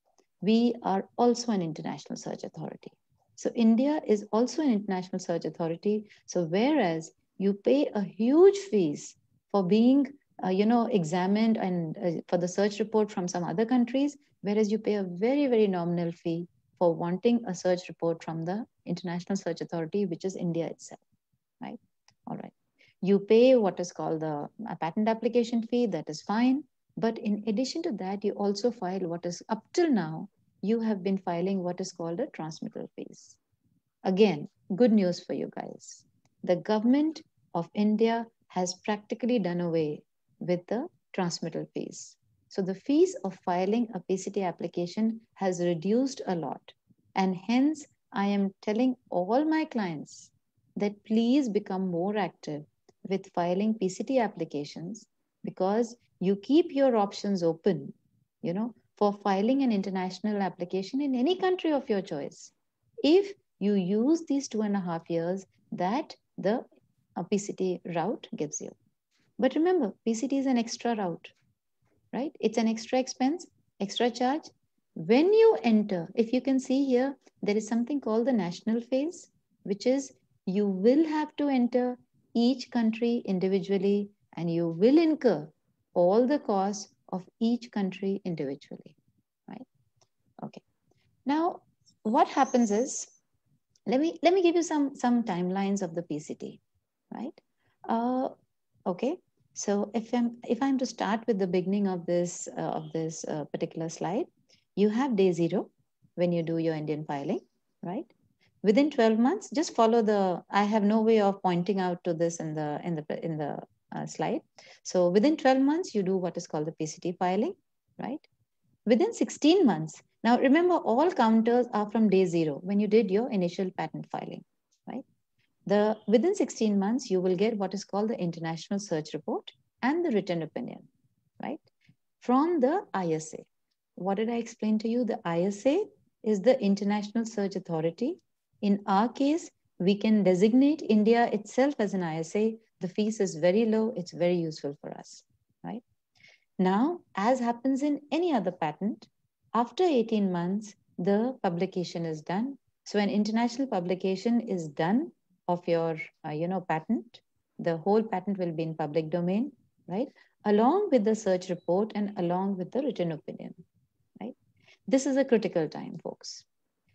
we are also an international search authority. So India is also an international search authority. So whereas you pay a huge fees for being, uh, you know, examined and uh, for the search report from some other countries, whereas you pay a very, very nominal fee for wanting a search report from the International Search Authority, which is India itself, right? All right. You pay what is called the a patent application fee, that is fine. But in addition to that, you also file what is, up till now, you have been filing what is called a transmittal fees. Again, good news for you guys. The government of India has practically done away with the transmittal fees. So the fees of filing a P C T application has reduced a lot. And hence, I am telling all my clients that please become more active with filing P C T applications, because you keep your options open, you know, for filing an international application in any country of your choice, if you use these two and a half years that the uh, P C T route gives you. But remember, P C T is an extra route, right? It's an extra expense, extra charge. When you enter, if you can see here, there is something called the national phase, which is you will have to enter each country individually, and you will incur all the costs of each country individually, right? Okay. Now, what happens is, let me let me give you some some timelines of the P C T, right? Uh, okay. So if I'm if I'm to start with the beginning of this uh, of this uh, particular slide, you have day zero when you do your Indian filing, right? Within twelve months, just follow the. I have no way of pointing out to this in the in the in the uh, slide. So within twelve months, you do what is called the P C T filing, right? Within sixteen months. Now remember, all counters are from day zero when you did your initial patent filing, right? The within sixteen months, you will get what is called the International Search Report and the written opinion, right? From the I S A. What did I explain to you? The I S A is the International Search Authority. In our case, we can designate India itself as an I S A. The fees is very low. It's very useful for us, right? Now, as happens in any other patent, after eighteen months, the publication is done. So an international publication is done of your, uh, you know, patent. The whole patent will be in public domain, right? Along with the search report and along with the written opinion, right? This is a critical time, folks.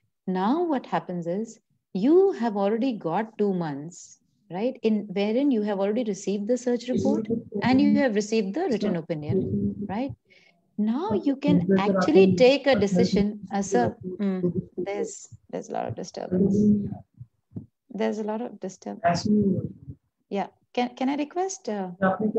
Now what happens is, you have already got two months, right? In wherein you have already received the search report and you have received the written opinion, right? Now you can actually take a decision. Uh, sir, mm, there's there's a lot of disturbance. There's a lot of disturbance. Yeah, can can I request uh,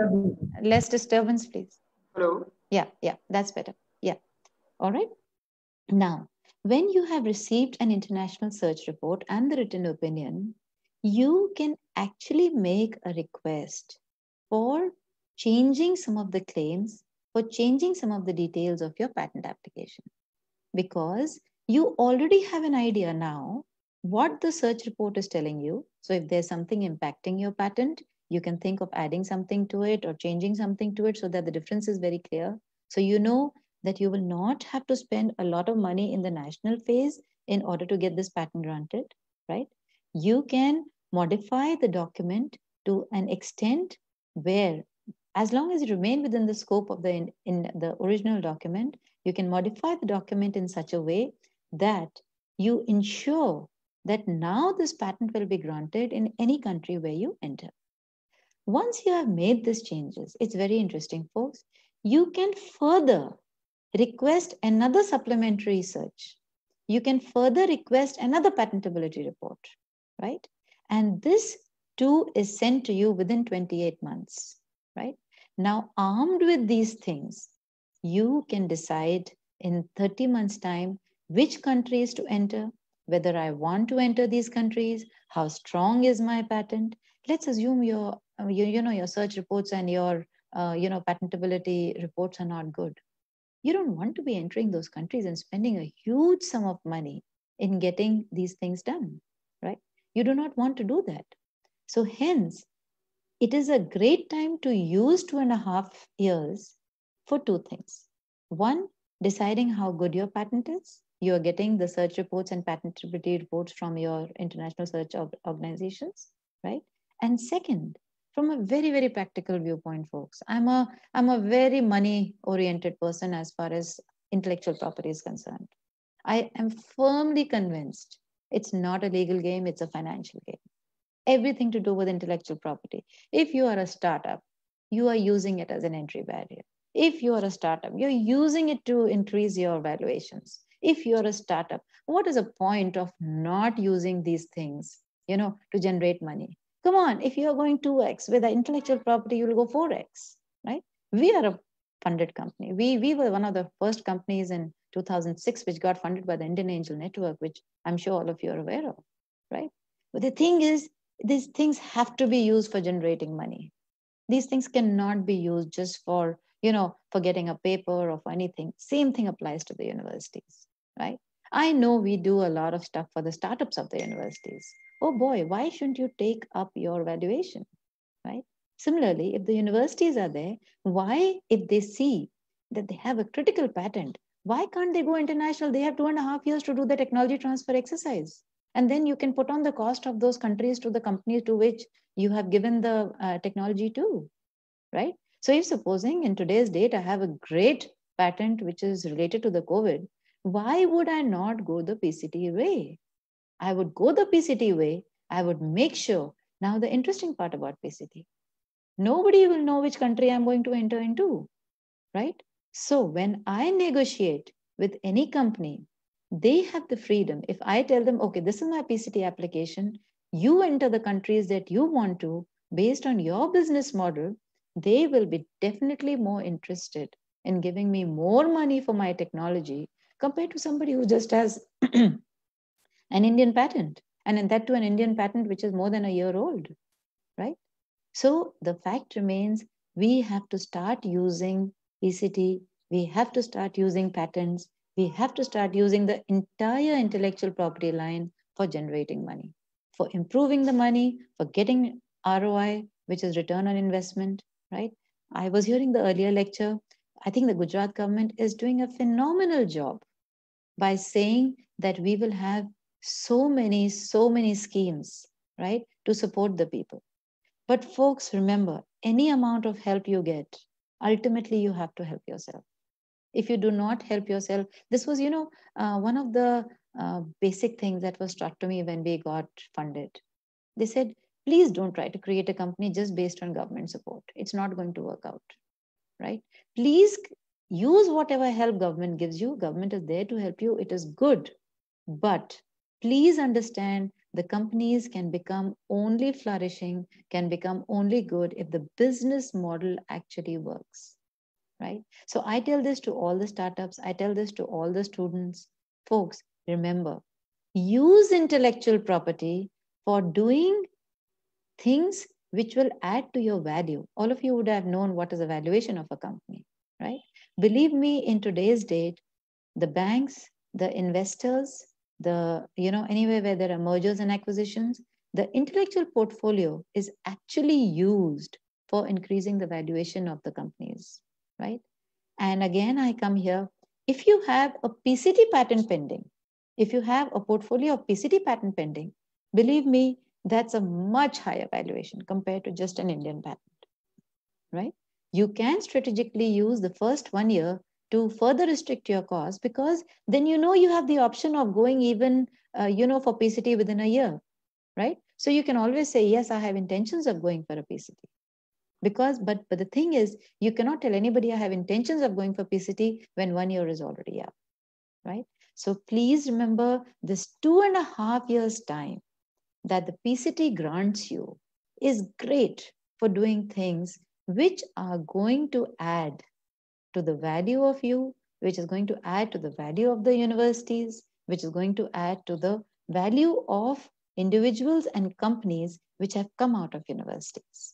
less disturbance, please? Hello. Yeah, yeah, that's better. Yeah, all right. Now, when you have received an international search report and the written opinion, you can actually make a request for changing some of the claims, for changing some of the details of your patent application, because you already have an idea now what the search report is telling you. So if there's something impacting your patent, You can think of adding something to it or changing something to it so that the difference is very clear. So you know that you will not have to spend a lot of money in the national phase in order to get this patent granted, right? You can modify the document to an extent where, as long as you remain within the scope of the in, in the original document, you can modify the document in such a way that you ensure that now this patent will be granted in any country where you enter. Once you have made these changes, it's very interesting, folks. You can further request another supplementary research. You can further request another patentability report, right? And this too is sent to you within twenty-eight months, right? Now, armed with these things, you can decide in thirty months' time which countries to enter, whether I want to enter these countries, how strong is my patent. Let's assume your, you, you know, your search reports and your, uh, you know, patentability reports are not good. You don't want to be entering those countries and spending a huge sum of money in getting these things done, right? You do not want to do that. So hence, it is a great time to use two and a half years for two things. One, deciding how good your patent is. You are getting the search reports and patentability reports from your international search organizations, right? And second, from a very, very practical viewpoint, folks, I'm a, I'm a very money-oriented person as far as intellectual property is concerned. I am firmly convinced it's not a legal game, it's a financial game. Everything to do with intellectual property. If you are a startup, you are using it as an entry barrier. If you are a startup, you're using it to increase your valuations. If you're a startup, what is the point of not using these things, you know, to generate money? Come on, if you're going two X with the intellectual property, you'll go four X, right? We are a funded company. We, we were one of the first companies in two thousand six, which got funded by the Indian Angel Network, which I'm sure all of you are aware of, right? But the thing is, these things have to be used for generating money. These things cannot be used just for, you know, for getting a paper or for anything. Same thing applies to the universities, right? I know we do a lot of stuff for the startups of the universities. Oh boy, why shouldn't you take up your valuation, right? Similarly, if the universities are there, why, if they see that they have a critical patent, why can't they go international? They have two and a half years to do the technology transfer exercise. And then you can put on the cost of those countries to the companies to which you have given the uh, technology to, right? So if supposing in today's date, I have a great patent which is related to the COVID, why would I not go the P C T way? I would go the P C T way. I would make sure. Now, the interesting part about P C T, nobody will know which country I'm going to enter into, right? So when I negotiate with any company, they have the freedom. If I tell them, okay, this is my P C T application, you enter the countries that you want to, based on your business model, they will be definitely more interested in giving me more money for my technology compared to somebody who just has an Indian patent. And in that to an Indian patent, which is more than a year old, right? So the fact remains, we have to start using P C T, we have to start using patents, we have to start using the entire intellectual property line for generating money, for improving the money, for getting R O I, which is return on investment, right? I was hearing the earlier lecture. I think the Gujarat government is doing a phenomenal job by saying that we will have so many, so many schemes, right, to support the people. But folks, remember, any amount of help you get, ultimately you have to help yourself. If you do not help yourself, this was, you know, uh, one of the uh, basic things that was taught to me when we got funded. They said, please don't try to create a company just based on government support. It's not going to work out, right? Please use whatever help government gives you. Government is there to help you. It is good. But please understand, the companies can become only flourishing, can become only good if the business model actually works, right? So I tell this to all the startups, I tell this to all the students. Folks, remember, use intellectual property for doing things which will add to your value. All of you would have known what is the valuation of a company, right? Believe me, in today's date, the banks, the investors, the, you know, anywhere where there are mergers and acquisitions, the intellectual portfolio is actually used for increasing the valuation of the companies, right? And again, I come here, if you have a P C T patent pending, if you have a portfolio of P C T patent pending, believe me, that's a much higher valuation compared to just an Indian patent, right? You can strategically use the first one year to further restrict your cost, because then you know you have the option of going even, uh, you know, for P C T within a year, right? So you can always say, yes, I have intentions of going for a P C T. Because, but, but the thing is, you cannot tell anybody I have intentions of going for P C T when one year is already up, right? So please remember this two and a half years time that the P C T grants you is great for doing things which are going to add to the value of you, which is going to add to the value of the universities, which is going to add to the value of individuals and companies which have come out of universities.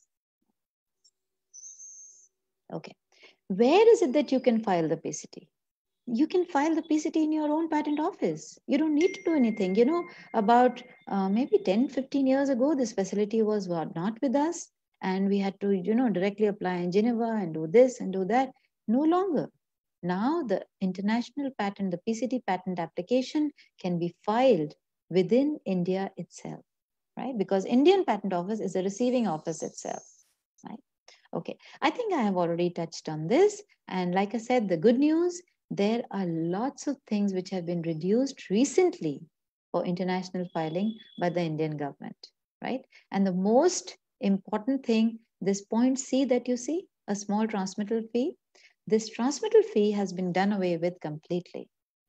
Okay, where is it that you can file the P C T? You can file the P C T in your own patent office. You don't need to do anything. You know, about uh, maybe ten, fifteen years ago, this facility was not with us, and we had to, you know, directly apply in Geneva and do this and do that. No longer. Now the international patent, the P C T patent application can be filed within India itself, right? Because Indian Patent Office is a receiving office itself, right? Okay, I think I have already touched on this. And like I said, the good news, there are lots of things which have been reduced recently for international filing by the Indian government, right? And the most important thing, this point C that you see, a small transmittal fee, this transmittal fee has been done away with completely.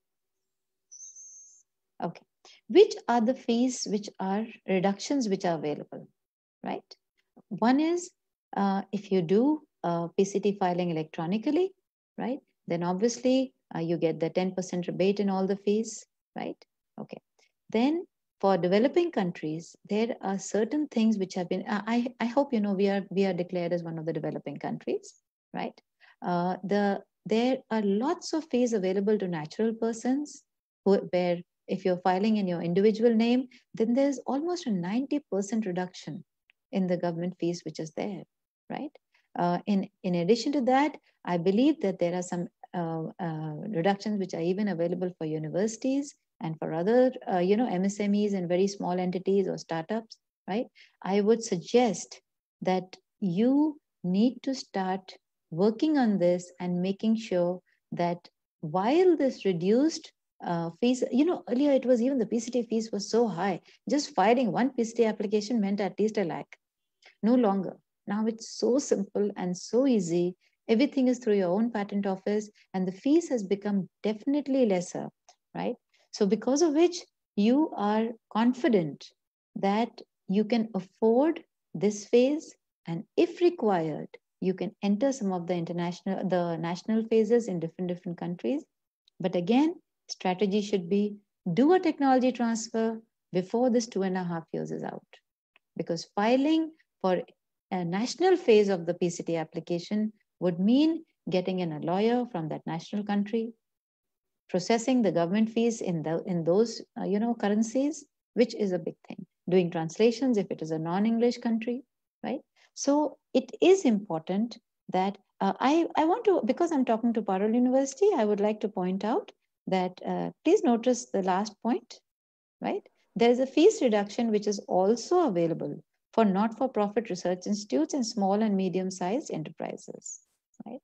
Okay, which are the fees which are reductions which are available, right? One is uh, if you do uh, P C T filing electronically, right? Then obviously uh, you get the ten percent rebate in all the fees, right? Okay. Then for developing countries, there are certain things which have been, I, I hope you know we are, we are declared as one of the developing countries, right? Uh, the, there are lots of fees available to natural persons who, where if you're filing in your individual name, then there's almost a ninety percent reduction in the government fees which is there, right? Uh, in, in addition to that, I believe that there are some uh, uh, reductions which are even available for universities and for other, uh, you know, M S M Es and very small entities or startups, right? I would suggest that you need to start working on this and making sure that while this reduced uh, fees, you know, earlier it was even the P C T fees was so high, just filing one P C T application meant at least a lakh. No longer. Now it's so simple and so easy. Everything is through your own patent office and the fees has become definitely lesser, right? So because of which you are confident that you can afford this phase, and if required, you can enter some of the international, the national phases in different, different countries. But again, strategy should be do a technology transfer before this two and a half years is out. Because filing for a national phase of the P C T application would mean getting in a lawyer from that national country, processing the government fees in, the, in those uh, you know, currencies, which is a big thing. Doing translations if it is a non-English country, right? So it is important that uh, I, I want to, because I'm talking to Parul University, I would like to point out that uh, please notice the last point, right? There is a fees reduction which is also available for not-for-profit research institutes and small and medium-sized enterprises, right?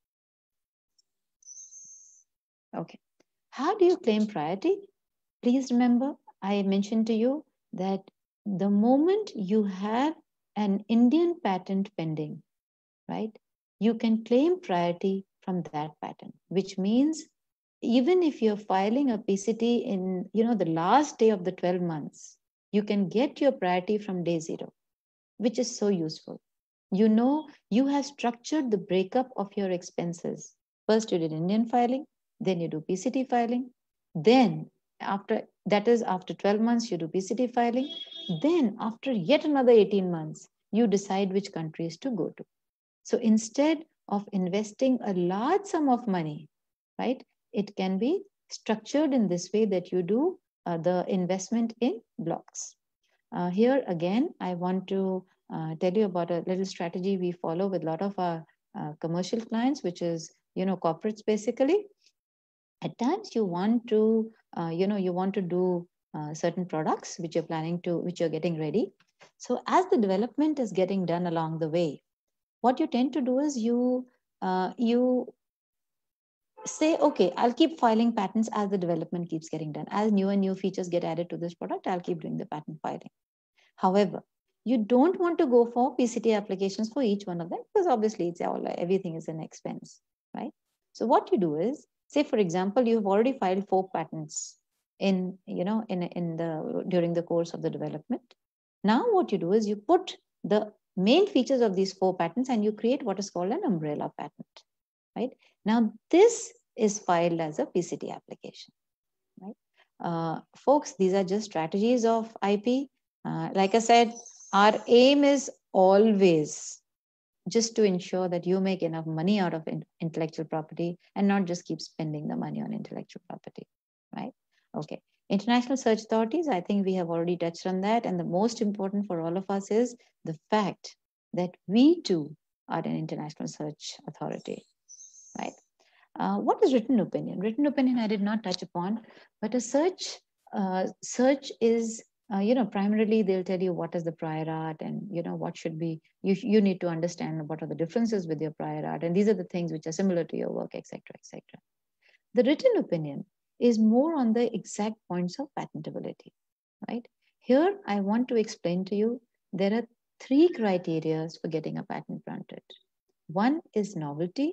Okay. How do you claim priority? Please remember, I mentioned to you that the moment you have an Indian patent pending, right, you can claim priority from that patent, which means even if you're filing a P C T in, you know, the last day of the twelve months, you can get your priority from day zero, which is so useful. You know, you have structured the breakup of your expenses. First, you did Indian filing, then you do P C T filing. Then after, that is after twelve months, you do P C T filing. Then after yet another eighteen months, you decide which countries to go to. So instead of investing a large sum of money, right, it can be structured in this way that you do uh, the investment in blocks. Uh, here again, I want to uh, tell you about a little strategy we follow with a lot of our uh, commercial clients, which is, you know, corporates basically. At times you want to, uh, you know, you want to do uh, certain products which you're planning to, which you're getting ready. So as the development is getting done along the way, what you tend to do is you, uh, you say, okay, I'll keep filing patents as the development keeps getting done. As new and new features get added to this product, I'll keep doing the patent filing. However, you don't want to go for P C T applications for each one of them because obviously it's all, everything is an expense, right? So what you do is, say for example, you've already filed four patents in, you know, in, in the, during the course of the development. Now what you do is you put the main features of these four patents and you create what is called an umbrella patent, right? Now this is filed as a P C T application, right? Uh, folks, these are just strategies of I P. Uh, like I said, our aim is always just to ensure that you make enough money out of in intellectual property and not just keep spending the money on intellectual property, right? Okay. International search authorities, I think we have already touched on that. And the most important for all of us is the fact that we too are an international search authority, right? Uh, what is written opinion? Written opinion I did not touch upon, but a search, uh, search is, uh, you know, primarily they'll tell you what is the prior art and, you know, what should be, you, you need to understand what are the differences with your prior art. And these are the things which are similar to your work, et cetera, et cetera. The written opinion is more on the exact points of patentability, right? Here, I want to explain to you, there are three criteria for getting a patent granted. One is novelty,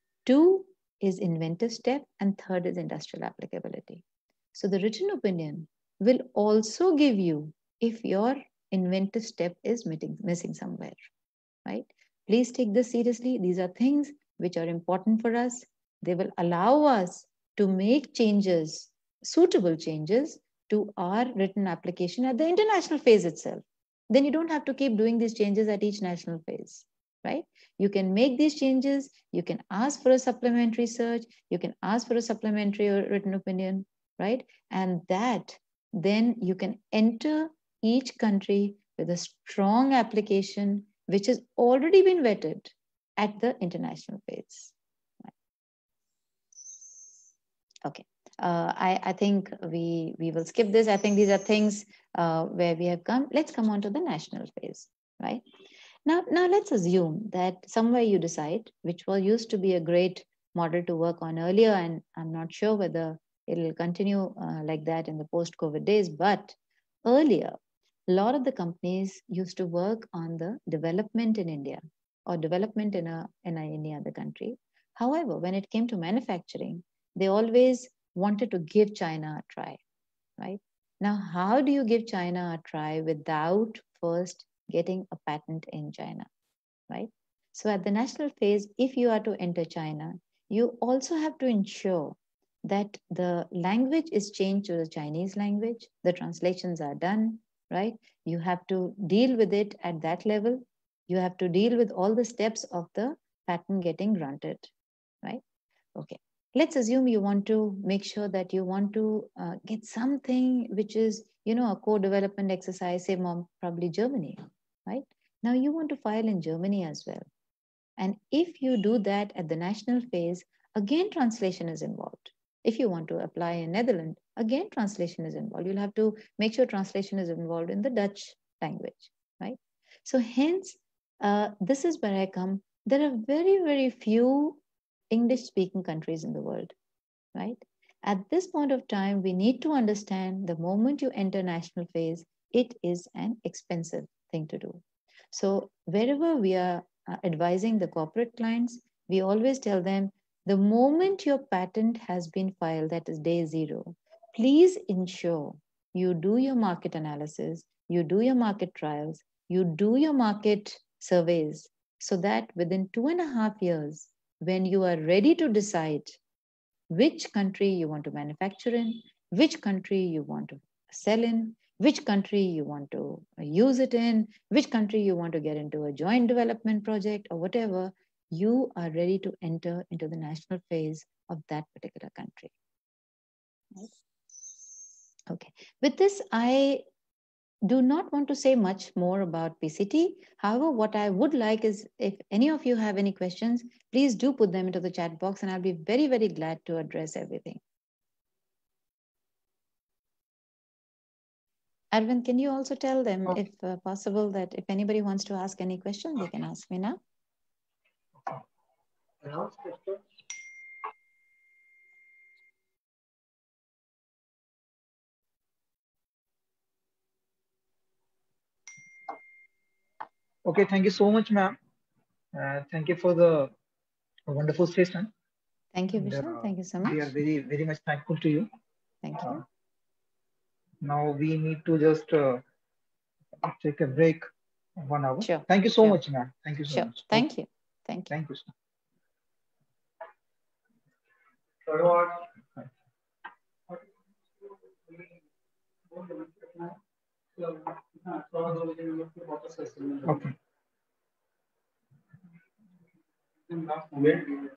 two is inventive step, and third is industrial applicability. So the written opinion will also give you if your inventive step is missing somewhere, right? Please take this seriously. These are things which are important for us. They will allow us to make changes, suitable changes to our written application at the international phase itself. Then you don't have to keep doing these changes at each national phase, right? You can make these changes. You can ask for a supplementary search. You can ask for a supplementary written opinion, right? And that then you can enter each country with a strong application which has already been vetted at the international phase. Okay. Uh, I, I think we, we will skip this. I think these are things uh, where we have come. Let's come on to the national phase, right? Now, now let's assume that somewhere you decide, which was used to be a great model to work on earlier, and I'm not sure whether it'll continue uh, like that in the post-COVID days, but earlier, a lot of the companies used to work on the development in India or development in, a, in a, any other country. However, when it came to manufacturing, they always wanted to give China a try, right? Now, how do you give China a try without first getting a patent in China, right? So at the national phase, if you are to enter China, you also have to ensure that the language is changed to the Chinese language, the translations are done, right? You have to deal with it at that level. You have to deal with all the steps of the patent getting granted, right? Okay. Let's assume you want to make sure that you want to uh, get something which is, you know, a co-development exercise, say mom, probably Germany, right? Now you want to file in Germany as well. And if you do that at the national phase, again, translation is involved. If you want to apply in Netherlands, again, translation is involved. You'll have to make sure translation is involved in the Dutch language, right? So hence, uh, this is where I come. There are very, very few English-speaking countries in the world, right? At this point of time, we need to understand the moment you enter national phase, it is an expensive thing to do. So wherever we are uh, advising the corporate clients, we always tell them, the moment your patent has been filed, that is day zero, please ensure you do your market analysis, you do your market trials, you do your market surveys, so that within two and a half years, when you are ready to decide which country you want to manufacture in, which country you want to sell in, which country you want to use it in, which country you want to get into a joint development project or whatever, you are ready to enter into the national phase of that particular country. Right? Okay. With this, I do not want to say much more about P C T. However, what I would like is if any of you have any questions, please do put them into the chat box and I'll be very, very glad to address everything. Arvind, can you also tell them, oh. if uh, possible, that if anybody wants to ask any question, they can ask me now. Okay, thank you so much, ma'am. Uh, thank you for the wonderful session. Thank you, Vishnu. Uh, thank you so much. We are very, very much thankful to you. Thank you. Uh, now we need to just uh, take a break of one hour. Sure. Thank you so sure. much, ma'am. Thank you so sure. much. Thank okay. you. Thank you. Thank you, sir. Okay.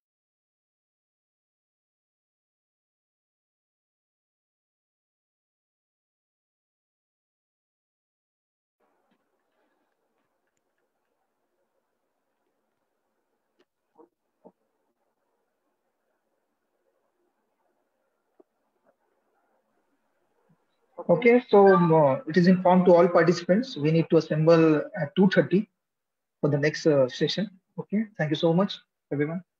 Okay, so uh, it is informed to all participants. We need to assemble at two thirty for the next uh, session. Okay, thank you so much, everyone.